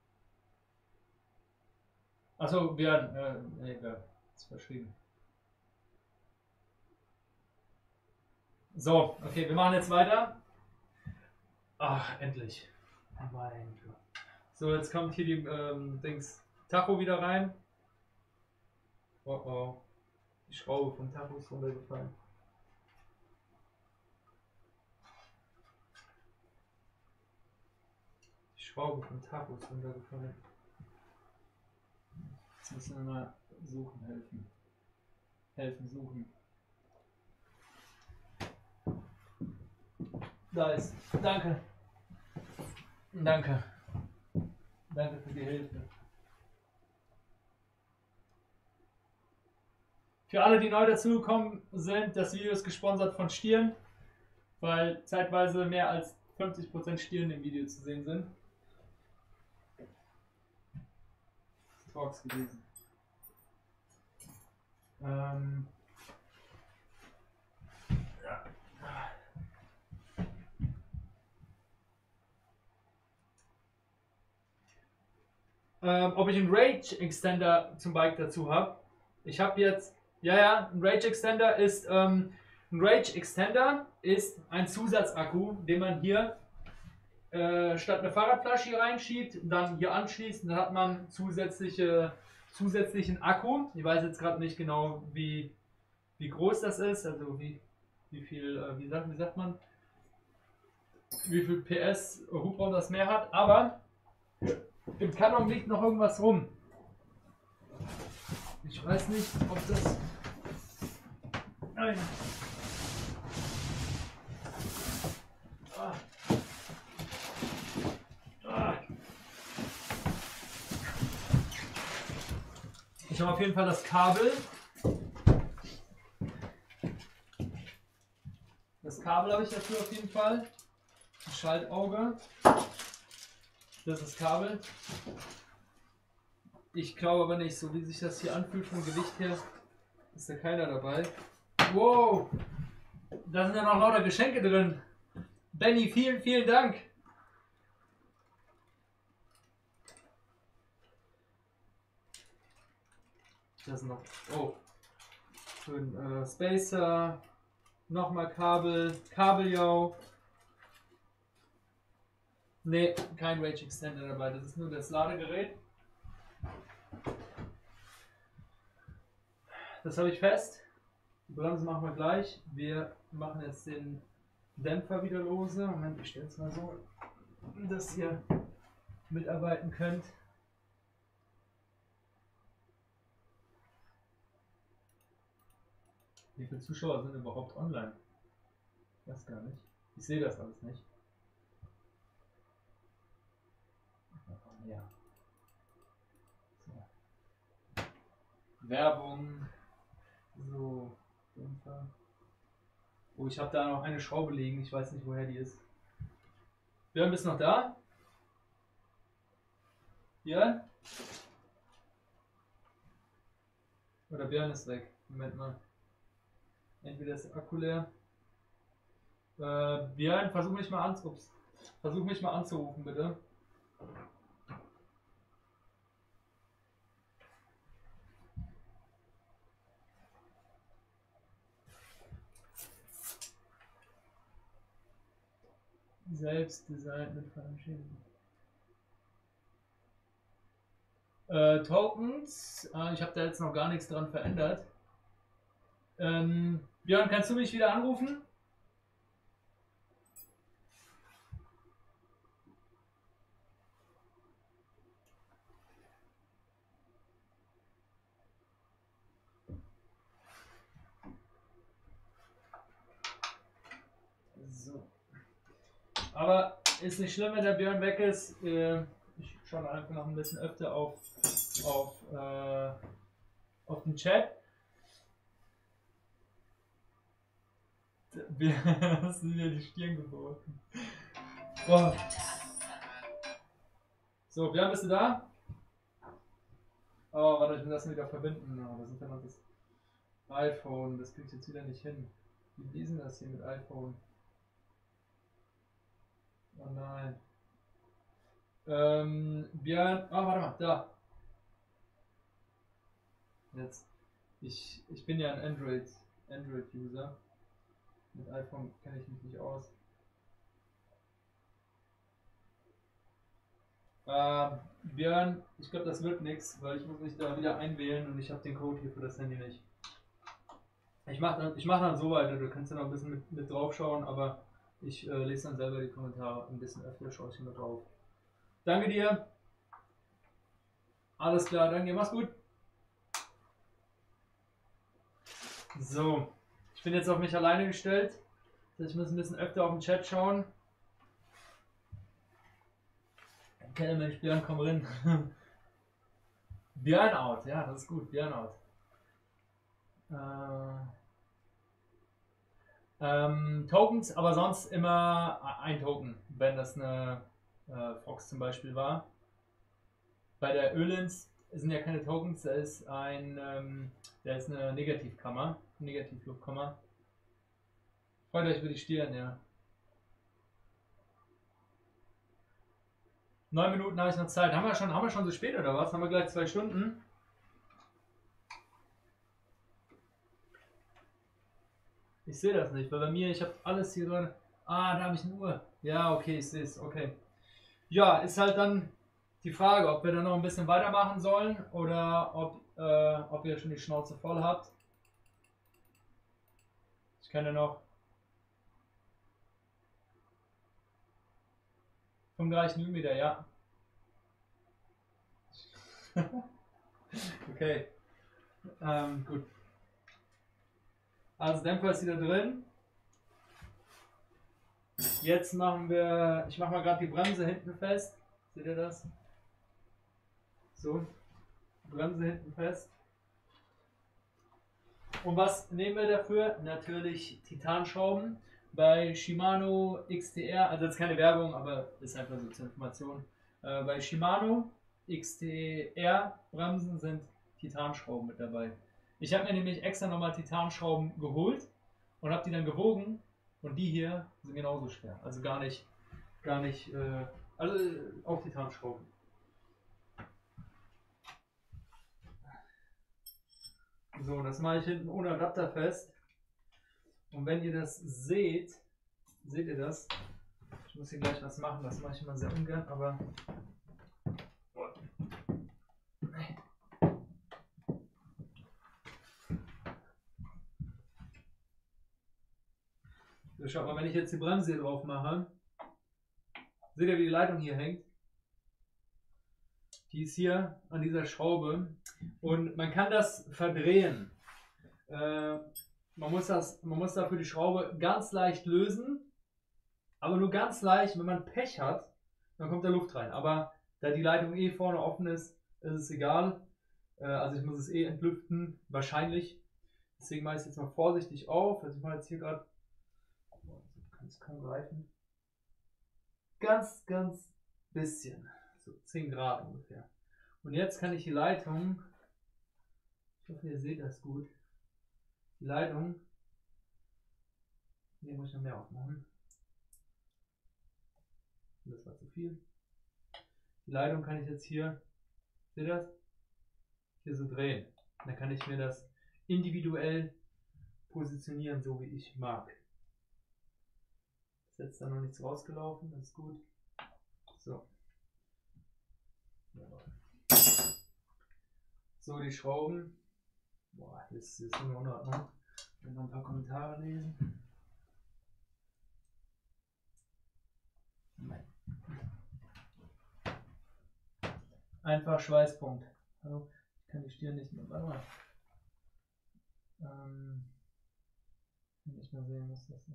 Achso, wir äh, nee, wir ist verschrieben. So, okay, wir machen jetzt weiter. Ach, endlich. Mein Gott. So, jetzt kommt hier die ähm, Dings Tacho wieder rein. Oh oh. Die Schraube vom Tacho ist runtergefallen. Die Schraube vom Tacho ist runtergefallen. Jetzt müssen wir mal suchen, helfen. Helfen, suchen. Da ist. Danke. Danke. Danke für die Hilfe. Für alle, die neu dazugekommen sind, das Video ist gesponsert von Stirn, weil zeitweise mehr als fünfzig Prozent Stirn im Video zu sehen sind. Talks gewesen. Ähm. Ja. Ähm, ob ich einen Rage Extender zum Bike dazu habe. Ich habe jetzt, ja, ja, ein Rage Extender ist, ähm, ein Rage Extender ist ein Zusatzakku, den man hier äh, statt eine Fahrradflasche hier reinschiebt, dann hier anschließt, und dann hat man zusätzliche, zusätzlichen Akku. Ich weiß jetzt gerade nicht genau, wie, wie groß das ist, also wie, wie viel, äh, wie, sagt, wie sagt man, wie viel P S Hubraum das mehr hat, aber im Karton liegt noch irgendwas rum. Ich weiß nicht, ob das. Nein. Ah. Ah. Ich habe auf jeden Fall das Kabel. Das Kabel habe ich dafür auf jeden Fall. Ein Schaltauge. Das ist das Kabel. Ich glaube aber nicht, so wie sich das hier anfühlt vom Gewicht her, ist da keiner dabei. Wow! Da sind ja noch lauter Geschenke drin. Benny, vielen, vielen Dank. Das noch. Oh. Für ein äh, Spacer. Nochmal Kabel. Kabeljau. Ne, kein Rage Extender dabei. Das ist nur das Ladegerät. das habe ich fest. Die Bremse machen wir gleich. Wir machen jetzt den Dämpfer wieder lose. Moment, ich stelle es mal so, dass ihr mitarbeiten könnt. Wie viele Zuschauer sind überhaupt online? Ich weiß gar nicht. Ich sehe das alles nicht. Ja. So. Werbung. So. Dämpfer. Oh, ich habe da noch eine Schraube liegen. Ich weiß nicht, woher die ist. Björn, bist du noch da? Björn? Oder Björn ist weg. Moment mal. Entweder ist der Akku leer. Äh, Björn, versuch mich mal an, ups, versuch mich mal anzurufen, bitte. Selbst designt mit Fallschirmen. Äh, Tokens, äh, ich habe da jetzt noch gar nichts dran verändert. Ähm, Björn, kannst du mich wieder anrufen? So. Aber ist nicht schlimm, wenn der Björn weg ist. Äh, ich schaue einfach noch ein bisschen öfter auf, auf, äh, auf den Chat. Wir hast du mir die Stirn geboten. Boah. So, Björn, bist du da? Oh, warte, ich will das wieder verbinden. Oh, das ist dann noch das iPhone. Das kriegt jetzt wieder nicht hin. Wie lesen das hier mit iPhone? Oh nein. Ähm, Björn. Oh, warte mal, da. Jetzt. Ich, ich bin ja ein Android, Android-User. Mit iPhone kenne ich mich nicht aus. Ähm, Björn, ich glaube, das wird nichts, weil ich muss mich da wieder einwählen und ich habe den Code hier für das Handy nicht. Ich mache dann, ich mach dann so weiter, du kannst ja noch ein bisschen mit, mit drauf schauen, aber ich äh, lese dann selber die Kommentare ein bisschen öfter, schaue ich immer drauf. Danke dir. Alles klar, danke, mach's gut. So, ich bin jetzt auf mich alleine gestellt. Ich muss ein bisschen öfter auf den Chat schauen. Okay, Mensch, Björn, komm rein. Burnout, ja, das ist gut, Burnout. Äh, ähm, Tokens, aber sonst immer ein Token, wenn das eine äh, Fox zum Beispiel war. Bei der Ölins sind ja keine Tokens, da ist ein, ähm, da ist eine Negativkammer, Negativluftkammer. Freut euch über die Stirn, ja. Neun Minuten habe ich noch Zeit. Haben wir schon, haben wir schon so spät oder was? Haben wir gleich zwei Stunden? Ich sehe das nicht, weil bei mir, ich habe alles hier drin. Ah, da habe ich eine Uhr. Ja, okay, ich sehe es, okay. Ja, ist halt dann die Frage, ob wir dann noch ein bisschen weitermachen sollen oder ob, äh, ob ihr schon die Schnauze voll habt. Ich kann ja noch fünfunddreißig Millimeter, ja. Okay, ähm, gut. Also Dämpfer ist wieder drin. Jetzt machen wir, ich mache mal gerade die Bremse hinten fest. Seht ihr das? So, Bremse hinten fest. Und was nehmen wir dafür? Natürlich Titanschrauben. Bei Shimano X T R, also das ist keine Werbung, aber ist einfach so zur Information. Äh, bei Shimano X T R Bremsen sind Titanschrauben mit dabei. Ich habe mir nämlich extra nochmal Titanschrauben geholt und habe die dann gewogen und die hier sind genauso schwer. Also gar nicht, gar nicht, äh, also auch Titanschrauben. So, das mache ich hinten ohne Adapter fest. Und wenn ihr das seht, seht ihr das? Ich muss hier gleich was machen, das mache ich immer sehr ungern, aber schaut mal, wenn ich jetzt die Bremse hier drauf mache, seht ihr, wie die Leitung hier hängt? Die ist hier an dieser Schraube und man kann das verdrehen. Äh, man, muss das, man muss dafür die Schraube ganz leicht lösen, aber nur ganz leicht. Wenn man Pech hat, dann kommt da Luft rein. Aber da die Leitung eh vorne offen ist, ist es egal. Äh, also ich muss es eh entlüften, wahrscheinlich. Deswegen mache ich es jetzt mal vorsichtig auf. Also ich mache jetzt hier gerade, ich kann es kaum greifen, ganz, ganz bisschen. So zehn Grad ungefähr. Und jetzt kann ich die Leitung, ich hoffe, ihr seht das gut, die Leitung, hier muss ich noch mehr aufmachen. Das war zu viel. Die Leitung kann ich jetzt hier, seht ihr das? Hier so drehen. Dann kann ich mir das individuell positionieren, so wie ich mag. Ist jetzt da noch nichts rausgelaufen, das ist gut. So. So, die Schrauben. Boah, jetzt ist es nur in Ordnung. Ich will noch ein paar Kommentare lesen. Einfach Schweißpunkt. Hallo, ich kann die Stirn nicht mehr. Warte mal. Ähm, nicht mehr sehen, was das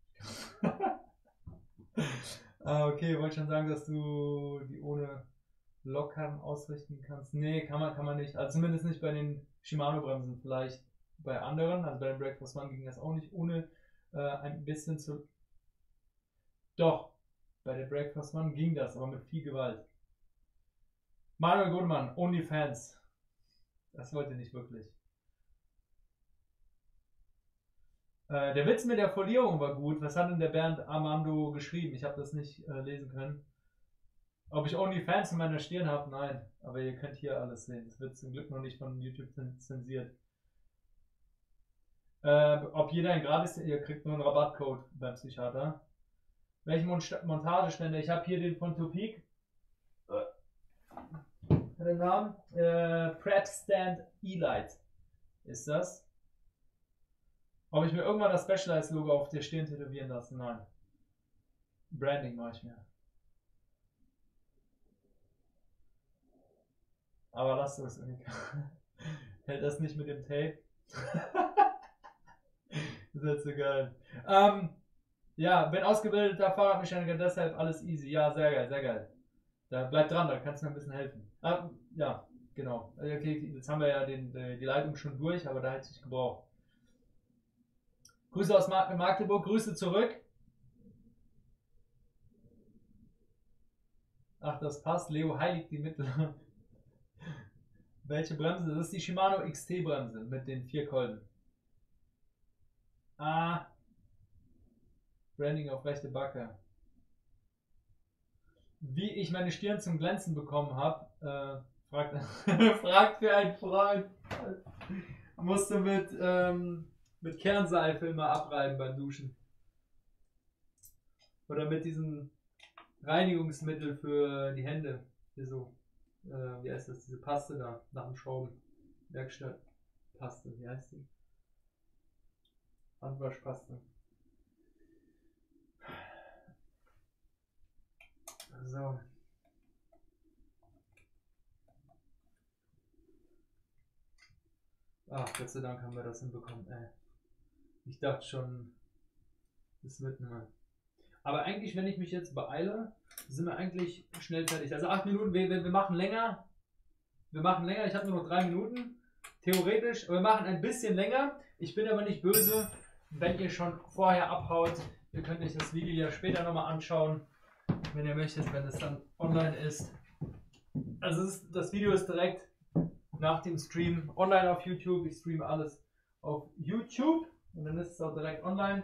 ist. Ah, okay, wollte schon sagen, dass du die ohne Lockern ausrichten kannst. Nee, kann man, kann man nicht. Also zumindest nicht bei den Shimano-Bremsen. Vielleicht bei anderen. Also bei dem Breakfast One ging das auch nicht, ohne äh, ein bisschen zu. Doch, bei der Breakfast One ging das, aber mit viel Gewalt. Manuel Godemann, OnlyFans. Das wollte nicht wirklich. Äh, der Witz mit der Folierung war gut. Was hat denn der Bernd Armando geschrieben? Ich habe das nicht äh, lesen können. Ob ich OnlyFans in meiner Stirn habe? Nein. Aber ihr könnt hier alles sehen. Das wird zum Glück noch nicht von YouTube zensiert. Äh, ob jeder ein gratis, ihr kriegt nur einen Rabattcode beim Psychiater. Welchen Montageständer? Ich habe hier den von Topik. Den Namen? Äh, Prep Stand E-Light ist das. Ob ich mir irgendwann das Specialized-Logo auf der Stirn tätowieren lasse? Nein. Branding mache ich mir. Aber lasst es. Hält das nicht mit dem Tape? Das ist so geil. Ähm, ja, bin ausgebildeter Fahrradmechaniker, deshalb alles easy. Ja, sehr geil, sehr geil. Da bleib dran, da kannst du mir ein bisschen helfen. Ah, ja, genau. Okay, jetzt haben wir ja den, die Leitung schon durch, aber da hätte ich gebraucht. Grüße aus Magdeburg, Grüße zurück. Ach, das passt. Leo heiligt die Mittel. Welche Bremse? Das ist die Shimano X T Bremse mit den vier Kolben. Ah. Branding auf rechte Backe. Wie ich meine Stirn zum Glänzen bekommen habe, äh, fragt, fragt für einen Freund. Musste mit, ähm, mit Kernseife immer abreiben beim Duschen. Oder mit diesem Reinigungsmittel für die Hände. Hier so, äh, wie heißt das? Diese Paste da, nach dem Schrauben. Werkstattpaste, wie heißt die? Handwaschpaste. So. Ach, Gott sei Dank haben wir das hinbekommen, ey. Ich dachte schon, das wird nicht mehr. Aber eigentlich, wenn ich mich jetzt beeile, sind wir eigentlich schnell fertig. Also acht Minuten, wir, wir, wir machen länger. Wir machen länger, ich habe nur noch drei Minuten. Theoretisch, aber wir machen ein bisschen länger. Ich bin aber nicht böse, wenn ihr schon vorher abhaut. Ihr könnt euch das Video ja später nochmal anschauen, wenn ihr möchtet, wenn es dann online ist. Also es ist, das Video ist direkt nach dem Stream online auf YouTube. Ich streame alles auf YouTube und dann ist es auch direkt online.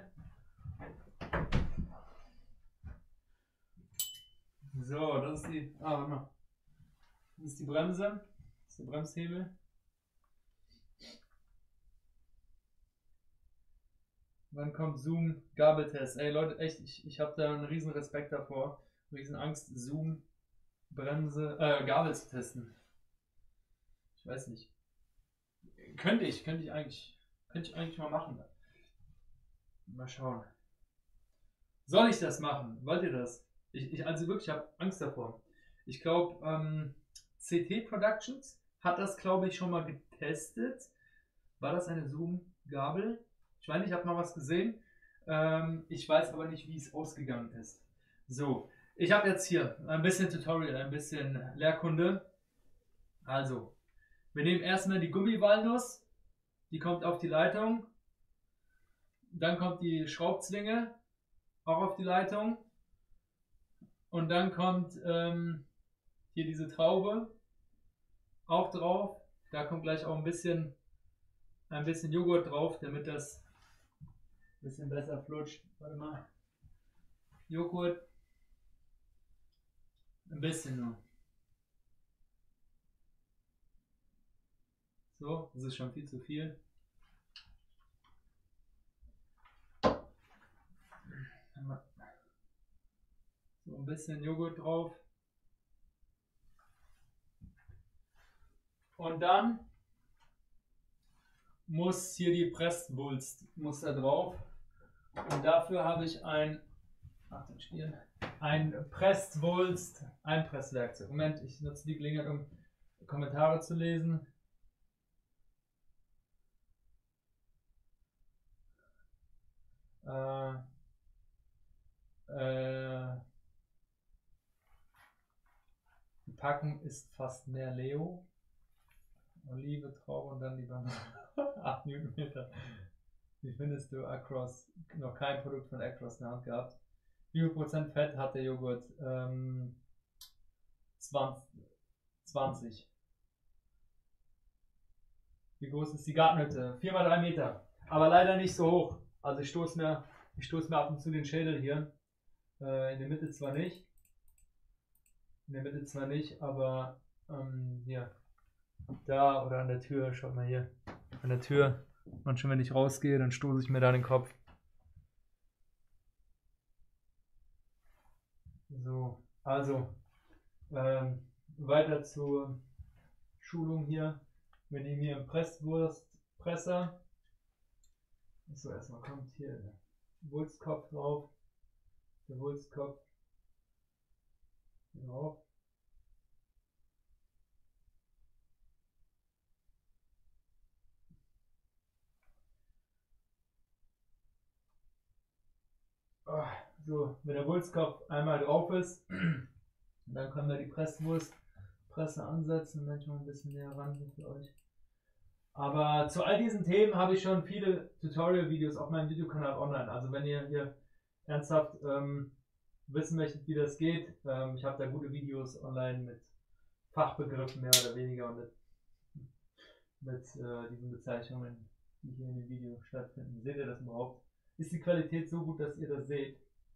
So, das ist die, ah, warte mal. Das ist die Bremse, das ist der Bremshebel. Wann kommt Zoom Gabeltest? Ey Leute, echt, ich, ich habe da einen riesen Respekt davor, riesen Angst, Zoom Bremse, äh, Gabel zu testen. Ich weiß nicht. Könnte ich, könnte ich eigentlich, könnte ich eigentlich mal machen. Mal schauen. Soll ich das machen? Wollt ihr das? Ich, ich also wirklich, ich habe Angst davor. Ich glaube, ähm, C T Productions hat das, glaube ich, schon mal getestet. War das eine Zoom-Gabel? Ich meine, ich habe mal was gesehen. Ähm, ich weiß aber nicht, wie es ausgegangen ist. So, ich habe jetzt hier ein bisschen Tutorial, ein bisschen Lehrkunde. Also, wir nehmen erstmal die Gummiwalnuss. Die kommt auf die Leitung. Dann kommt die Schraubzwinge auch auf die Leitung. Und dann kommt ähm, hier diese Traube auch drauf. Da kommt gleich auch ein bisschen, ein bisschen Joghurt drauf, damit das ein bisschen besser flutscht. Warte mal. Joghurt. Ein bisschen nur. So, das ist schon viel zu viel. So ein bisschen Joghurt drauf. Und dann muss hier die Presswulst muss da drauf. Und dafür habe ich ein, Achtung, Spielen, ein Presswulst Einpresswerkzeug. Moment, ich nutze die Gelegenheit, um Kommentare zu lesen. Äh, äh, die Packung ist fast mehr Leo. Olive, Traube und dann die Banane. acht Newtonmeter. Wie findest du Acros? Noch kein Produkt von Acros in der Hand gehabt. Wie viel Prozent Fett hat der Joghurt? Ähm, zwanzig. Wie groß ist die Gartenhütte? vier mal drei Meter. Aber leider nicht so hoch. Also ich stoße mir, ich stoße mir ab und zu den Schädel hier. Äh, in der Mitte zwar nicht. In der Mitte zwar nicht, aber ähm, hier. Da oder an der Tür. Schaut mal hier. An der Tür. Und schon wenn ich rausgehe, dann stoße ich mir da den Kopf. So, also ähm, weiter zur Schulung hier. Wir nehmen hier einen Presswurstpresser. So, erstmal kommt hier der Wurstkopf drauf. Der Wurstkopf hier drauf. Oh, so, wenn der Wurstkopf einmal drauf ist, dann können wir die Presswurstpresse ansetzen. Manchmal ein bisschen näher ran hier für euch. Aber zu all diesen Themen habe ich schon viele Tutorial-Videos auf meinem Videokanal online. Also wenn ihr hier ernsthaft ähm, wissen möchtet, wie das geht, ähm, ich habe da gute Videos online mit Fachbegriffen mehr oder weniger und mit, mit äh, diesen Bezeichnungen, die hier in dem Video stattfinden. Seht ihr das überhaupt? Ist die Qualität so gut, dass ihr das seht?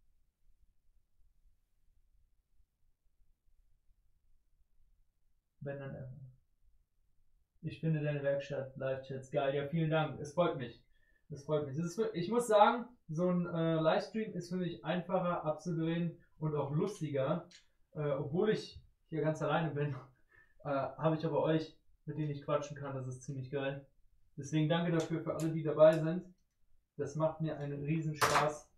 Wenn dann äh, Ich finde deine Werkstatt, Live-Chats geil. Ja, vielen Dank. Es freut mich. Es freut mich. Es ist für, ich muss sagen, so ein äh, Livestream ist für mich einfacher abzudrehen und auch lustiger. Äh, obwohl ich hier ganz alleine bin, äh, habe ich aber euch, mit denen ich quatschen kann. Das ist ziemlich geil. Deswegen danke dafür für alle, die dabei sind. Das macht mir einen riesen Spaß.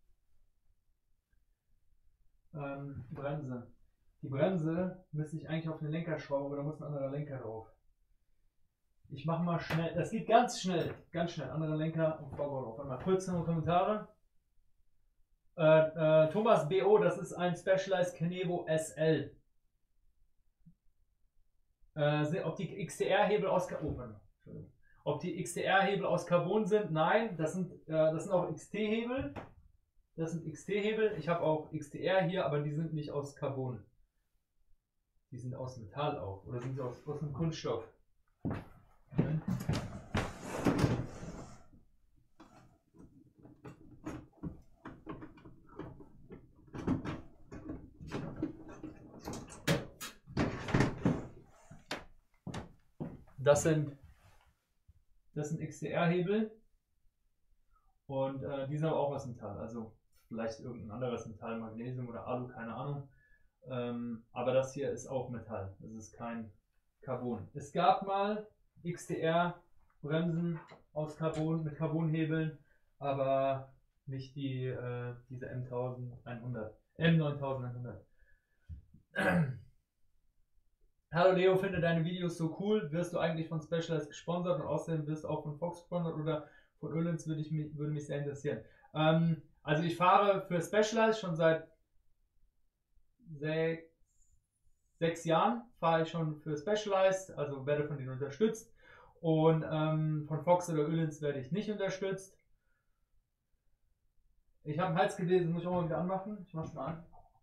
Ähm, Bremse. Die Bremse müsste ich eigentlich auf den Lenker schrauben, aber da muss ein anderer Lenker drauf. Ich mache mal schnell, das geht ganz schnell, ganz schnell. Andere Lenker und Vorbau drauf. Mal kurz noch Kommentare. Äh, äh, Thomas B O, das ist ein Specialized Kenevo S L. Äh, ob die X T R-Hebel aus Carbon, ob die X T R-Hebel aus Carbon sind? Nein, das sind, äh, das sind auch X T-Hebel. Das sind X T-Hebel. Ich habe auch X T R hier, aber die sind nicht aus Carbon. Die sind aus Metall auch. Oder sind sie aus, aus einem Kunststoff? Moment. Das sind, das sind X T R-Hebel und äh, die sind aber auch aus Metall, also vielleicht irgendein anderes Metall, Magnesium oder Alu, keine Ahnung. Ähm, aber das hier ist auch Metall, das ist kein Carbon. Es gab mal X T R-Bremsen aus Carbon mit Carbonhebeln, aber Nicht die, äh, diese M elfhundert. M neuntausendeinhundert. Hallo Leo, finde deine Videos so cool. Wirst du eigentlich von Specialized gesponsert und außerdem wirst du auch von Fox gesponsert oder von Öhlins, würde, ich mich, würde mich sehr interessieren. Ähm, also ich fahre für Specialized schon seit sechs, sechs Jahren. Fahre ich schon für Specialized, also werde von denen unterstützt. Und ähm, von Fox oder Öhlins werde ich nicht unterstützt. Ich habe einen Hals gelesen, muss ich auch mal wieder anmachen. Ich mach's mal an.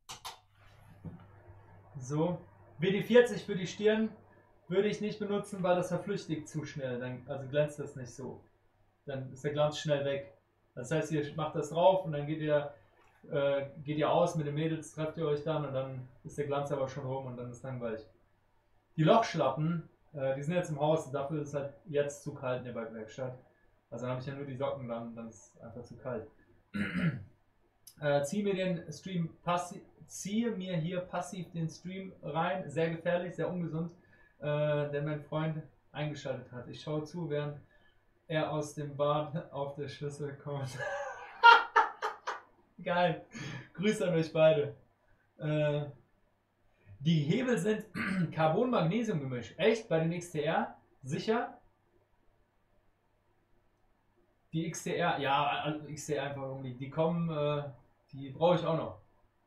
So. W D vierzig für die Stirn würde ich nicht benutzen, weil das verflüchtigt zu schnell. Dann, also glänzt das nicht so. Dann ist der Glanz schnell weg. Das heißt, ihr macht das drauf und dann geht ihr, äh, geht ihr aus mit den Mädels, trefft ihr euch dann und dann ist der Glanz aber schon rum und dann ist langweilig. Die Lochschlappen, äh, die sind jetzt im Haus, dafür ist es halt jetzt zu kalt in der Bikewerkstatt. Also dann habe ich ja nur die Socken dann und dann ist es einfach zu kalt. äh, zieh mir den Stream passiv, ziehe mir hier passiv den Stream rein, sehr gefährlich, sehr ungesund, äh, denn mein Freund eingeschaltet hat. Ich schaue zu, während er aus dem Bad auf der Schüssel kommt. Geil. Grüße an euch beide. Äh, die Hebel sind Carbon-Magnesium-Gemisch. Echt? Bei den X T R? Sicher? Die X T R, ja, also X T R einfach irgendwie. Die kommen, äh, die brauche ich auch noch.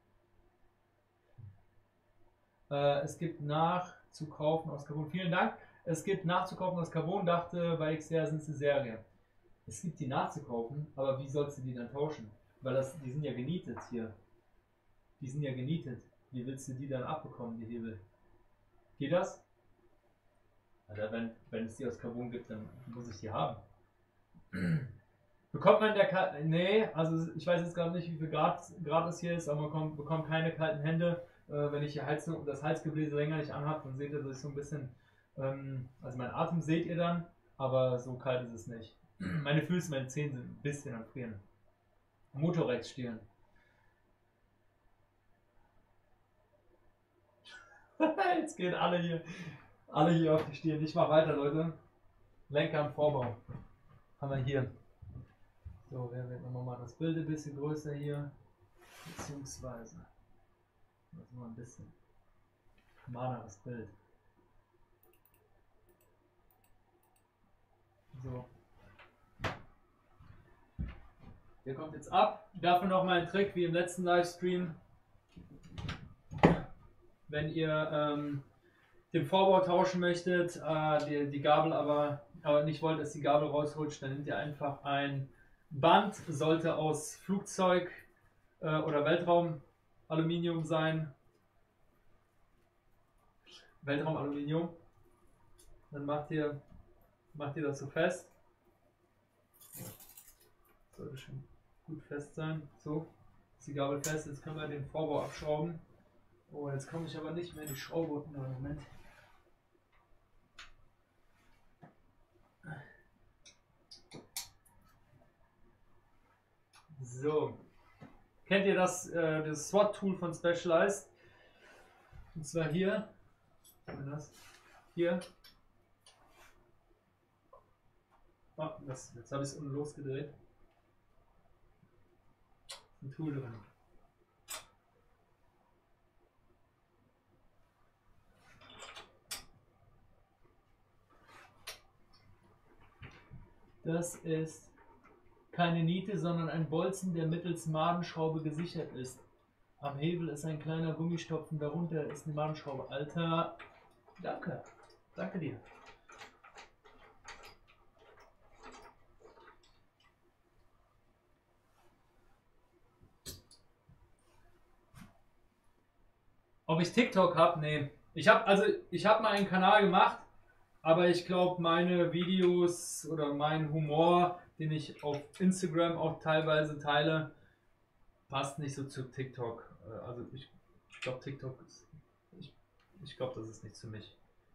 Äh, es gibt nachzukaufen aus Carbon. Vielen Dank. Es gibt nachzukaufen aus Carbon. Dachte, bei X T R sind sie Serie. Es gibt die nachzukaufen, aber wie sollst du die dann tauschen? Weil das, die sind ja genietet hier. Die sind ja genietet. Wie willst du die dann abbekommen, die Hebel? Geht das? Alter, wenn, wenn es die aus Carbon gibt, dann muss ich die haben. Bekommt man der Kal Nee, also ich weiß jetzt gerade nicht, wie viel Grad, Grad es hier ist, aber man kommt, bekommt keine kalten Hände. Äh, wenn ich hier Hals, das Halsgebläse länger nicht anhabe, dann seht ihr, dass ich so ein bisschen, ähm, also meinen Atem seht ihr dann, aber so kalt ist es nicht. Meine Füße, meine Zehen sind ein bisschen am Frieren. Motorrex stehlen. Jetzt gehen alle hier, alle hier auf die Stirn. Ich mach weiter, Leute. Lenker im Vorbau. Haben wir hier. So, wir werden nochmal das Bild ein bisschen größer hier. Beziehungsweise. Das ist mal ein bisschen humaneres Bild. So. Der kommt jetzt ab. Dafür nochmal ein Trick wie im letzten Livestream. Wenn ihr ähm, den Vorbau tauschen möchtet, äh, die, die Gabel aber, aber nicht wollt, dass die Gabel rausrutscht, dann nehmt ihr einfach ein Band, sollte aus Flugzeug äh, oder Weltraumaluminium sein. Weltraumaluminium. Dann macht ihr, macht ihr das so fest. Sollte schon gut fest sein. So, ist die Gabel fest. Jetzt können wir den Vorbau abschrauben. Oh, jetzt komme ich aber nicht mehr in die Schraube. Moment. So. Kennt ihr das, äh, das SWAT-Tool von Specialized? Und zwar hier. Das? Hier. Oh, das, jetzt habe ich es unten losgedreht. Ein Tool drin. Das ist keine Niete, sondern ein Bolzen, der mittels Madenschraube gesichert ist. Am Hebel ist ein kleiner Gummistopfen, darunter ist eine Madenschraube. Alter, danke. Danke dir. Ob ich TikTok habe? Nee. Ich habe also ich habe mal einen Kanal gemacht, aber ich glaube, meine Videos oder mein Humor, den ich auf Instagram auch teilweise teile, passt nicht so zu TikTok. Also ich, ich glaube, TikTok ist. Ich, ich glaube, das ist nichts für mich.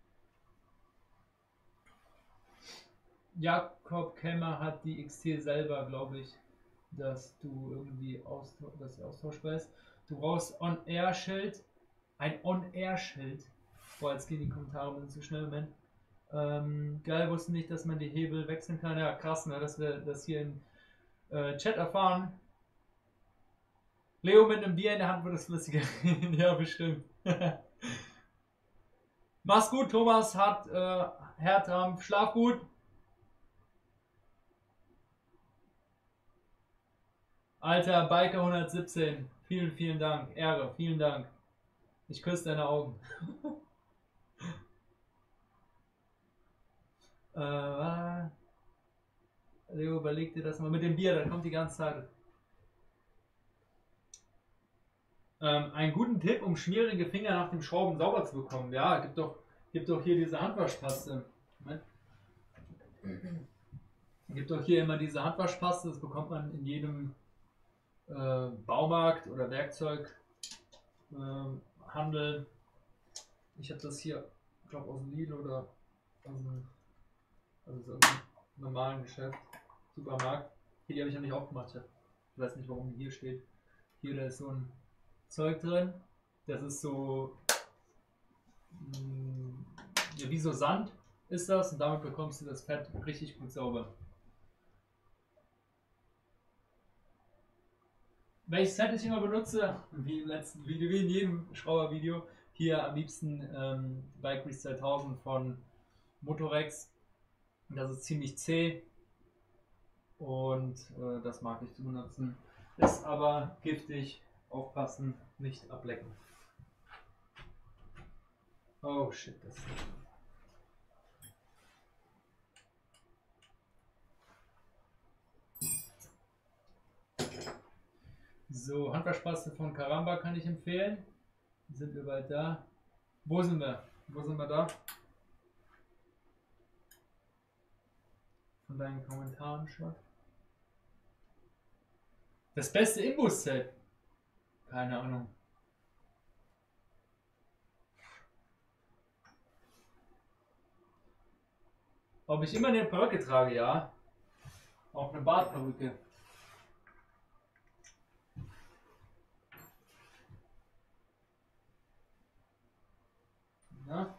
Jakob Kemmer hat die X T selber, glaube ich, dass du irgendwie austausch, dass austauschbar ist. Du brauchst On-Air-Schild. Ein On-Air-Schild. Boah, jetzt gehen die Kommentare ein bisschen zu schnell, Moment. Ähm, geil, wusste nicht, dass man die Hebel wechseln kann. Ja, krass, ne, dass wir das hier im äh, Chat erfahren. Leo mit einem Bier in der Hand wird es flüssiger. Ja, bestimmt. Mach's gut, Thomas. Hat äh, Hertram. Schlaf gut. Alter, Biker hundertsiebzehn. Vielen, vielen Dank. Ehre. Vielen Dank. Ich küsse deine Augen. äh, Leo, überleg dir das mal mit dem Bier. Das kommt die ganze Zeit. Ähm, einen guten Tipp, um schmierige Finger nach dem Schrauben sauber zu bekommen. Ja, gibt doch, gibt doch hier diese Handwaschpaste. Moment. Gibt doch hier immer diese Handwaschpaste. Das bekommt man in jedem äh, Baumarkt oder Werkzeughandel. Ähm, ich habe das hier, ich glaube aus dem Lidl oder aus dem, also aus einem normalen Geschäft, Supermarkt. Hier, die habe ich noch nicht aufgemacht. Ich weiß nicht, warum die hier steht. Hier, da ist so ein Zeug drin. Das ist so mh, ja, wie so Sand ist das und damit bekommst du das Fett richtig gut sauber. Welches Set ich immer benutze, wie im letzten Video, wie in jedem Schraubervideo, hier am liebsten ähm, Bike Grease zweitausend von Motorex. Das ist ziemlich zäh und äh, das mag ich zu benutzen. Ist aber giftig, aufpassen, nicht ablecken. Oh shit, das ist so, Handwaschpaste von Caramba kann ich empfehlen. Sind wir bald da? Wo sind wir? Wo sind wir da? Von deinen Kommentaren schon. Das beste Imbus-Set? Keine Ahnung. Ob ich immer eine Perücke trage? Ja. Auch eine Bartperücke. Ja.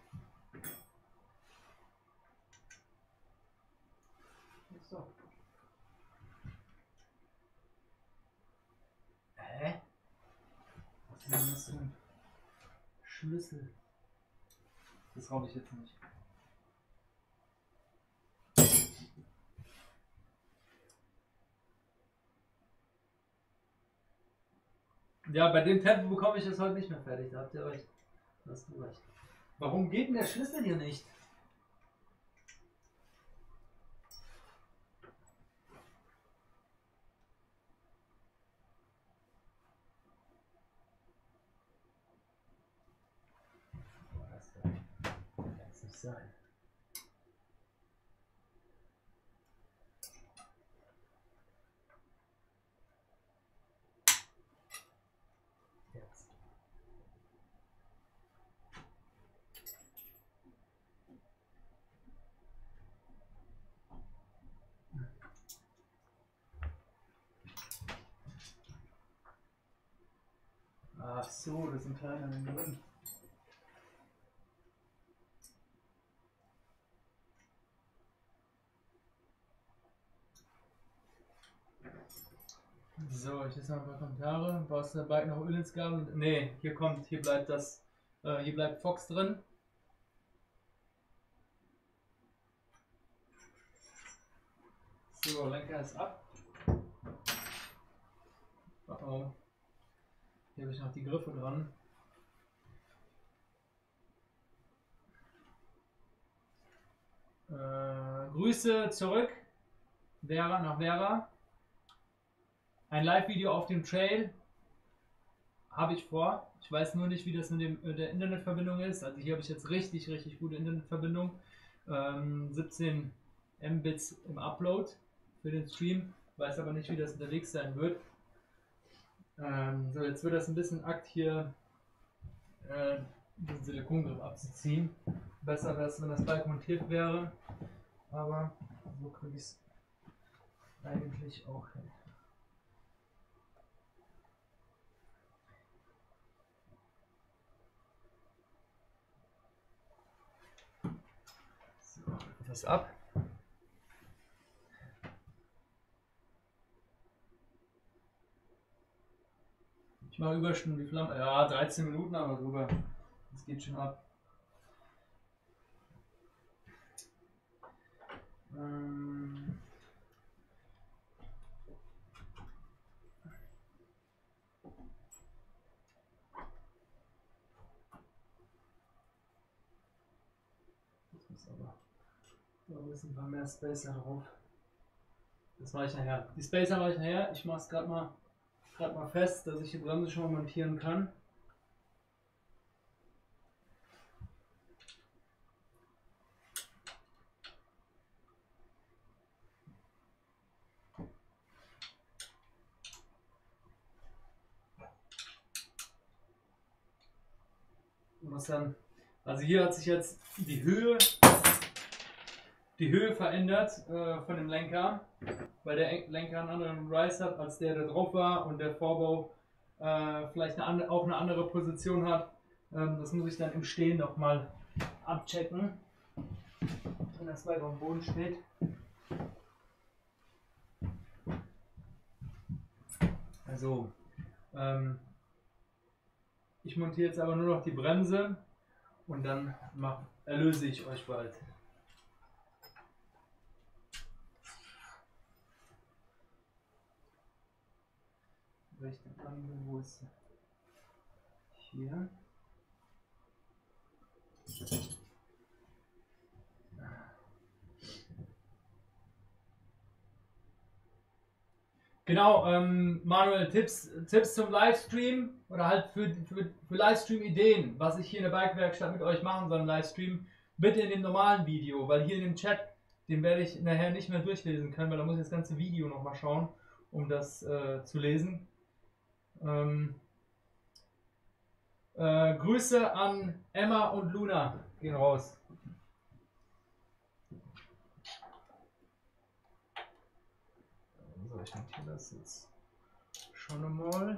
So. Hä? Was ist denn das für ein Schlüssel? Das raube ich jetzt nicht. Ja, bei dem Tempo bekomme ich das heute nicht mehr fertig. Da habt ihr recht. Da hast du recht. Warum geht denn der Schlüssel hier nicht? Boah, das kann es nicht sein. Jetzt. Ach so, das sind kleine drin. So, ich lese noch ein paar Kommentare. Brauchst du der Bike noch Öl ins Gabel? Nee, hier kommt, hier bleibt das, äh, hier bleibt Fox drin. So, Lenker ist ab. Oh oh. Hier habe ich noch die Griffe dran. Äh, Grüße zurück. Vera nach Vera. Ein Live-Video auf dem Trail habe ich vor. Ich weiß nur nicht, wie das mit, dem, mit der Internetverbindung ist. Also hier habe ich jetzt richtig, richtig gute Internetverbindung. Ähm, siebzehn Mbits im Upload für den Stream. Weiß aber nicht, wie das unterwegs sein wird. Ähm, so, jetzt wird das ein bisschen Akt hier, äh, den Silikongriff abzuziehen. Besser wäre es, wenn das Bike montiert wäre. Aber so kriege ich es eigentlich auch hin. So, das ab. Ich mache Überstunden, wie viel haben wir? Ja, dreizehn Minuten, aber drüber. Das geht schon ab. Ähm das muss aber, da müssen ein paar mehr Spacer drauf. Das mache ich nachher. Die Spacer mache ich nachher. Ich mache es gerade mal, grad mal fest, dass ich die Bremse schon mal montieren kann. Was dann, also hier hat sich jetzt die Höhe, die Höhe verändert äh, von dem Lenker, weil der Lenker einen anderen Rise hat als der, der drauf war und der Vorbau äh, vielleicht eine andere, auch eine andere Position hat. Ähm, das muss ich dann im Stehen nochmal abchecken, wenn das weiter am Boden steht. Also, ähm, ich montiere jetzt aber nur noch die Bremse und dann mach, erlöse ich euch bald. Rechte Bremse, wo ist sie? Hier. Genau, ähm, Manuel, Tipps, Tipps zum Livestream oder halt für, für, für Livestream-Ideen, was ich hier in der Bikewerkstatt mit euch machen soll im Livestream, bitte in dem normalen Video, weil hier in dem Chat, den werde ich nachher nicht mehr durchlesen können, weil da muss ich das ganze Video nochmal schauen, um das äh, zu lesen. Ähm, äh, Grüße an Emma und Luna, gehen raus. So, ich notiere das jetzt schon einmal.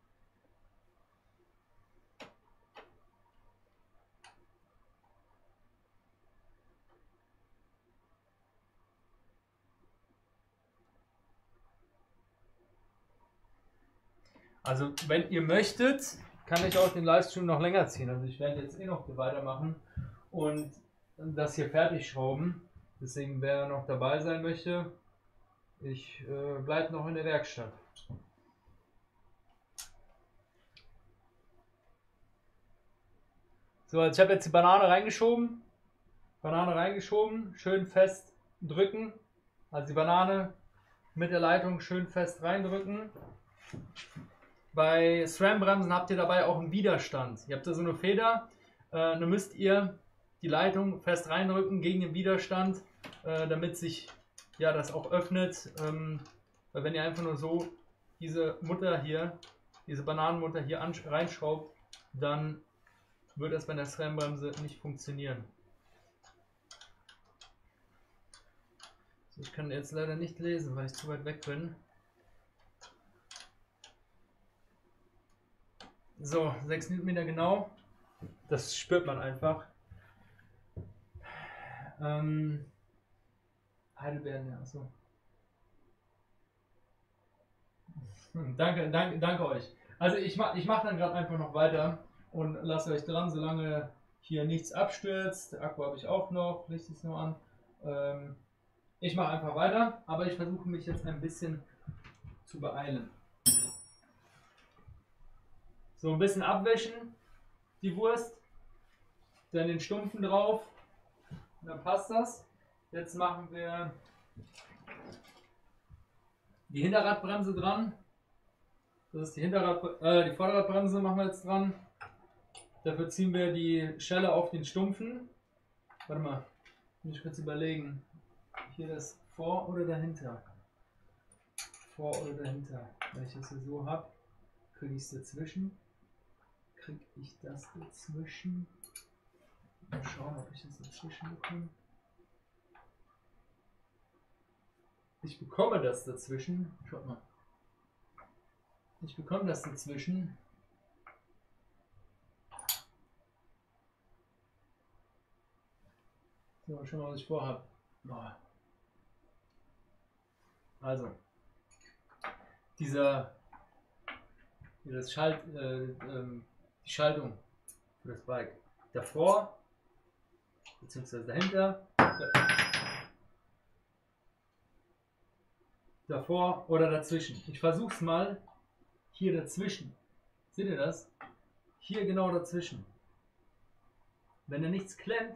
Also, wenn ihr möchtet, kann ich auch den Livestream noch länger ziehen. Also, ich werde jetzt eh noch weitermachen und das hier fertig schrauben. Deswegen, wer noch dabei sein möchte, ich äh, bleibe noch in der Werkstatt. So, also ich habe jetzt die Banane reingeschoben. Banane reingeschoben, schön fest drücken. Also die Banane mit der Leitung schön fest reindrücken. Bei SRAM-Bremsen habt ihr dabei auch einen Widerstand. Ihr habt da so eine Feder, äh, dann müsst ihr die Leitung fest reindrücken gegen den Widerstand, äh, damit sich ja, das auch öffnet. Ähm, weil wenn ihr einfach nur so diese Mutter hier, diese Bananenmutter hier reinschraubt, dann wird das bei der SRAM-Bremse nicht funktionieren. So, ich kann jetzt leider nicht lesen, weil ich zu weit weg bin. So, sechs Newtonmeter genau. Das spürt man einfach. Ähm, Heidelbeeren, ja, so. Danke, danke, danke euch. Also ich mache ich mach dann gerade einfach noch weiter und lasse euch dran, solange hier nichts abstürzt. Der Akku habe ich auch noch, Licht ist noch an. Ähm, ich mache einfach weiter, aber ich versuche mich jetzt ein bisschen zu beeilen. So, ein bisschen abwäschen, die Wurst, dann den Stumpfen drauf, und dann passt das. Jetzt machen wir die Hinterradbremse dran. Das ist die Hinterrad, äh, die Vorderradbremse machen wir jetzt dran. Dafür ziehen wir die Schelle auf den Stumpfen. Warte mal, muss ich kurz überlegen. Hier das vor oder dahinter? Vor oder dahinter? Wenn ich das hier so habe, kriege ich es dazwischen. Kriege ich das dazwischen? Mal schauen, ob ich das dazwischen bekomme. Ich bekomme das dazwischen. Schaut mal. Ich bekomme das dazwischen. So, schauen wir mal, was ich vorhabe. Also, dieser hier das Schalt, äh, ähm, die Schaltung für das Bike. Davor, beziehungsweise dahinter, davor oder dazwischen. Ich versuche es mal hier dazwischen. Seht ihr das? Hier genau dazwischen. Wenn da nichts klemmt,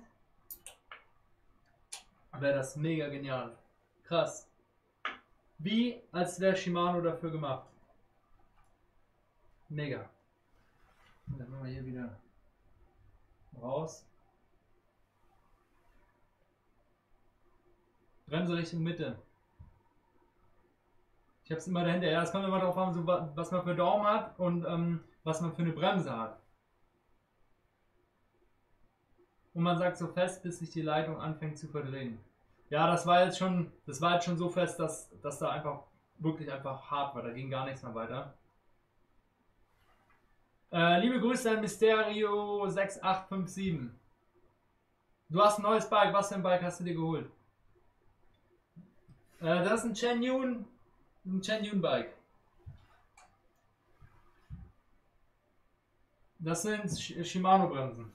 wäre das mega genial. Krass. Wie als wäre Shimano dafür gemacht. Mega. Und dann machen wir hier wieder raus. Bremse Richtung Mitte. Ich habe es immer dahinter. Ja, es kommt immer darauf an, so, was man für Daumen hat und ähm, was man für eine Bremse hat. Und man sagt so fest, bis sich die Leitung anfängt zu verdrehen. Ja, das war jetzt schon, das war jetzt schon so fest, dass, dass da einfach wirklich einfach hart war. Da ging gar nichts mehr weiter. Äh, liebe Grüße an Mysterio sechs acht fünf sieben. Du hast ein neues Bike. Was für ein Bike hast du dir geholt? Äh, das ist ein Chen Yun, ein Chen Yun Bike. Das sind Shimano Bremsen.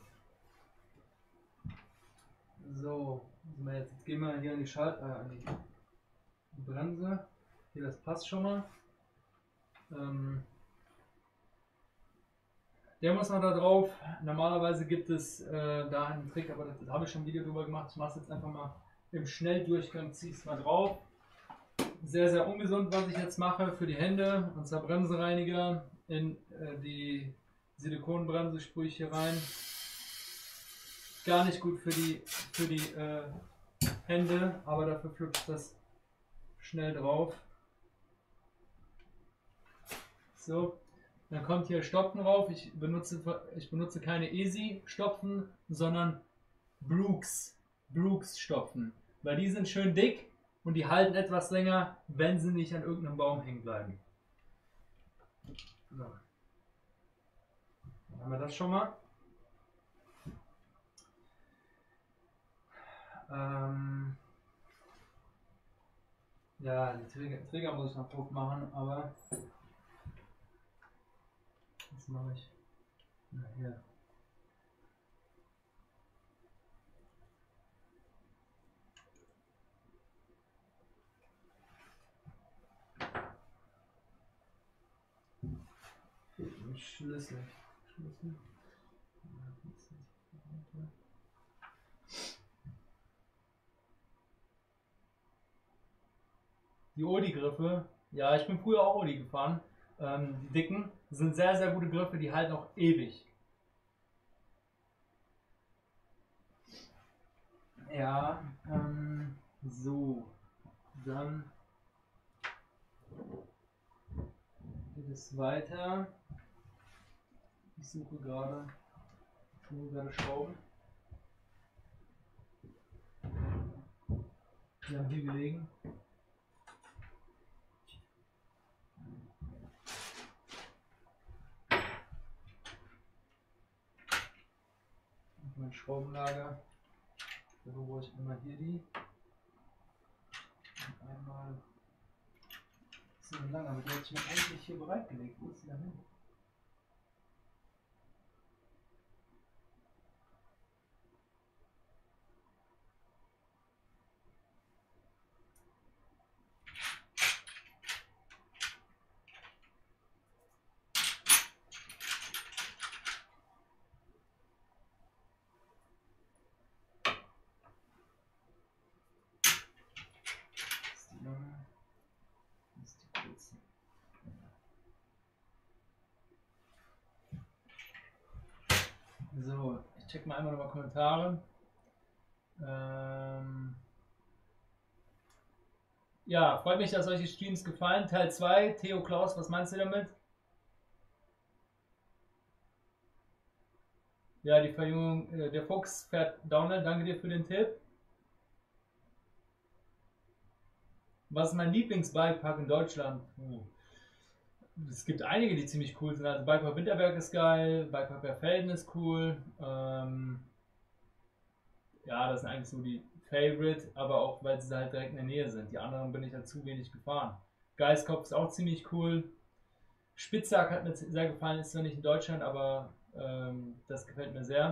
So, jetzt, jetzt gehen wir hier an die, Schalt, äh, an die, die Bremse. Hier, das passt schon mal. Ähm, der muss noch da drauf. Normalerweise gibt es äh, da einen Trick, aber das, das habe ich schon ein Video drüber gemacht. Ich mache es jetzt einfach mal im Schnelldurchgang, ziehe es mal drauf. Sehr, sehr ungesund, was ich jetzt mache für die Hände. Und zwar Bremsenreiniger in äh, die Silikonbremse sprühe ich hier rein. Gar nicht gut für die, für die äh, Hände, aber dafür flutscht das schnell drauf. So, dann kommt hier Stopfen drauf. Ich benutze, ich benutze keine Easy Stopfen, sondern Brooks, Brooks Stopfen, weil die sind schön dick und die halten etwas länger, wenn sie nicht an irgendeinem Baum hängen bleiben. So. Dann haben wir das schon mal. Ähm ja, die Träger, Träger muss ich noch drauf machen, aber das mache ich. Na, hier. Schlüssel. Schlüssel. Die Odi-Griffe, ja, ich bin früher auch Odi gefahren. Ähm, die dicken sind sehr, sehr gute Griffe, die halten auch ewig. Ja, ähm, so, dann geht es weiter. Ich suche gerade, ich suche gerade Schrauben. Die haben hier gelegen. Mein Schraubenlager. Da brauche ich einmal hier die. Und einmal. Das ist so lang, aber die hätte ich mir eigentlich hier bereitgelegt. Wo ist sie denn hin? So, ich check mal einmal nochmal Kommentare. Ähm ja, freut mich, dass euch die Streams gefallen. Teil zwei, Theo Klaus, was meinst du damit? Ja, die Verjüngung, äh, der Fuchs fährt Downhill, danke dir für den Tipp. Was ist mein Lieblings-Bikepark in Deutschland? Puh. Es gibt einige, die ziemlich cool sind. Also Bikepark Winterberg ist geil, Bikepark Berfelden ist cool. Ähm ja, das sind eigentlich so die Favorite, aber auch weil sie halt direkt in der Nähe sind. Die anderen bin ich halt zu wenig gefahren. Geiskopf ist auch ziemlich cool. Spitzsack hat mir sehr gefallen, ist zwar nicht in Deutschland, aber ähm, das gefällt mir sehr.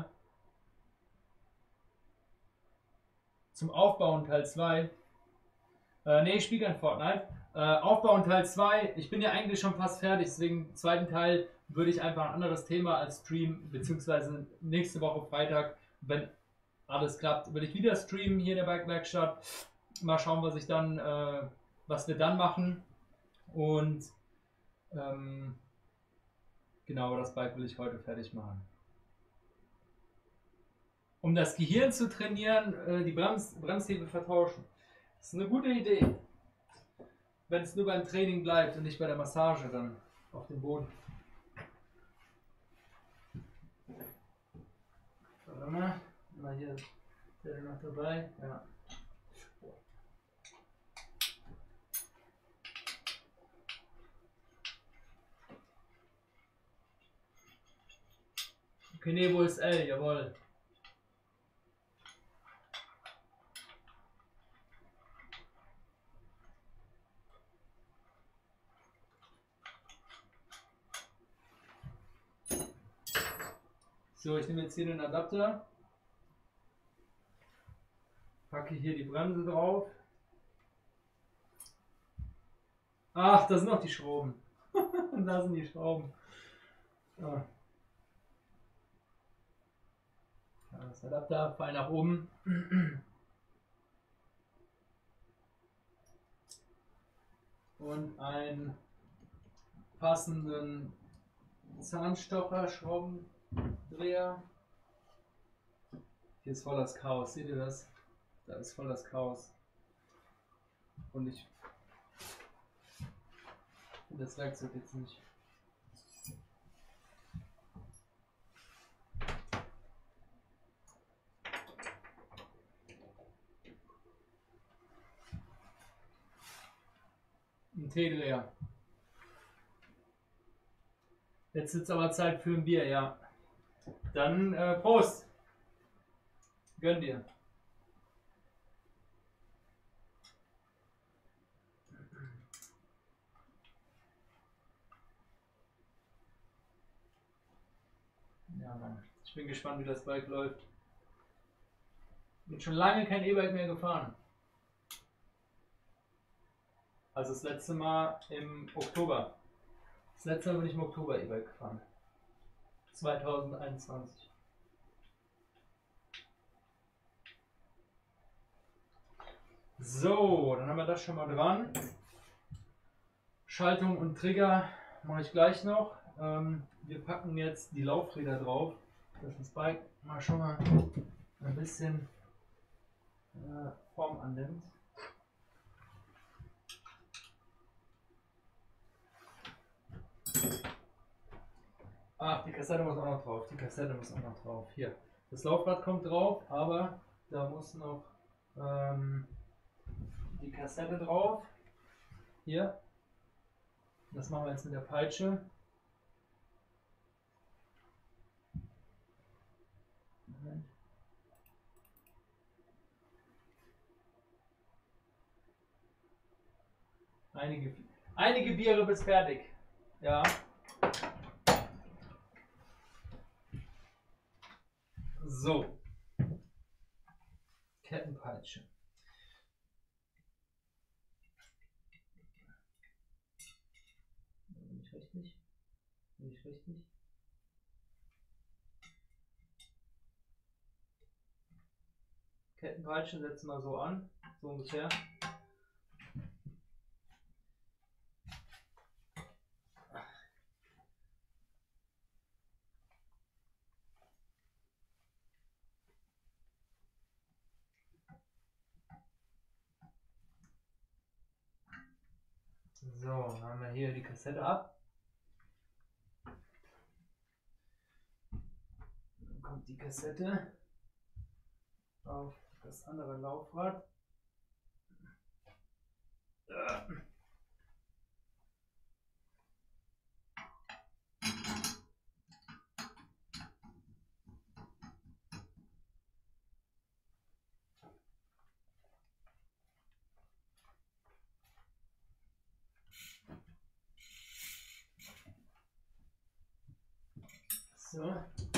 Zum Aufbauen Teil zwei. Äh, ne, ich spiele kein Fortnite. Äh, Aufbauen Teil zwei. Ich bin ja eigentlich schon fast fertig, deswegen im zweiten Teil würde ich einfach ein anderes Thema als Stream, beziehungsweise nächste Woche Freitag, wenn alles klappt, will ich wieder streamen hier in der Bike-Werkstatt. Mal schauen, was ich dann, äh, was wir dann machen. Und ähm, genau, das Bike will ich heute fertig machen. Um das Gehirn zu trainieren, äh, die Brems Bremshebel vertauschen. Das ist eine gute Idee. Wenn es nur beim Training bleibt und nicht bei der Massage dann auf dem Boden. Warte mal, mal hier ist der noch dabei. Ja. Okay, nee, wo ist L? Jawohl. So, ich nehme jetzt hier den Adapter, packe hier die Bremse drauf. Ach, da sind noch die Schrauben. Da sind die Schrauben. Ah. Das Adapter, Pfeil nach oben. Und einen passenden Zahnstocher, Schraubendreher. Hier ist voll das Chaos, seht ihr das? Da ist voll das Chaos. Und ich finde das Werkzeug jetzt nicht. Ein Teedreher. Jetzt ist aber Zeit für ein Bier, ja. Dann äh, Prost! Gönn dir! Ja, Mann. Ich bin gespannt, wie das Bike läuft. Bin schon lange kein E-Bike mehr gefahren. Also das letzte Mal im Oktober. Das letzte Mal bin ich im Oktober E-Bike gefahren. zweitausendeinundzwanzig. So, dann haben wir das schon mal dran. Schaltung und Trigger mache ich gleich noch. Ähm, wir packen jetzt die Laufräder drauf, dass das Bike mal schon mal ein bisschen äh, Form annimmt. Ach, die Kassette muss auch noch drauf. Die Kassette muss auch noch drauf. Hier. Das Laufrad kommt drauf, aber da muss noch ähm, die Kassette drauf. Hier. Das machen wir jetzt mit der Peitsche. Moment. Einige, einige Biere bis fertig. Ja. So. Kettenpeitsche. Bin ich richtig? Bin ich richtig? Kettenpeitsche setzen wir so an. So ungefähr. So, dann haben wir hier die Kassette ab. Dann kommt die Kassette auf das andere Laufrad. So.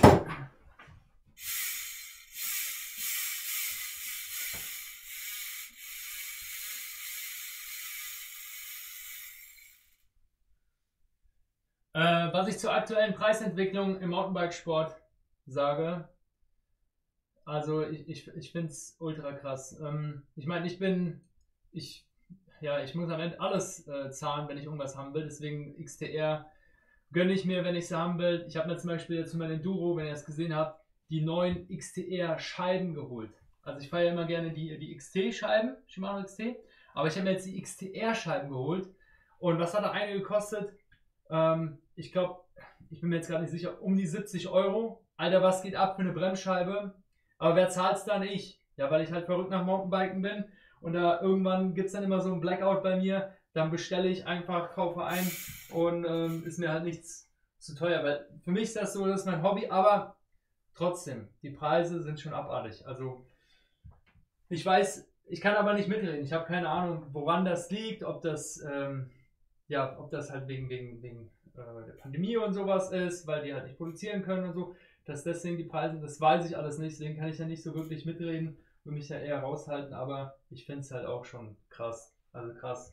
Äh, was ich zur aktuellen Preisentwicklung im Mountainbikesport sage, also ich, ich, ich finde es ultra krass. Ähm, ich meine, ich bin, ich, ja, ich muss am Ende alles äh, zahlen, wenn ich irgendwas haben will, deswegen X T R gönne ich mir, wenn ich sie haben will. Ich habe mir zum Beispiel jetzt für mein Enduro, wenn ihr es gesehen habt, die neuen X T R-Scheiben geholt. Also ich fahre ja immer gerne die, die X T-Scheiben, Shimano X T, aber ich habe mir jetzt die X T R-Scheiben geholt. Und was hat da eine gekostet? Ähm, ich glaube, ich bin mir jetzt gerade nicht sicher, um die siebzig Euro. Alter, was geht ab für eine Bremsscheibe? Aber wer zahlt es dann? Ich. Ja, weil ich halt verrückt nach Mountainbiken bin. Und da irgendwann gibt es dann immer so einen Blackout bei mir. Dann bestelle ich einfach, kaufe ein und ähm, ist mir halt nichts zu teuer. Weil für mich ist das so, das ist mein Hobby, aber trotzdem, die Preise sind schon abartig. Also ich weiß, ich kann aber nicht mitreden. Ich habe keine Ahnung, woran das liegt, ob das, ähm, ja, ob das halt wegen, wegen, wegen äh, der Pandemie und sowas ist, weil die halt nicht produzieren können und so, dass deswegen die Preise, das weiß ich alles nicht, deswegen kann ich ja nicht so wirklich mitreden und mich ja eher raushalten, aber ich finde es halt auch schon krass. Also krass.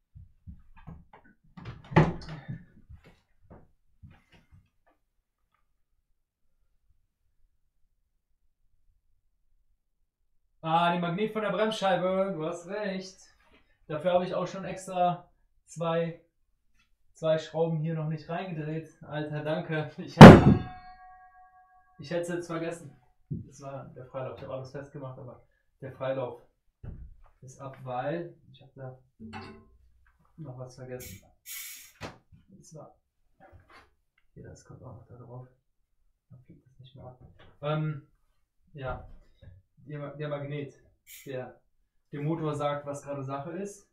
Ah, die Magnet von der Bremsscheibe, du hast recht. Dafür habe ich auch schon extra zwei, zwei Schrauben hier noch nicht reingedreht. Alter, danke. Ich hätte, ich hätte es jetzt vergessen. Das war der Freilauf. Ich habe alles festgemacht, aber der Freilauf ist ab, weil ich habe da noch was vergessen. Und zwar, hier, das kommt auch noch da drauf. Dann fliegt das nicht mehr ab. Ähm, ja. Der, der Magnet, der dem Motor sagt, was gerade Sache ist.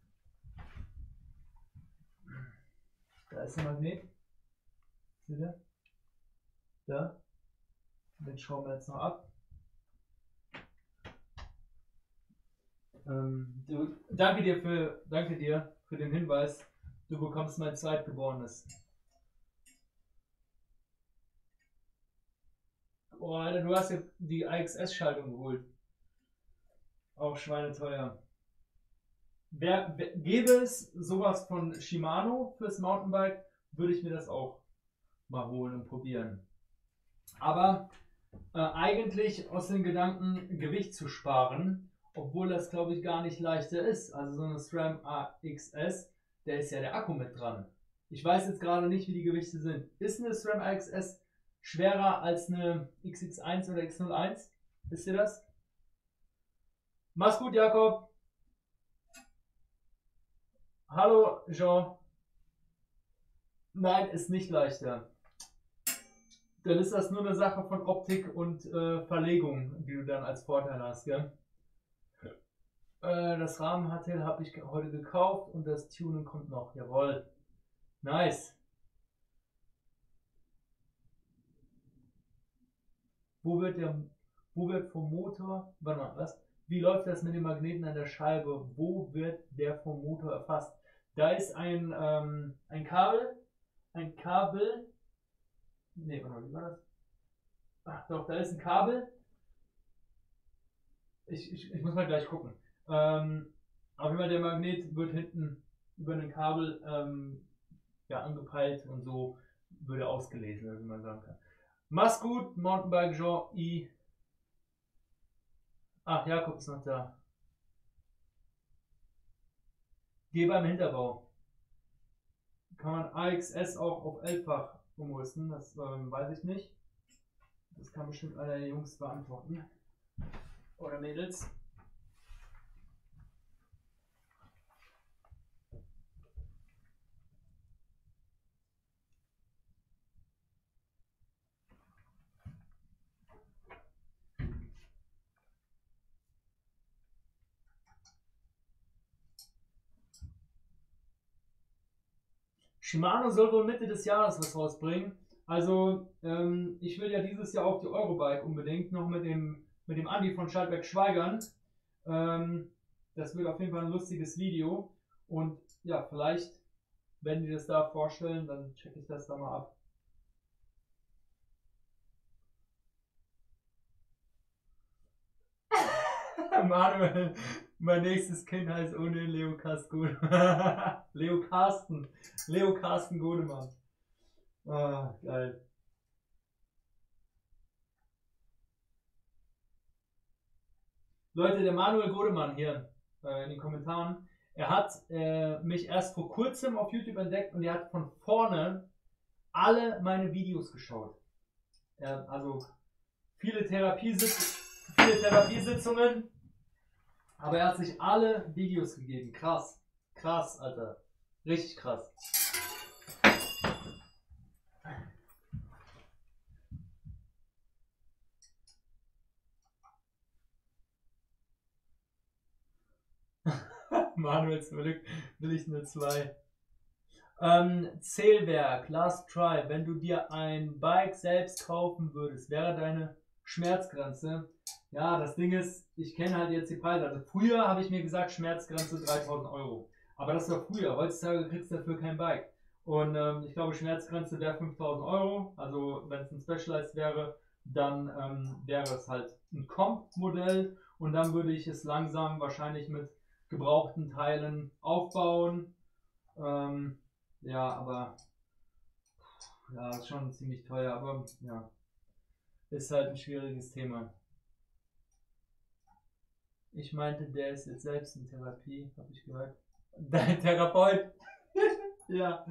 Da ist der Magnet. Seht ihr? Da. Den schrauben wir jetzt noch ab. Ähm, du, danke dir für, danke dir für den Hinweis. Du bekommst mein Zweitgeborenes. Oh, Alter, du hast jetzt die I X S-Schaltung geholt. Auch schweineteuer. Wer, wer, gäbe es sowas von Shimano fürs Mountainbike, würde ich mir das auch mal holen und probieren. Aber äh, eigentlich aus dem Gedanken, Gewicht zu sparen, obwohl das, glaube ich, gar nicht leichter ist. Also so eine SRAM A X S, der ist ja der Akku mit dran. Ich weiß jetzt gerade nicht, wie die Gewichte sind. Ist eine SRAM A X S schwerer als eine X X eins oder X null eins? Wisst ihr das? Mach's gut, Jakob. Hallo, Jean. Nein, ist nicht leichter. Dann ist das nur eine Sache von Optik und äh, Verlegung, die du dann als Vorteil hast, gell? Äh, das Rahmenhartel habe ich heute gekauft und das Tuning kommt noch. Jawohl. Nice. Wo wird der, wo wird vom Motor, warte mal, was? Wie läuft das mit den Magneten an der Scheibe? Wo wird der vom Motor erfasst? Da ist ein, ähm, ein Kabel, ein Kabel, ne, warte mal, wie war das? Ach doch, da ist ein Kabel. Ich, ich, ich muss mal gleich gucken. Ähm, auf jeden Fall der Magnet wird hinten über ein Kabel ähm, ja, angepeilt und so würde ausgelesen, wie man sagen kann. Mach's gut, Mountainbike Jean I. Ach, Jakob ist noch da. Geh beim Hinterbau. Kann man A X S auch auf elffach umrüsten? Das ähm, weiß ich nicht. Das kann bestimmt einer der Jungs beantworten. Oder Mädels. Shimano soll wohl Mitte des Jahres was rausbringen. Also ähm, ich will ja dieses Jahr auf die Eurobike unbedingt noch mit dem, mit dem Andi von Schaltwerk Schweigern. Ähm, das wird auf jeden Fall ein lustiges Video. Und ja, vielleicht, wenn die das da vorstellen, dann checke ich das da mal ab. Manuel, mein nächstes Kind heißt ohne Leo Carsten. Leo Carsten. Leo Carsten Godemann. Ah, geil. Leute, der Manuel Godemann hier äh, in den Kommentaren, er hat äh, mich erst vor kurzem auf YouTube entdeckt und er hat von vorne alle meine Videos geschaut. Er, also viele, Therapiesitz viele Therapiesitzungen, aber er hat sich alle Videos gegeben. Krass, krass, Alter. Richtig krass. Manuel zum Glück will ich nur zwei. Ähm, Zählwerk, Last Try. Wenn du dir ein Bike selbst kaufen würdest, wäre deine Schmerzgrenze. Ja, das Ding ist, ich kenne halt jetzt die Preise. Also früher habe ich mir gesagt, Schmerzgrenze dreitausend Euro. Aber das war früher. Heutzutage kriegst du dafür kein Bike. Und ähm, ich glaube, Schmerzgrenze wäre fünftausend Euro. Also wenn es ein Specialized wäre, dann ähm, wäre es halt ein Comp-Modell. Und dann würde ich es langsam wahrscheinlich mit gebrauchten Teilen aufbauen. Ähm, ja, aber ja, ist schon ziemlich teuer, aber ja, ist halt ein schwieriges Thema. Ich meinte, der ist jetzt selbst in Therapie, habe ich gehört. Dein Therapeut? Ja.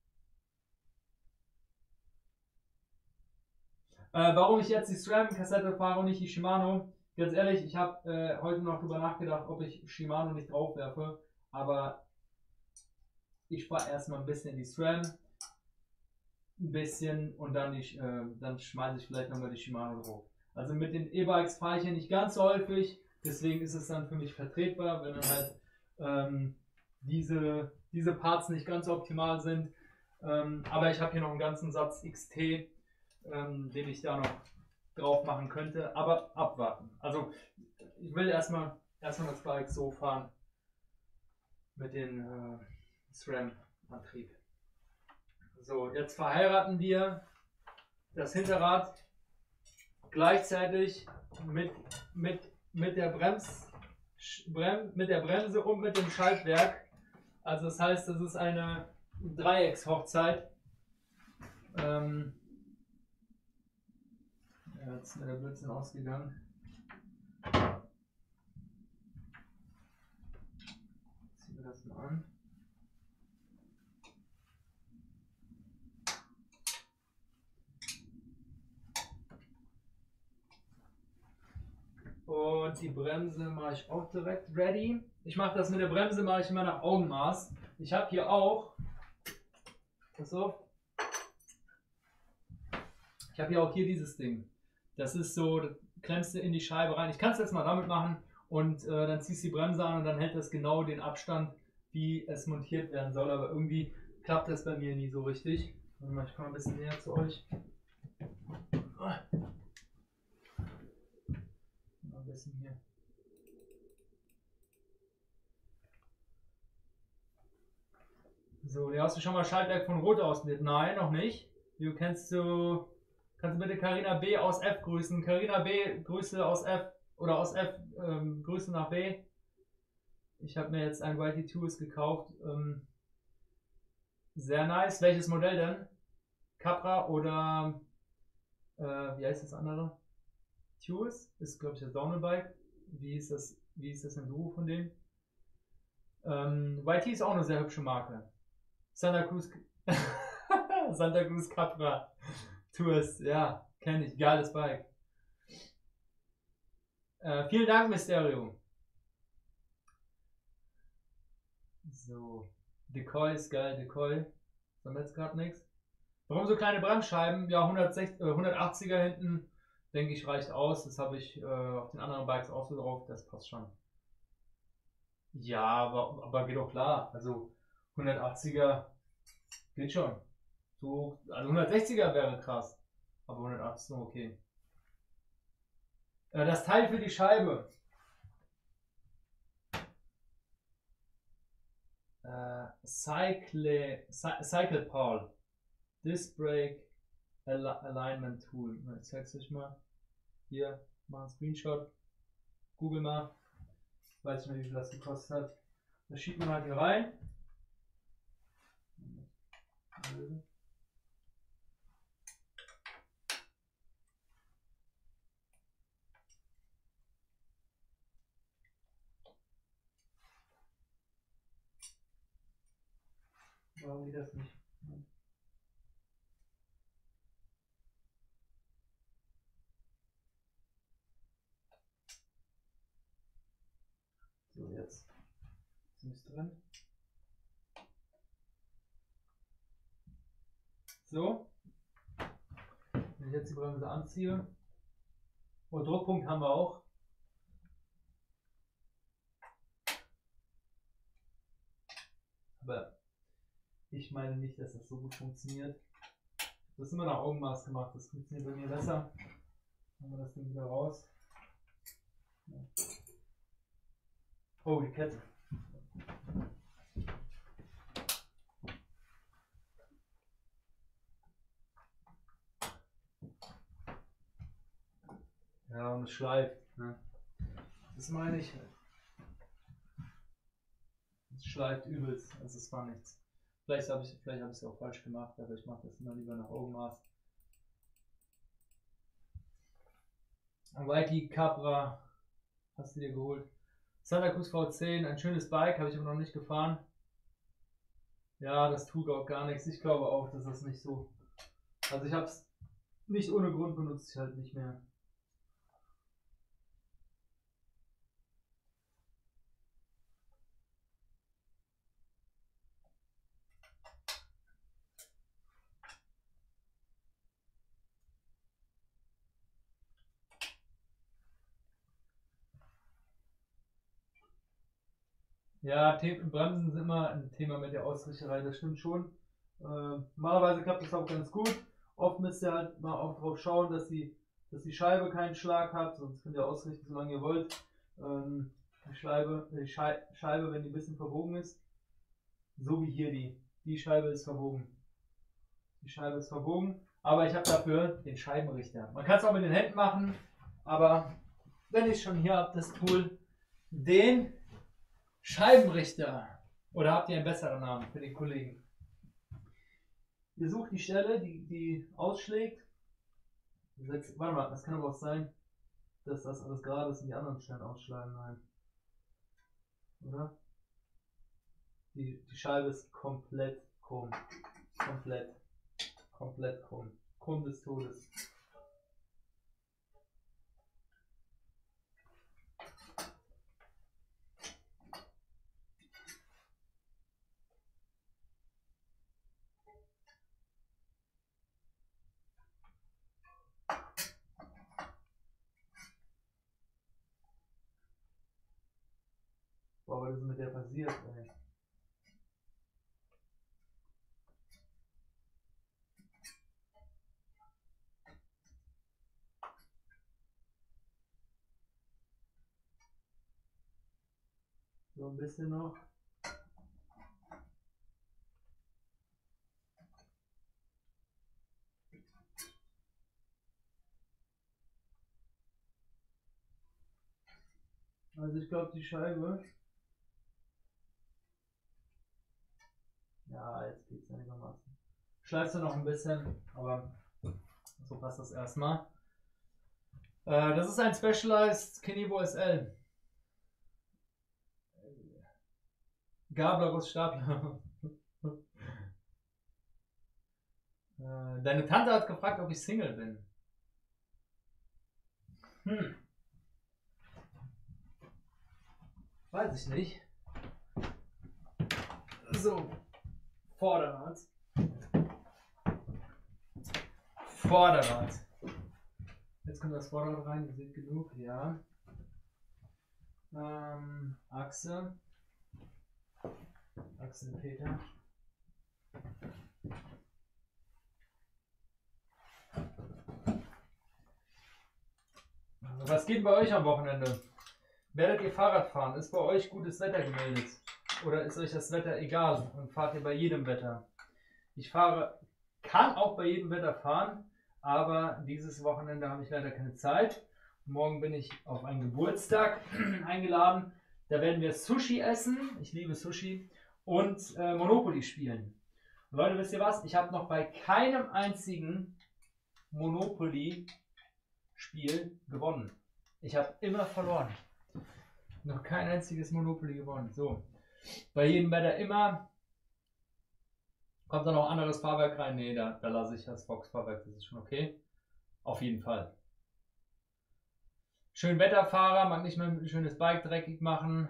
Äh, warum ich jetzt die SRAM-Kassette fahre und nicht die Shimano? Ganz ehrlich, ich habe äh, heute noch drüber nachgedacht, ob ich Shimano nicht draufwerfe, aber ich spare erstmal ein bisschen die SRAM, ein bisschen und dann, die, äh, dann schmeiße ich vielleicht nochmal die Shimano drauf. Also mit den E-Bikes fahre ich ja nicht ganz so häufig, deswegen ist es dann für mich vertretbar, wenn dann halt ähm, diese, diese Parts nicht ganz optimal sind. Ähm, aber ich habe hier noch einen ganzen Satz X T, ähm, den ich da noch drauf machen könnte, aber abwarten. Also ich will erstmal erstmal das Bike so fahren mit dem äh, SRAM-Antrieb. So, jetzt verheiraten wir das Hinterrad gleichzeitig mit, mit, mit, der Brems, Brem, mit der Bremse und mit dem Schaltwerk. Also das heißt, das ist eine Dreieckshochzeit. Ähm, ja, jetzt ist mir der Blödsinn ausgegangen. Ziehen wir das mal an. Und die Bremse mache ich auch direkt ready. Ich mache das mit der Bremse, mache ich immer nach Augenmaß. Ich habe hier auch, pass auf, ich habe hier auch hier dieses Ding. Das ist so, das klemmst du in die Scheibe rein. Ich kann es jetzt mal damit machen und äh, dann ziehst du die Bremse an und dann hält das genau den Abstand, wie es montiert werden soll. Aber irgendwie klappt das bei mir nie so richtig. Warte mal, ich komme ein bisschen näher zu euch. Ein bisschen hier. So, hier hast du schon mal Schaltwerk von Rot ausprobiert? Nein, noch nicht. Du kennst du, kannst du bitte Carina B aus F grüßen. Carina B, Grüße aus F oder aus F, ähm, Grüße nach B. Ich habe mir jetzt ein Y T zwei gekauft. Ähm, sehr nice. Welches Modell denn? Capra oder äh, wie heißt das andere? Tues ist, glaube ich, das Downhill-Bike. Wie ist das, wie ist das Enduro von denen? Ähm, Y T ist auch eine sehr hübsche Marke. Santa Cruz Santa Cruz Capra Tours, ja, kenne ich. Geiles Bike. Äh, vielen Dank, Mysterio. So, Decoy ist geil, Decoy. Haben wir jetzt gerade nichts. Warum so kleine Bremsscheiben? Ja, hundertsechzig, äh, hundertachtziger hinten, denke ich, reicht aus. Das habe ich äh, auf den anderen Bikes auch so drauf. Das passt schon. Ja, aber, aber geht doch klar. Also hundertachtziger geht schon. So, also hundertsechziger wäre krass. Aber hundertachtzig ist okay. Äh, das Teil für die Scheibe. Äh, Cycle, Cycle Paul. Disc Brake Al Alignment Tool. Ich zeig's euch mal. Hier, mal einen Screenshot. Google mal. weiß ich nicht, wie viel das gekostet hat. Das schiebt man halt hier rein. Warum geht das nicht? So, jetzt ist nichts drin. So, wenn ich jetzt die Bremse anziehe, und Druckpunkt haben wir auch. Aber ich meine nicht, dass das so gut funktioniert. Das ist immer nach Augenmaß gemacht, das funktioniert bei mir besser. Machen wir das Ding wieder raus. Ja. Oh, die Kette. Ja, und es schleift. Ne? Das meine ich. Es schleift übelst, also es war nichts. Vielleicht habe ich vielleicht habe ich es auch falsch gemacht, aber ich mache das immer lieber nach Augenmaß. Whitey Capra hast du dir geholt. Santa Cruz V zehn, ein schönes Bike, habe ich aber noch nicht gefahren. Ja, das tut auch gar nichts. Ich glaube auch, dass das nicht so. Also ich habe es nicht ohne Grund benutzt, ich halt nicht mehr. Ja, Bremsen sind immer ein Thema mit der Ausrichterei, das stimmt schon. Äh, normalerweise klappt das auch ganz gut. Oft müsst ihr halt mal auch drauf schauen, dass die, dass die Scheibe keinen Schlag hat, sonst könnt ihr ausrichten, solange ihr wollt. Ähm, die, Scheibe, die Schei Scheibe, wenn die ein bisschen verbogen ist, so wie hier die. Die Scheibe ist verbogen. Die Scheibe ist verbogen, aber ich habe dafür den Scheibenrichter. Man kann es auch mit den Händen machen, aber wenn ich schon hier habe, das Tool, den Scheibenrichter. Oder habt ihr einen besseren Namen für den Kollegen? Ihr sucht die Stelle, die, die ausschlägt. Setzt, warte mal, das kann aber auch sein, dass das alles gerade ist und die anderen Stellen ausschlagen. Nein. Oder? Die, die Scheibe ist komplett krumm. Komplett. Komplett krumm. Krumm des Todes. Boah, was ist mit der passiert, ey? So ein bisschen noch. Also ich glaube die Scheibe. Ja, jetzt geht es einigermaßen. Schleifst du noch ein bisschen, aber so passt das erstmal. Äh, das ist ein Specialized Kenevo S L. Gabler, Stapler. äh, deine Tante hat gefragt, ob ich Single bin. Hm. Weiß ich nicht. So. Vorderrad. Vorderrad. Jetzt kommt das Vorderrad rein, ihr seht genug, ja. Ähm, Achse. Achse Peter. Also was geht bei euch am Wochenende? Werdet ihr Fahrrad fahren? Ist bei euch gutes Wetter gemeldet? Oder ist euch das Wetter egal und fahrt ihr bei jedem Wetter? Ich fahre, kann auch bei jedem Wetter fahren, aber dieses Wochenende habe ich leider keine Zeit. Morgen bin ich auf einen Geburtstag eingeladen. Da werden wir Sushi essen. Ich liebe Sushi. Und äh, Monopoly spielen. Und Leute, wisst ihr was? Ich habe noch bei keinem einzigen Monopoly-Spiel gewonnen. Ich habe immer verloren. Noch kein einziges Monopoly gewonnen. So. Bei jedem Wetter immer. Kommt da noch anderes Fahrwerk rein? Nee, da, da lasse ich das Fox-Fahrwerk. Das ist schon okay. Auf jeden Fall. Schön Wetterfahrer, mag nicht mehr ein schönes Bike dreckig machen.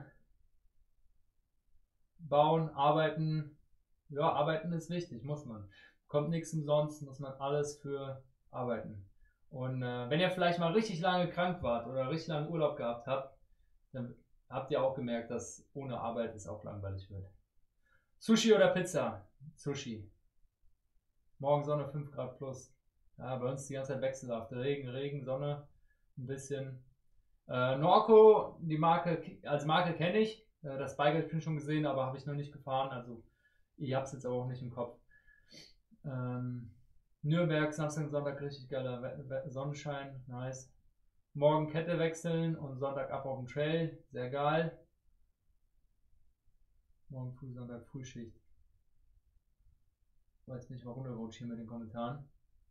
Bauen, arbeiten. Ja, arbeiten ist wichtig, muss man. Kommt nichts umsonst, muss man alles für arbeiten. Und äh, wenn ihr vielleicht mal richtig lange krank wart oder richtig lange Urlaub gehabt habt, dann habt ihr auch gemerkt, dass ohne Arbeit es auch langweilig wird. Sushi oder Pizza? Sushi. Morgen Sonne, fünf Grad plus. Ja, bei uns die ganze Zeit wechselhaft. Regen, Regen, Sonne, ein bisschen. Äh, Norco, die Marke, als Marke kenne ich. Äh, das Bike habe ich schon gesehen, aber habe ich noch nicht gefahren. Also ich habe es jetzt aber auch nicht im Kopf. Ähm, Nürnberg, Samstag und Sonntag richtig geiler We We Sonnenschein, nice. Morgen Kette wechseln und Sonntag ab auf dem Trail, sehr geil. Morgen früh, Sonntag Frühschicht. So, jetzt bin ich mal runtergerutscht hier mit den Kommentaren.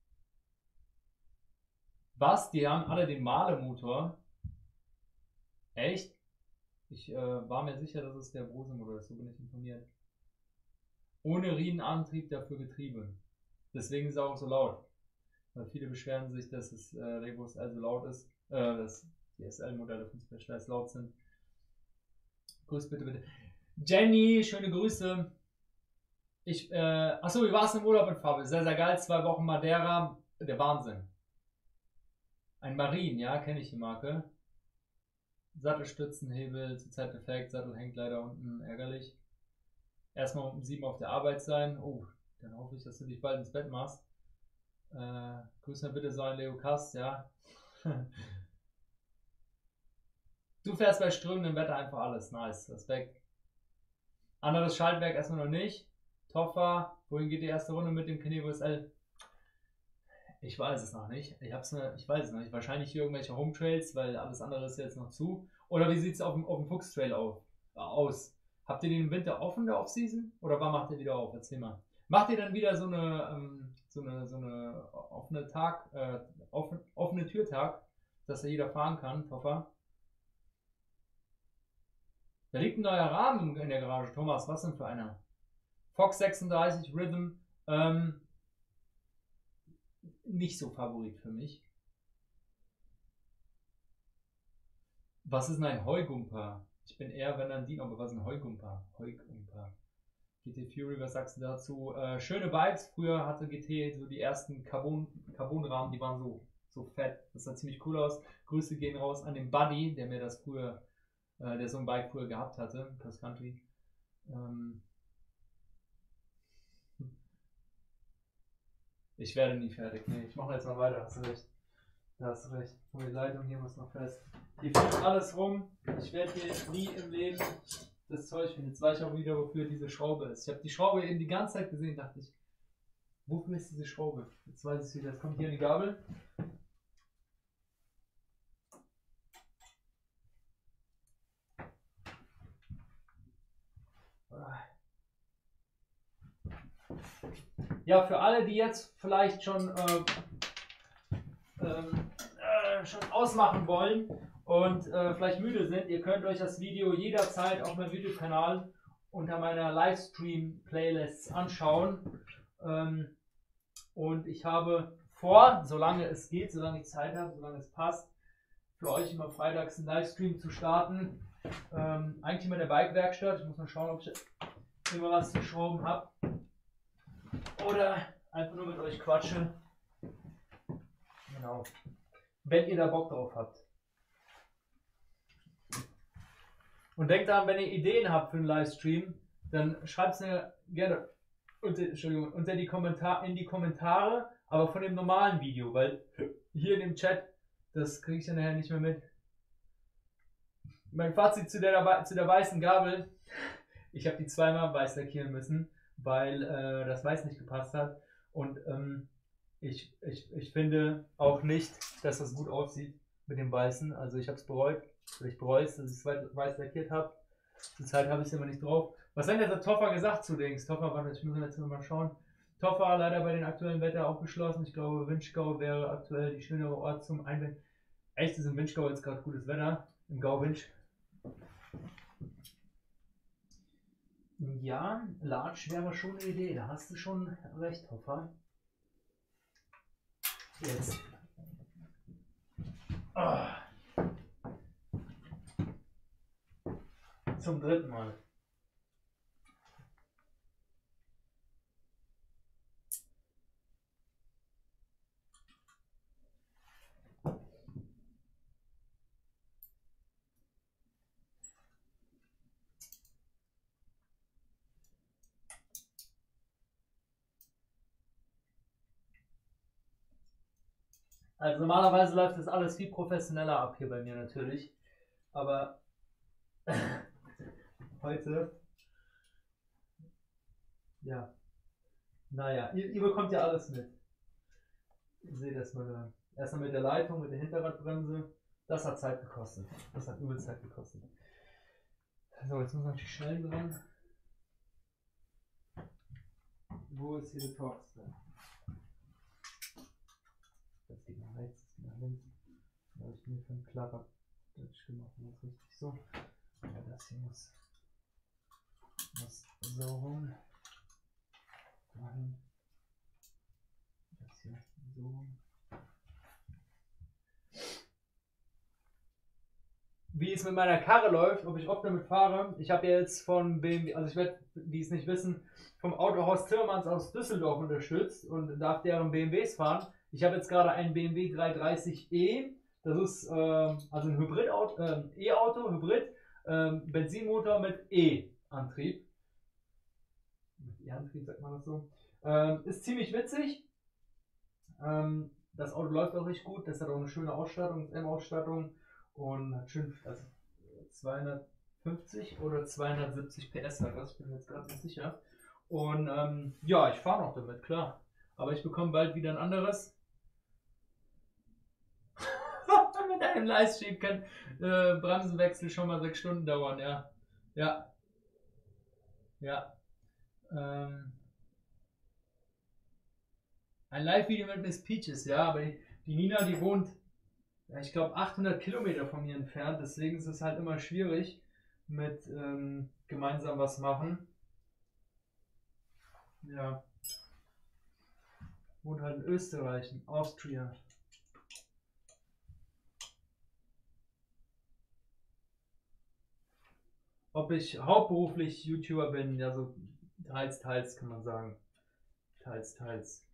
Was? Die haben alle den Mahle-Motor? Echt? Ich äh, war mir sicher, dass es der Brose-Motor ist, so bin ich informiert. Ohne Riemenantrieb, dafür Getriebe. Deswegen ist es auch so laut. Weil viele beschweren sich, dass das äh, Revo S L so laut ist, äh, dass die S L-Modelle von Specialized laut sind. Grüß bitte, bitte. Jenny, schöne Grüße. Ich, äh, achso, wie war es im Urlaub in Fabel? Sehr, sehr geil. Zwei Wochen Madeira. Der Wahnsinn. Ein Marine, ja, kenne ich die Marke. Sattelstützenhebel, zurzeit defekt, Sattel hängt leider unten, ärgerlich. Erstmal um sieben auf der Arbeit sein. Oh, dann hoffe ich, dass du dich bald ins Bett machst. Äh, grüß mir bitte so ein Leo Kast, ja. Du fährst bei strömendem Wetter einfach alles. Nice, Respekt. Anderes Schaltwerk erstmal noch nicht. Toffa, wohin geht die erste Runde mit dem Kenevo S L? Ich weiß es noch nicht. Ich, hab's ne, ich weiß es noch nicht. Wahrscheinlich hier irgendwelche Home Trails, weil alles andere ist jetzt noch zu. Oder wie sieht es auf dem, auf dem Fuchs Trail auf, äh, aus? Habt ihr den im Winter offen, der Off-Season? Oder wann macht ihr wieder auf? Erzähl mal. Macht ihr dann wieder so eine, ähm, so eine, so eine offene Tag, äh, offen, offene Türtag, dass da jeder fahren kann, Toffer? Da liegt ein neuer Rahmen in der Garage. Thomas, was denn für einer? Fox sechsunddreißig Rhythm. Ähm, nicht so Favorit für mich. Was ist denn ein Heugumper? Ich bin eher, wenn dann Dino, aber was ist ein Heugumper? Heugumper. G T Fury, was sagst du dazu? Äh, schöne Bikes. Früher hatte G T so die ersten Carbon, Carbonrahmen, die waren so, so fett. Das sah ziemlich cool aus. Grüße gehen raus an den Buddy, der mir das früher, äh, der so ein Bike früher gehabt hatte, Cross Country. Ähm, ich werde nie fertig. Nee, ich mache jetzt mal weiter, hast du recht. Da hast du recht. Oh, die Leitung hier muss noch fest. Hier fliegt alles rum. Ich werde hier nie im Leben das Zeug finden. Jetzt weiß ich auch wieder, wofür diese Schraube ist. Ich habe die Schraube eben die ganze Zeit gesehen, dachte ich, wofür ist diese Schraube? Jetzt weiß ich es wieder. Jetzt kommt hier eine Gabel. Ja, für alle, die jetzt vielleicht schon, äh, ähm, äh, schon ausmachen wollen und äh, vielleicht müde sind, ihr könnt euch das Video jederzeit auf meinem Videokanal unter meiner Livestream-Playlists anschauen. Ähm, und ich habe vor, solange es geht, solange ich Zeit habe, solange es passt, für euch immer freitags einen Livestream zu starten. Ähm, eigentlich immer der Bike-Werkstatt. Ich muss mal schauen, ob ich immer was zu schrauben habe. Oder einfach nur mit euch quatsche. Genau. Wenn ihr da Bock drauf habt. Und denkt daran, wenn ihr Ideen habt für einen Livestream, dann schreibt es mir gerne unter, Entschuldigung, unter die Kommentar in die Kommentare, aber von dem normalen Video, weil hier in dem Chat, das kriege ich dann nachher nicht mehr mit. Mein Fazit zu der, zu der weißen Gabel: Ich habe die zweimal weiß lackieren müssen, weil äh, das Weiß nicht gepasst hat. Und ähm, ich, ich, ich finde auch nicht, dass das gut aussieht mit dem Weißen. Also ich habe es bereut. Ich bereue es, dass ich es weiß lackiert habe. Zurzeit habe ich es immer nicht drauf. Was hat denn der Toffer gesagt zu Dings? Toffer, warte, ich muss jetzt mal schauen. Toffer leider bei den aktuellen Wetter auch geschlossen. Ich glaube, Winschgau wäre aktuell die schönere Ort zum Einbinden. Echt ist im Winschgau jetzt gerade gutes Wetter. Im Gau-Winsch. Ja, Large wäre schon eine Idee. Da hast du schon recht, Toffer. Jetzt. Oh. Zum dritten Mal. Also normalerweise läuft das alles viel professioneller ab hier bei mir natürlich. Aber heute, ja, naja, ihr, ihr bekommt ja alles mit. Ihr seht erstmal da. Erstmal mit der Leitung, mit der Hinterradbremse. Das hat Zeit gekostet. Das hat übel Zeit gekostet. So, jetzt muss noch die Schellen dran. Wo ist hier der Torx drin? Das geht nach rechts, das geht nach links. Da habe ich mir für einen Klapper Deutsch gemacht. Das ist richtig so. Ja, das hier muss, muss so rum. Dahin. Das hier so rum. Wie es mit meiner Karre läuft, ob ich oft damit fahre. Ich habe ja jetzt von B M W, also ich werde, die es nicht wissen, vom Autohaus Zimmermanns aus Düsseldorf unterstützt und darf deren B M Ws fahren. Ich habe jetzt gerade einen B M W dreihundertdreißig e. Das ist äh, also ein Hybrid-Auto, äh, E-Auto, Hybrid, äh, Benzinmotor mit E-Antrieb. Mit E-Antrieb sagt man das so. Ähm, ist ziemlich witzig. Ähm, das Auto läuft auch richtig gut. Das hat auch eine schöne Ausstattung, M-Ausstattung. Und hat schön, also zweihundertfünfzig oder zweihundertsiebzig P S hat das, bin mir jetzt gerade nicht sicher. Und ähm, ja, ich fahre noch damit, klar. Aber ich bekomme bald wieder ein anderes. Mit einem Livestream kann äh, Bremsenwechsel schon mal sechs Stunden dauern, ja. Ja. Ja. Ähm, ein Live-Video mit Miss Peaches, ja, aber die, die Nina, die wohnt, ja, ich glaube, achthundert Kilometer von mir entfernt, deswegen ist es halt immer schwierig mit ähm, gemeinsam was machen. Ja. Wohnt halt in Österreich, in Austria. Ob ich hauptberuflich YouTuber bin, ja, so teils, teils kann man sagen. Teils, teils.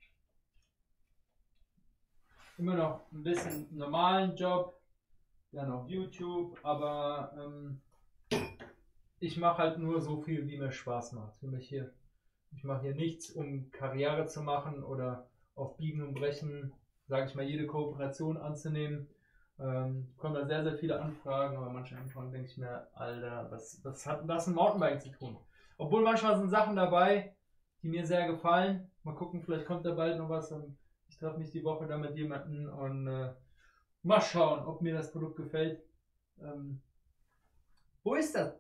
Immer noch ein bisschen normalen Job, dann auf YouTube, aber ähm, ich mache halt nur so viel, wie mir Spaß macht. Für mich hier, ich mache hier nichts, um Karriere zu machen oder auf Biegen und Brechen, sage ich mal, jede Kooperation anzunehmen. Ähm, kommen da sehr, sehr viele Anfragen, aber manche Anfragen denke ich mir, Alter, was, was hat das mit Mountainbiken zu tun? Obwohl manchmal sind Sachen dabei, die mir sehr gefallen. Mal gucken, vielleicht kommt da bald noch was. Ich treffe mich die Woche da mit jemandem und äh, mal schauen, ob mir das Produkt gefällt. Ähm, wo ist das?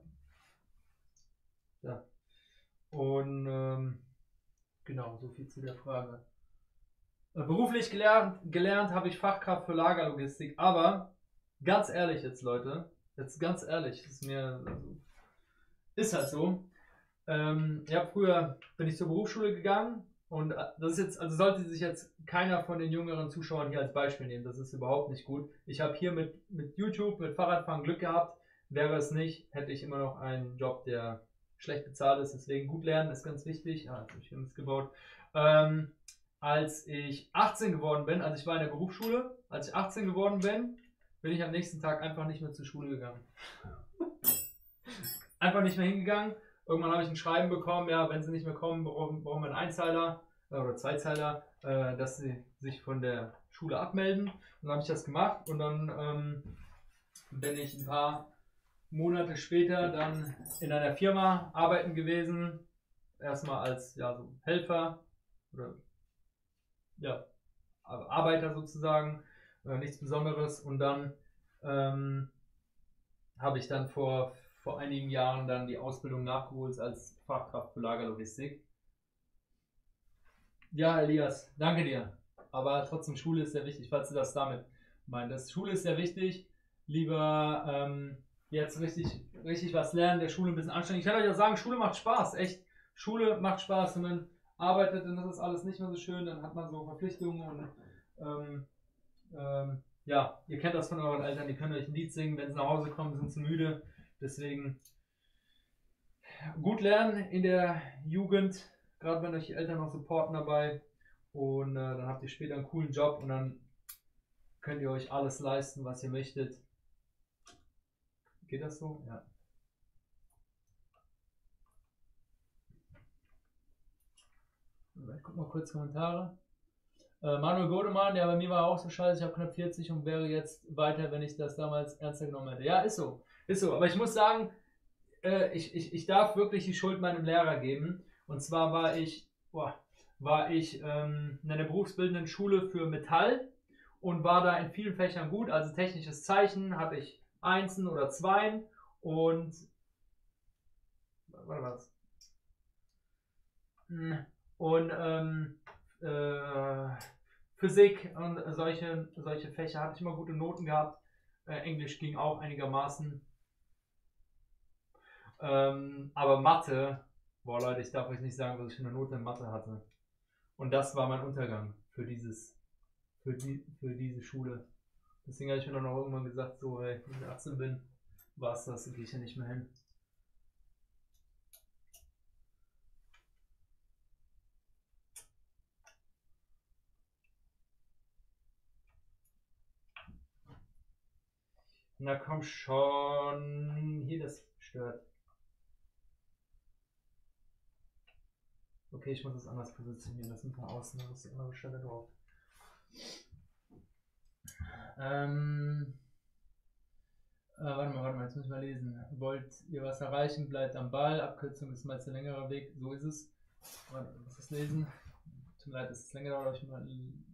Ja. Und ähm, genau, so viel zu der Frage. Äh, beruflich gelernt, gelernt habe ich Fachkraft für Lagerlogistik, aber ganz ehrlich jetzt, Leute, jetzt ganz ehrlich, ist mir, also, ist halt so. Ähm, ja, früher bin ich zur Berufsschule gegangen und das ist jetzt, also sollte sich jetzt keiner von den jüngeren Zuschauern hier als Beispiel nehmen, das ist überhaupt nicht gut. Ich habe hier mit, mit YouTube, mit Fahrradfahren Glück gehabt. Wäre es nicht, hätte ich immer noch einen Job, der schlecht bezahlt ist. Deswegen gut lernen ist ganz wichtig. Ah, jetzt habe ich hier nichts gebaut. Ähm, als ich achtzehn geworden bin, also ich war in der Berufsschule, als ich achtzehn geworden bin, bin ich am nächsten Tag einfach nicht mehr zur Schule gegangen. Einfach nicht mehr hingegangen. Irgendwann habe ich ein Schreiben bekommen, ja, wenn sie nicht mehr kommen, brauchen, brauchen wir einen Einzeiler äh, oder Zweizeiler, äh, dass sie sich von der Schule abmelden. Und dann habe ich das gemacht und dann ähm, bin ich ein paar Monate später dann in einer Firma arbeiten gewesen. Erstmal als ja, so Helfer oder ja, Arbeiter sozusagen, äh, nichts Besonderes. Und dann ähm, habe ich dann vor, vor einigen Jahren dann die Ausbildung nachgeholt als Fachkraft für Lagerlogistik. Ja, Elias, danke dir. Aber trotzdem, Schule ist sehr wichtig, falls du das damit meintest. Schule ist sehr wichtig. Lieber ähm, jetzt richtig, richtig was lernen, der Schule ein bisschen anstrengen. Ich kann euch ja sagen, Schule macht Spaß, echt. Schule macht Spaß, wenn man arbeitet und das ist alles nicht mehr so schön, dann hat man so Verpflichtungen und ähm, ähm, ja, ihr kennt das von euren Eltern, die können euch ein Lied singen, wenn sie nach Hause kommen, sind sie müde. Deswegen gut lernen in der Jugend, gerade wenn euch die Eltern noch supporten dabei und äh, dann habt ihr später einen coolen Job und dann könnt ihr euch alles leisten, was ihr möchtet. Geht das so? Ja. Ich guck mal kurz Kommentare. Äh, Manuel Godemann, ja, bei mir war auch so scheiße, ich habe knapp vierzig und wäre jetzt weiter, wenn ich das damals ernster genommen hätte. Ja, ist so. Ist so. Aber ich muss sagen, äh, ich, ich, ich darf wirklich die Schuld meinem Lehrer geben. Und zwar war ich, boah, war ich ähm, in einer berufsbildenden Schule für Metall und war da in vielen Fächern gut. Also technisches Zeichen hatte ich Einsen oder Zweien und warte was? Und ähm, äh, Physik und solche, solche Fächer hatte ich immer gute Noten gehabt. Äh, Englisch ging auch einigermaßen. Ähm, aber Mathe, boah Leute, ich darf euch nicht sagen, was ich für eine Note in Mathe hatte. Und das war mein Untergang für dieses, für die, für diese Schule. Deswegen habe ich mir dann auch irgendwann gesagt, so, hey, wenn ich achtzehn bin, war es das, gehe ich ja nicht mehr hin. Na komm schon, hier das stört. Okay, ich muss das anders positionieren, das sind von außen, da muss die andere Stelle drauf. Ähm, äh, warte mal, warte mal, jetzt muss ich mal lesen. Wollt ihr was erreichen, bleibt am Ball, Abkürzung ist meist ein längerer Weg, so ist es. Warte, ich muss das lesen. Tut mir leid, dass es länger dauert, aber ich mal.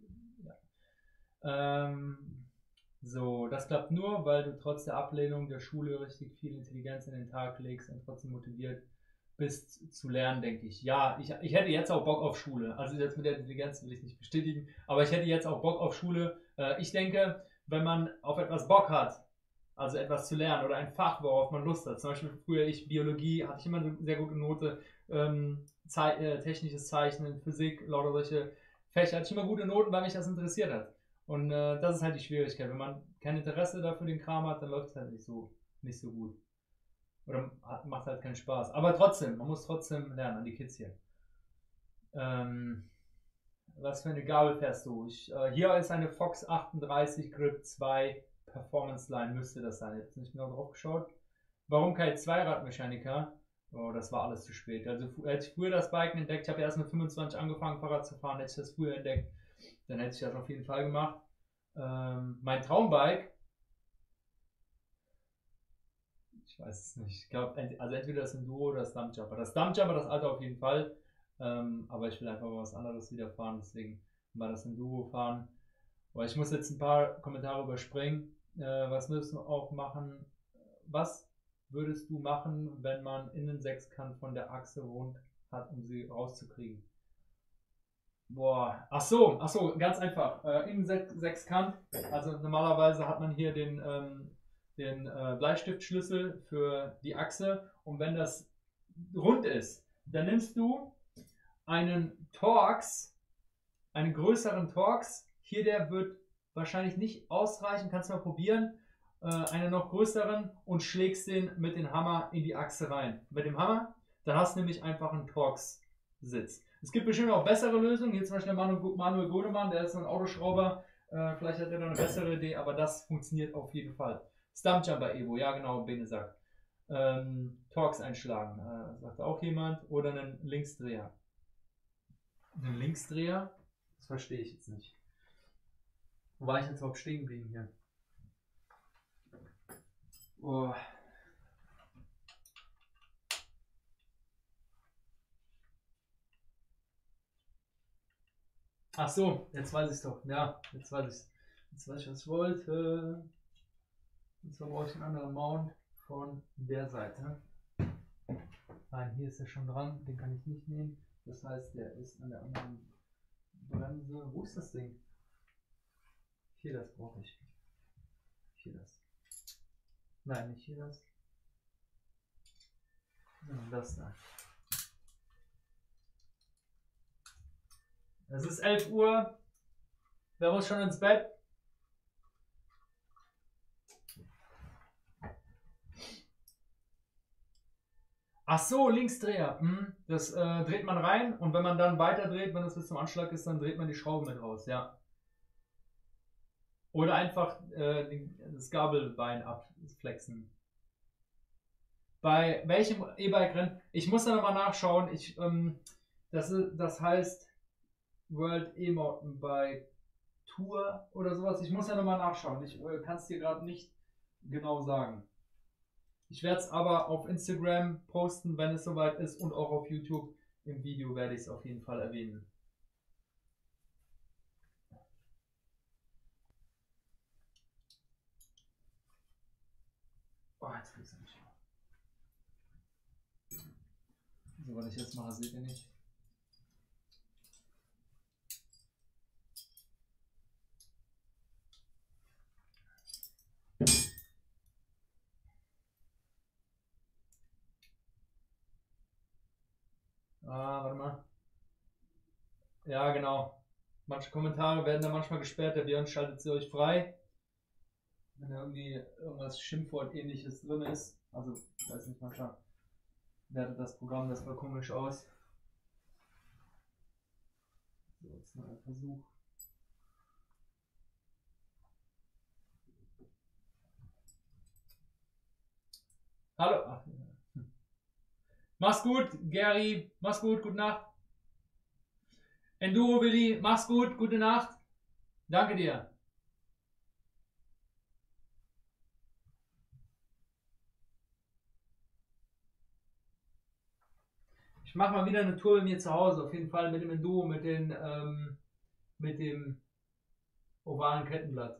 Ja. Ähm, so, das klappt nur, weil du trotz der Ablehnung der Schule richtig viel Intelligenz in den Tag legst und trotzdem motiviert bist zu lernen, denke ich. Ja, ich, ich hätte jetzt auch Bock auf Schule. Also jetzt mit der Intelligenz will ich nicht bestätigen, aber ich hätte jetzt auch Bock auf Schule. Äh, ich denke, wenn man auf etwas Bock hat, also etwas zu lernen oder ein Fach, worauf man Lust hat. Zum Beispiel früher ich Biologie, hatte ich immer eine sehr gute Note, ähm, Zei äh, technisches Zeichnen, Physik, lauter solche Fächer, hatte ich immer gute Noten, weil mich das interessiert hat. Und äh, das ist halt die Schwierigkeit. Wenn man kein Interesse dafür den Kram hat, dann läuft es halt nicht so, nicht so gut. Oder hat, macht halt keinen Spaß. Aber trotzdem, man muss trotzdem lernen an die Kids hier. Ähm, was für eine Gabel fährst du? Ich, äh, hier ist eine Fox achtunddreißig Grip zwei Performance Line, müsste das sein. Jetzt nicht genau drauf geschaut. Warum kein Zweiradmechaniker? Oh, das war alles zu spät. Also hätte ich früher das Biken entdeckt, ich habe erst mit fünfundzwanzig angefangen, Fahrrad zu fahren, hätte ich das früher entdeckt, dann hätte ich das auf jeden Fall gemacht. Ähm, mein Traumbike, ich weiß es nicht. Ich glaube, also entweder das Enduro oder das Stumpjumper. Das Stumpjumper, das alte auf jeden Fall. Ähm, aber ich will einfach mal was anderes wieder fahren, deswegen mal das Enduro fahren. Aber ich muss jetzt ein paar Kommentare überspringen. Äh, was würdest du auch machen? Was würdest du machen, wenn man Innensechskant von der Achse rund hat, um sie rauszukriegen? Boah, ach so, ach so, ganz einfach. Äh, Innensechskant, also normalerweise hat man hier den, ähm, den äh, Bleistiftschlüssel für die Achse und wenn das rund ist, dann nimmst du einen Torx, einen größeren Torx. Hier der wird wahrscheinlich nicht ausreichen, kannst du mal probieren. Äh, einen noch größeren und schlägst den mit dem Hammer in die Achse rein. Mit dem Hammer, dann hast du nämlich einfach einen Torx-Sitz. Es gibt bestimmt auch bessere Lösungen. Hier zum Beispiel Manuel Godemann, der ist so ein Autoschrauber. Äh, vielleicht hat er noch eine bessere Idee, aber das funktioniert auf jeden Fall. Stumpjumper Evo, ja genau, Bene sagt. Ähm, Torx einschlagen, äh, sagt auch jemand. Oder einen Linksdreher. Einen Linksdreher? Das verstehe ich jetzt nicht. Wo war ich jetzt überhaupt stehen geblieben hier? Oh. Ach so, jetzt weiß ich es doch. Ja, jetzt weiß ich Jetzt weiß ich, was ich wollte. Und zwar brauche ich einen anderen Mount. von der Seite. Nein, hier ist er schon dran, den kann ich nicht nehmen. Das heißt, der ist an der anderen Bremse. Wo ist das Ding? Hier, das brauche ich. Hier das. Nein, nicht hier das. Sondern das da. Es ist elf Uhr. Wer muss schon ins Bett? Ach so, Linksdreher. Hm, das äh, dreht man rein und wenn man dann weiter dreht, wenn das bis zum Anschlag ist, dann dreht man die Schraube mit raus, ja. Oder einfach äh, das Gabelbein abflexen. Bei welchem E-Bike-Rennen? Ich muss da nochmal nachschauen. Ich, ähm, das, ist, das heißt World E-Mountainbike Tour oder sowas. Ich muss ja nochmal nachschauen. Ich äh, kann es dir gerade nicht genau sagen. Ich werde es aber auf Instagram posten, wenn es soweit ist, und auch auf YouTube. Im Video werde ich es auf jeden Fall erwähnen. Oh, jetzt kriegst du nicht. So, was ich jetzt mache, seht ihr nicht. Ah, warte mal. Ja, genau. Manche Kommentare werden da manchmal gesperrt. Der Björn schaltet sie euch frei. Wenn da irgendwie irgendwas Schimpfwort-ähnliches drin ist. Also, ich weiß nicht, manchmal wertet das Programm das voll komisch aus. So, jetzt mal ein Versuch. Hallo. Ach, ja. Mach's gut, Gary. Mach's gut, gute Nacht. Enduro Willi, mach's gut, gute Nacht. Danke dir. Ich mache mal wieder eine Tour bei mir zu Hause, auf jeden Fall mit dem Enduro, mit, den, ähm, mit dem ovalen Kettenblatt.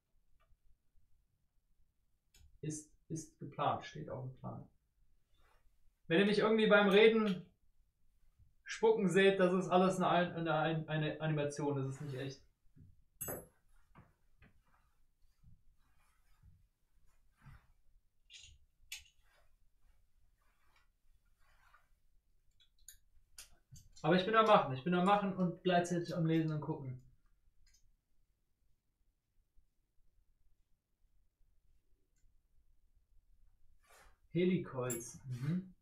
Ist, ist geplant, steht auch im Plan. Wenn ihr mich irgendwie beim Reden spucken seht, das ist alles eine, eine, eine Animation, das ist nicht echt. Aber ich bin am Machen, ich bin am Machen und gleichzeitig am Lesen und Gucken. Helicoils. Mhm.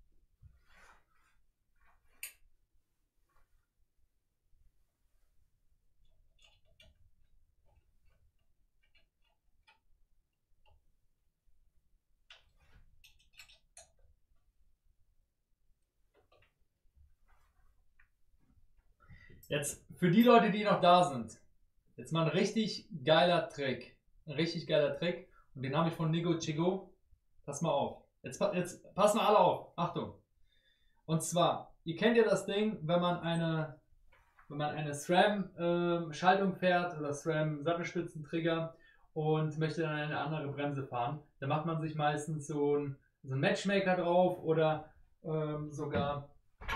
Jetzt für die Leute, die noch da sind, jetzt mal ein richtig geiler Trick. Ein richtig geiler Trick. Und den habe ich von Nigo Chigo. Pass mal auf. Jetzt, jetzt passen wir alle auf. Achtung. Und zwar, ihr kennt ja das Ding, wenn man eine, wenn man eine SRAM-Schaltung äh, fährt oder SRAM-Sattelstützentrigger und möchte dann eine andere Bremse fahren. Da macht man sich meistens so ein, so ein Matchmaker drauf oder ähm, sogar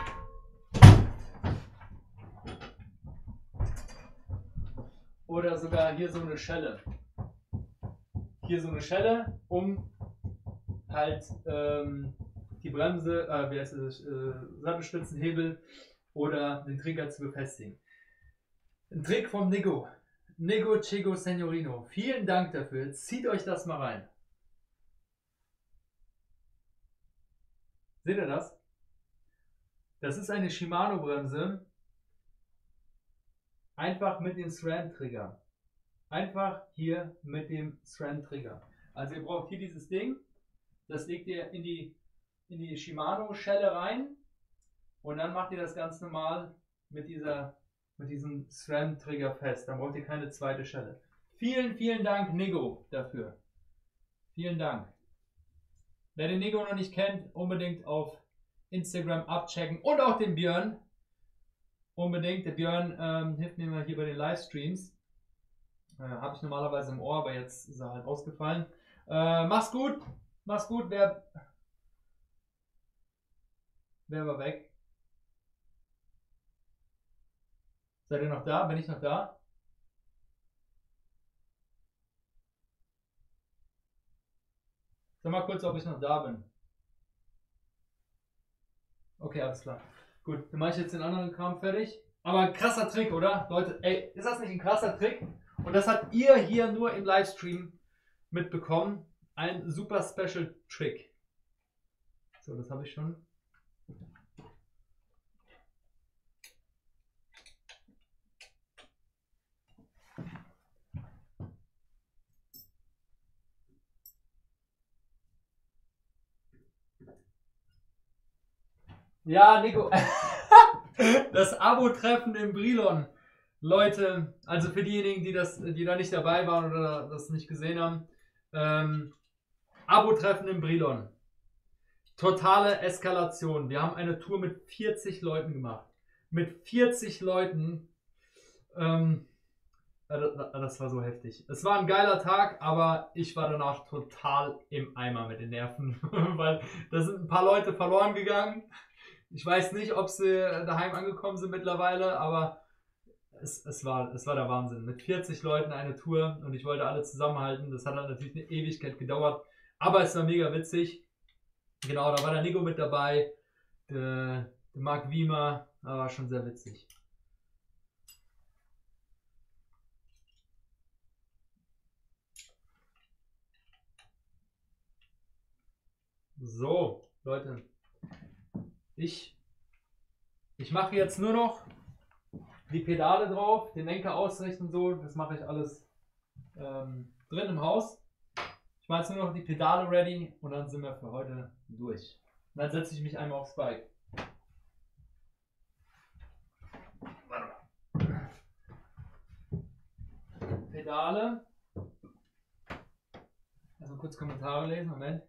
oder sogar hier so eine Schelle. Hier so eine Schelle, um halt ähm, die Bremse, äh, wie heißt das, äh, Sattelstützenhebel oder den Trinker zu befestigen. Ein Trick vom Nigo. Nigo Chigo Signorino. Vielen Dank dafür. Zieht euch das mal rein. Seht ihr das? Das ist eine Shimano-Bremse. Einfach mit dem SRAM-Trigger. Einfach hier mit dem SRAM-Trigger. Also ihr braucht hier dieses Ding. Das legt ihr in die, in die Shimano-Schelle rein. Und dann macht ihr das ganz normal mit, dieser, mit diesem SRAM-Trigger fest. Dann braucht ihr keine zweite Schelle. Vielen, vielen Dank, Nigo, dafür. Vielen Dank. Wer den Nigo noch nicht kennt, unbedingt auf Instagram abchecken. Und auch den Björn. Unbedingt. Der Björn ähm, hilft mir mal hier bei den Livestreams. Äh, Habe ich normalerweise im Ohr, aber jetzt ist er halt ausgefallen. Äh, mach's gut. Mach's gut, wer, wer war weg? Seid ihr noch da? Bin ich noch da? Sag mal kurz, ob ich noch da bin. Okay, alles klar. Gut, dann mache ich jetzt den anderen Kram fertig. Aber ein krasser Trick, oder? Leute, ey, ist das nicht ein krasser Trick? Und das habt ihr hier nur im Livestream mitbekommen. Ein super Special Trick. So, das habe ich schon. Ja, Nico. Das Abo-Treffen im Brilon. Leute, also für diejenigen, die, das, die da nicht dabei waren oder das nicht gesehen haben. Ähm, Abo-Treffen im Brilon. Totale Eskalation. Wir haben eine Tour mit vierzig Leuten gemacht. Mit vierzig Leuten. Ähm, das war so heftig. Es war ein geiler Tag, aber ich war danach total im Eimer mit den Nerven. Weil da sind ein paar Leute verloren gegangen. Ich weiß nicht, ob sie daheim angekommen sind mittlerweile, aber es, es, war, es war der Wahnsinn. Mit vierzig Leuten eine Tour und ich wollte alle zusammenhalten. Das hat halt natürlich eine Ewigkeit gedauert, aber es war mega witzig. Genau, da war der Nico mit dabei, der, der Marc Wiemer, war schon sehr witzig. So, Leute. Ich, ich mache jetzt nur noch die Pedale drauf, den Lenker ausrichten, so, das mache ich alles ähm, drin im Haus. Ich mache jetzt nur noch die Pedale ready und dann sind wir für heute durch. Und dann setze ich mich einmal aufs Bike. Pedale. Also kurz Kommentare lesen, Moment.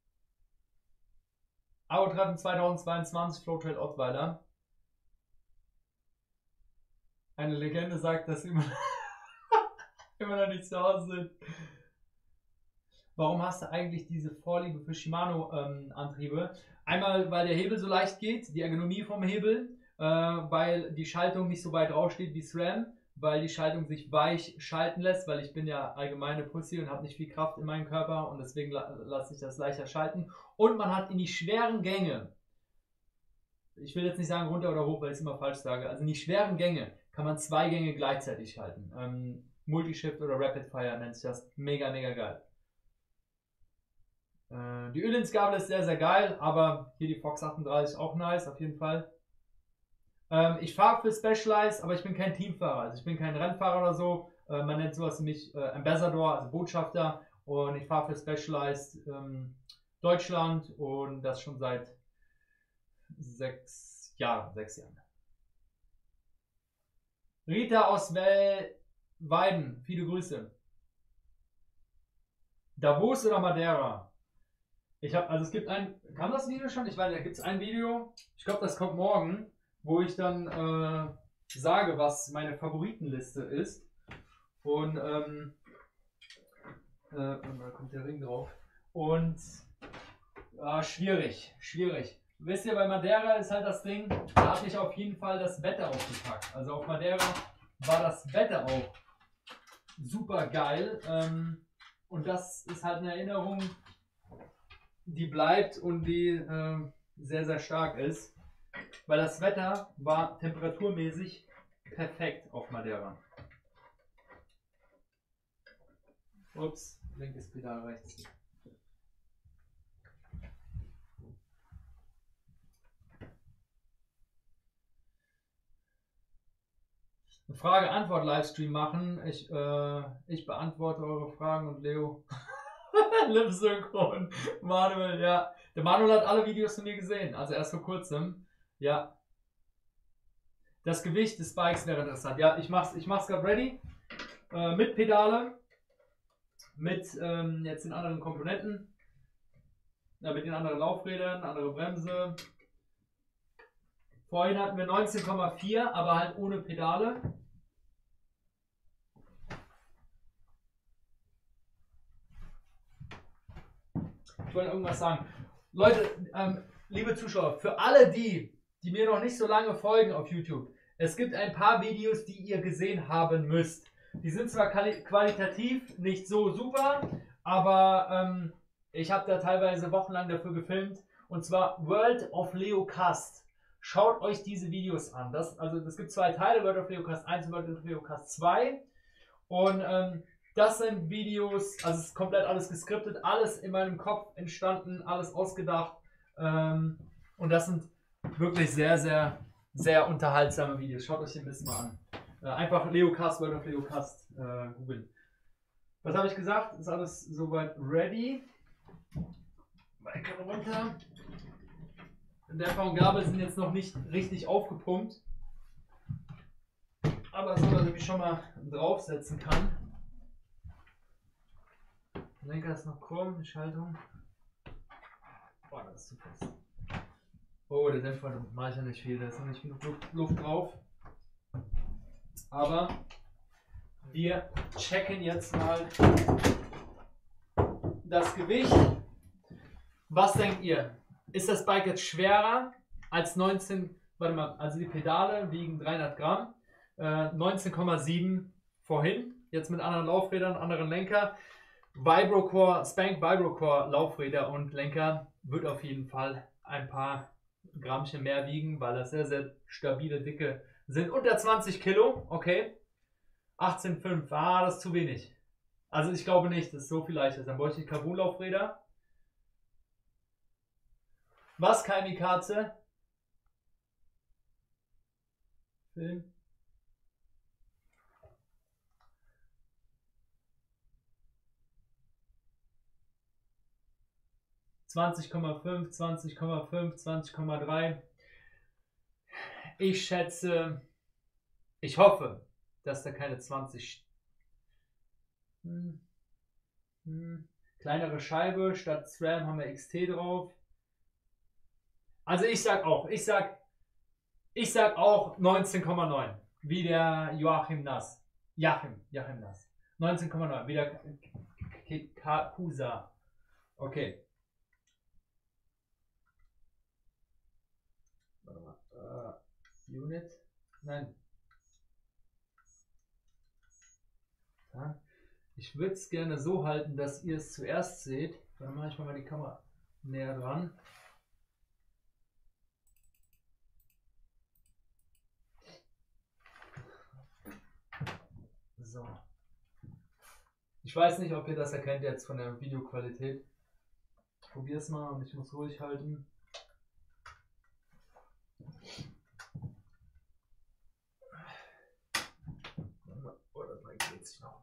Abo-Treffen zweitausendzweiundzwanzig, Flowtrail Ottweiler. Eine Legende sagt, dass sie immer, immer noch nicht zu Hause sind. Warum hast du eigentlich diese Vorliebe für Shimano-Antriebe? Ähm, Einmal, weil der Hebel so leicht geht, die Ergonomie vom Hebel, äh, weil die Schaltung nicht so weit draufsteht wie SRAM, weil die Schaltung sich weich schalten lässt, weil ich bin ja allgemeine Pussy und habe nicht viel Kraft in meinem Körper und deswegen la lasse ich das leichter schalten. Und man hat in die schweren Gänge, ich will jetzt nicht sagen runter oder hoch, weil ich es immer falsch sage, also in die schweren Gänge kann man zwei Gänge gleichzeitig schalten. Ähm, Multishift oder Rapid Fire nennt sich das. Mega, mega geil. Äh, die Öhlins-Gabel ist sehr, sehr geil, aber hier die Fox achtunddreißig auch nice, auf jeden Fall. Ähm, ich fahre für Specialized, aber ich bin kein Teamfahrer, also ich bin kein Rennfahrer oder so. Äh, man nennt sowas nämlich äh, Ambassador, also Botschafter. Und ich fahre für Specialized ähm, Deutschland und das schon seit sechs Jahren, sechs Jahren. Rita aus Weiden, viele Grüße. Davos oder Madeira? Ich habe, also es gibt ein, kam das Video schon? Ich weiß, da gibt es ein Video, ich glaube, das kommt morgen, wo ich dann äh, sage, was meine Favoritenliste ist. Und ähm, äh, da kommt der Ring drauf. Und äh, schwierig, schwierig. Wisst ihr, bei Madeira ist halt das Ding, da habe ich auf jeden Fall das Wetter aufgepackt. Also auf Madeira war das Wetter auch super geil. Ähm, und das ist halt eine Erinnerung, die bleibt und die äh, sehr, sehr stark ist. Weil das Wetter war temperaturmäßig perfekt auf Madeira. Ups, linkes Pedal rechts. Frage-Antwort-Livestream machen. Ich, äh, ich beantworte eure Fragen und Leo. Lip-Synchron. Manuel, ja. Der Manuel hat alle Videos von mir gesehen. Also erst vor kurzem. Ja. Das Gewicht des Bikes wäre interessant. Ja, ich mach's, ich mach's gerade ready. Äh, mit Pedale. Mit ähm, jetzt den anderen Komponenten. Ja, mit den anderen Laufrädern, andere Bremse. Vorhin hatten wir neunzehn Komma vier, aber halt ohne Pedale. wollte irgendwas sagen. Leute, ähm, liebe Zuschauer, für alle die, die mir noch nicht so lange folgen auf YouTube, es gibt ein paar Videos, die ihr gesehen haben müsst. Die sind zwar qualitativ nicht so super, aber ähm, ich habe da teilweise wochenlang dafür gefilmt. Und zwar World of Leocast. Schaut euch diese Videos an. Das, also es gibt zwei Teile, World of Leocast eins und World of Leocast zwei. Und ähm, das sind Videos, also es ist komplett alles geskriptet, alles in meinem Kopf entstanden, alles ausgedacht. Ähm, und das sind wirklich sehr, sehr, sehr unterhaltsame Videos. Schaut euch den bisschen mal an. Äh, einfach Leocast, World of Leocast äh, googeln. Was habe ich gesagt? Ist alles soweit ready. Balken runter. Dämpfer und Gabel sind jetzt noch nicht richtig aufgepumpt. Aber so, dass ich mich schon mal draufsetzen kann. Der Lenker ist noch krumm, die Schaltung. Boah, das ist zu fest. Oh, der Dämpfer, da mache ich ja nicht viel, da ist noch nicht genug Luft, Luft drauf. Aber wir checken jetzt mal das Gewicht. Was denkt ihr? Ist das Bike jetzt schwerer als neunzehn, warte mal, also die Pedale wiegen dreihundert Gramm, äh, neunzehn Komma sieben vorhin, jetzt mit anderen Laufrädern, anderen Lenker. Vibrocore, Spank Vibrocore Laufräder und Lenker wird auf jeden Fall ein paar Grammchen mehr wiegen, weil das sehr, sehr stabile, dicke sind. Unter zwanzig Kilo, okay. achtzehn Komma fünf, ah, das ist zu wenig. Also ich glaube nicht, dass es so viel leichter ist. Dann bräuchte ich Carbon-Laufräder. Was, Kamikaze? Film. zwanzig Komma fünf, zwanzig Komma fünf, zwanzig Komma drei. Ich schätze, ich hoffe, dass da keine zwanzig. Hm. Hm. Kleinere Scheibe, statt SRAM haben wir X T drauf. Also ich sag auch, ich sag, ich sag auch neunzehn Komma neun, wie der Joachim Nass. Joachim, Joachim Nass. neunzehn Komma neun, wie der Kusa. Okay. Warte mal. Uh, Unit. Nein. Ja. Ich würde es gerne so halten, dass ihr es zuerst seht. Dann mache ich mal die Kamera näher dran. So. Ich weiß nicht, ob ihr das erkennt jetzt von der Videoqualität. Probier es mal und ich muss ruhig halten. Oh, das geht sich noch.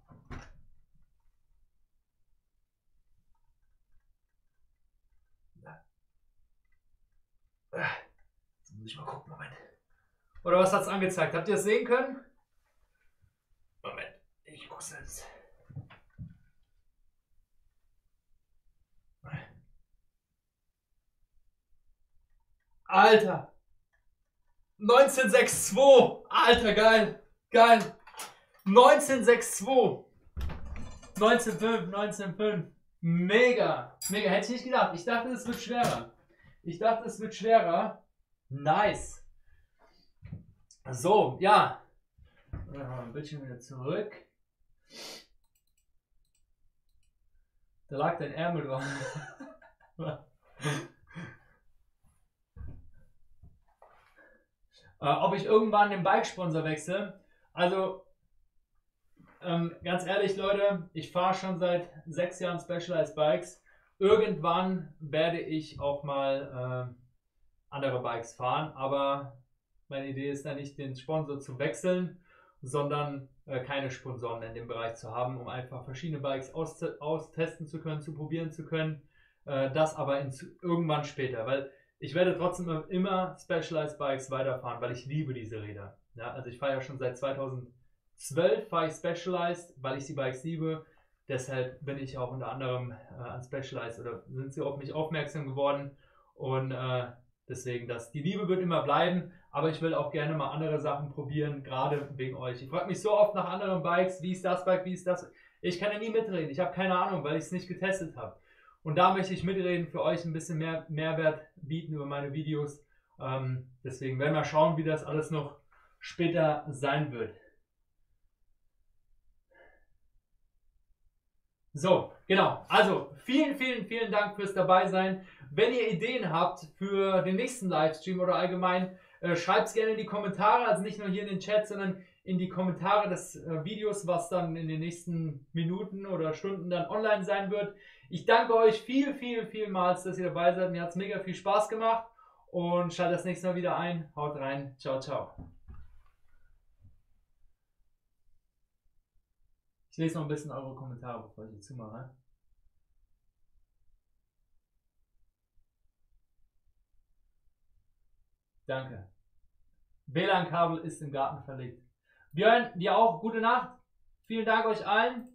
Jetzt muss ich mal gucken, Moment. Oder was hat es angezeigt? Habt ihr es sehen können? Moment, ich guck's jetzt. Alter! neunzehn Komma zweiundsechzig! Alter, geil! Geil! neunzehn Komma zweiundsechzig! neunzehn Komma fünf, neunzehn Komma fünf! Mega! Mega! Hätte ich nicht gedacht. Ich dachte, es wird schwerer. Ich dachte, es wird schwerer. Nice! So, ja. Ein Bildschirm wieder zurück. Da lag dein Ärmel drauf. äh, ob ich irgendwann den Bike-Sponsor wechsle? Also, ähm, ganz ehrlich, Leute, ich fahre schon seit sechs Jahren Specialized Bikes. Irgendwann werde ich auch mal äh, andere Bikes fahren, aber meine Idee ist da nicht, den Sponsor zu wechseln, sondern äh, keine Sponsoren in dem Bereich zu haben, um einfach verschiedene Bikes aus, austesten zu können, zu probieren zu können. Äh, das aber in, irgendwann später, weil ich werde trotzdem immer Specialized Bikes weiterfahren, weil ich liebe diese Räder. Ja, also ich fahre ja schon seit zweitausendzwölf fahre ich Specialized, weil ich die Bikes liebe. Deshalb bin ich auch unter anderem äh, an Specialized oder sind sie auf mich aufmerksam geworden und äh, deswegen, das, die Liebe wird immer bleiben, aber ich will auch gerne mal andere Sachen probieren, gerade wegen euch. Ich frage mich so oft nach anderen Bikes, wie ist das Bike, wie ist das? Ich kann ja nie mitreden, ich habe keine Ahnung, weil ich es nicht getestet habe. Und da möchte ich mitreden, für euch ein bisschen mehr Mehrwert bieten über meine Videos. Ähm, deswegen werden wir schauen, wie das alles noch später sein wird. So, genau. Also, vielen, vielen, vielen Dank fürs Dabeisein. Wenn ihr Ideen habt für den nächsten Livestream oder allgemein, äh, schreibt es gerne in die Kommentare. Also nicht nur hier in den Chat, sondern in die Kommentare des äh, Videos, was dann in den nächsten Minuten oder Stunden dann online sein wird. Ich danke euch viel, viel, vielmals, dass ihr dabei seid. Mir hat es mega viel Spaß gemacht. Und schaltet das nächste Mal wieder ein. Haut rein. Ciao, ciao. Ich lese noch ein bisschen eure Kommentare, bevor ich die zumache. Danke. W L A N-Kabel ist im Garten verlegt. Björn, dir auch gute Nacht. Vielen Dank euch allen.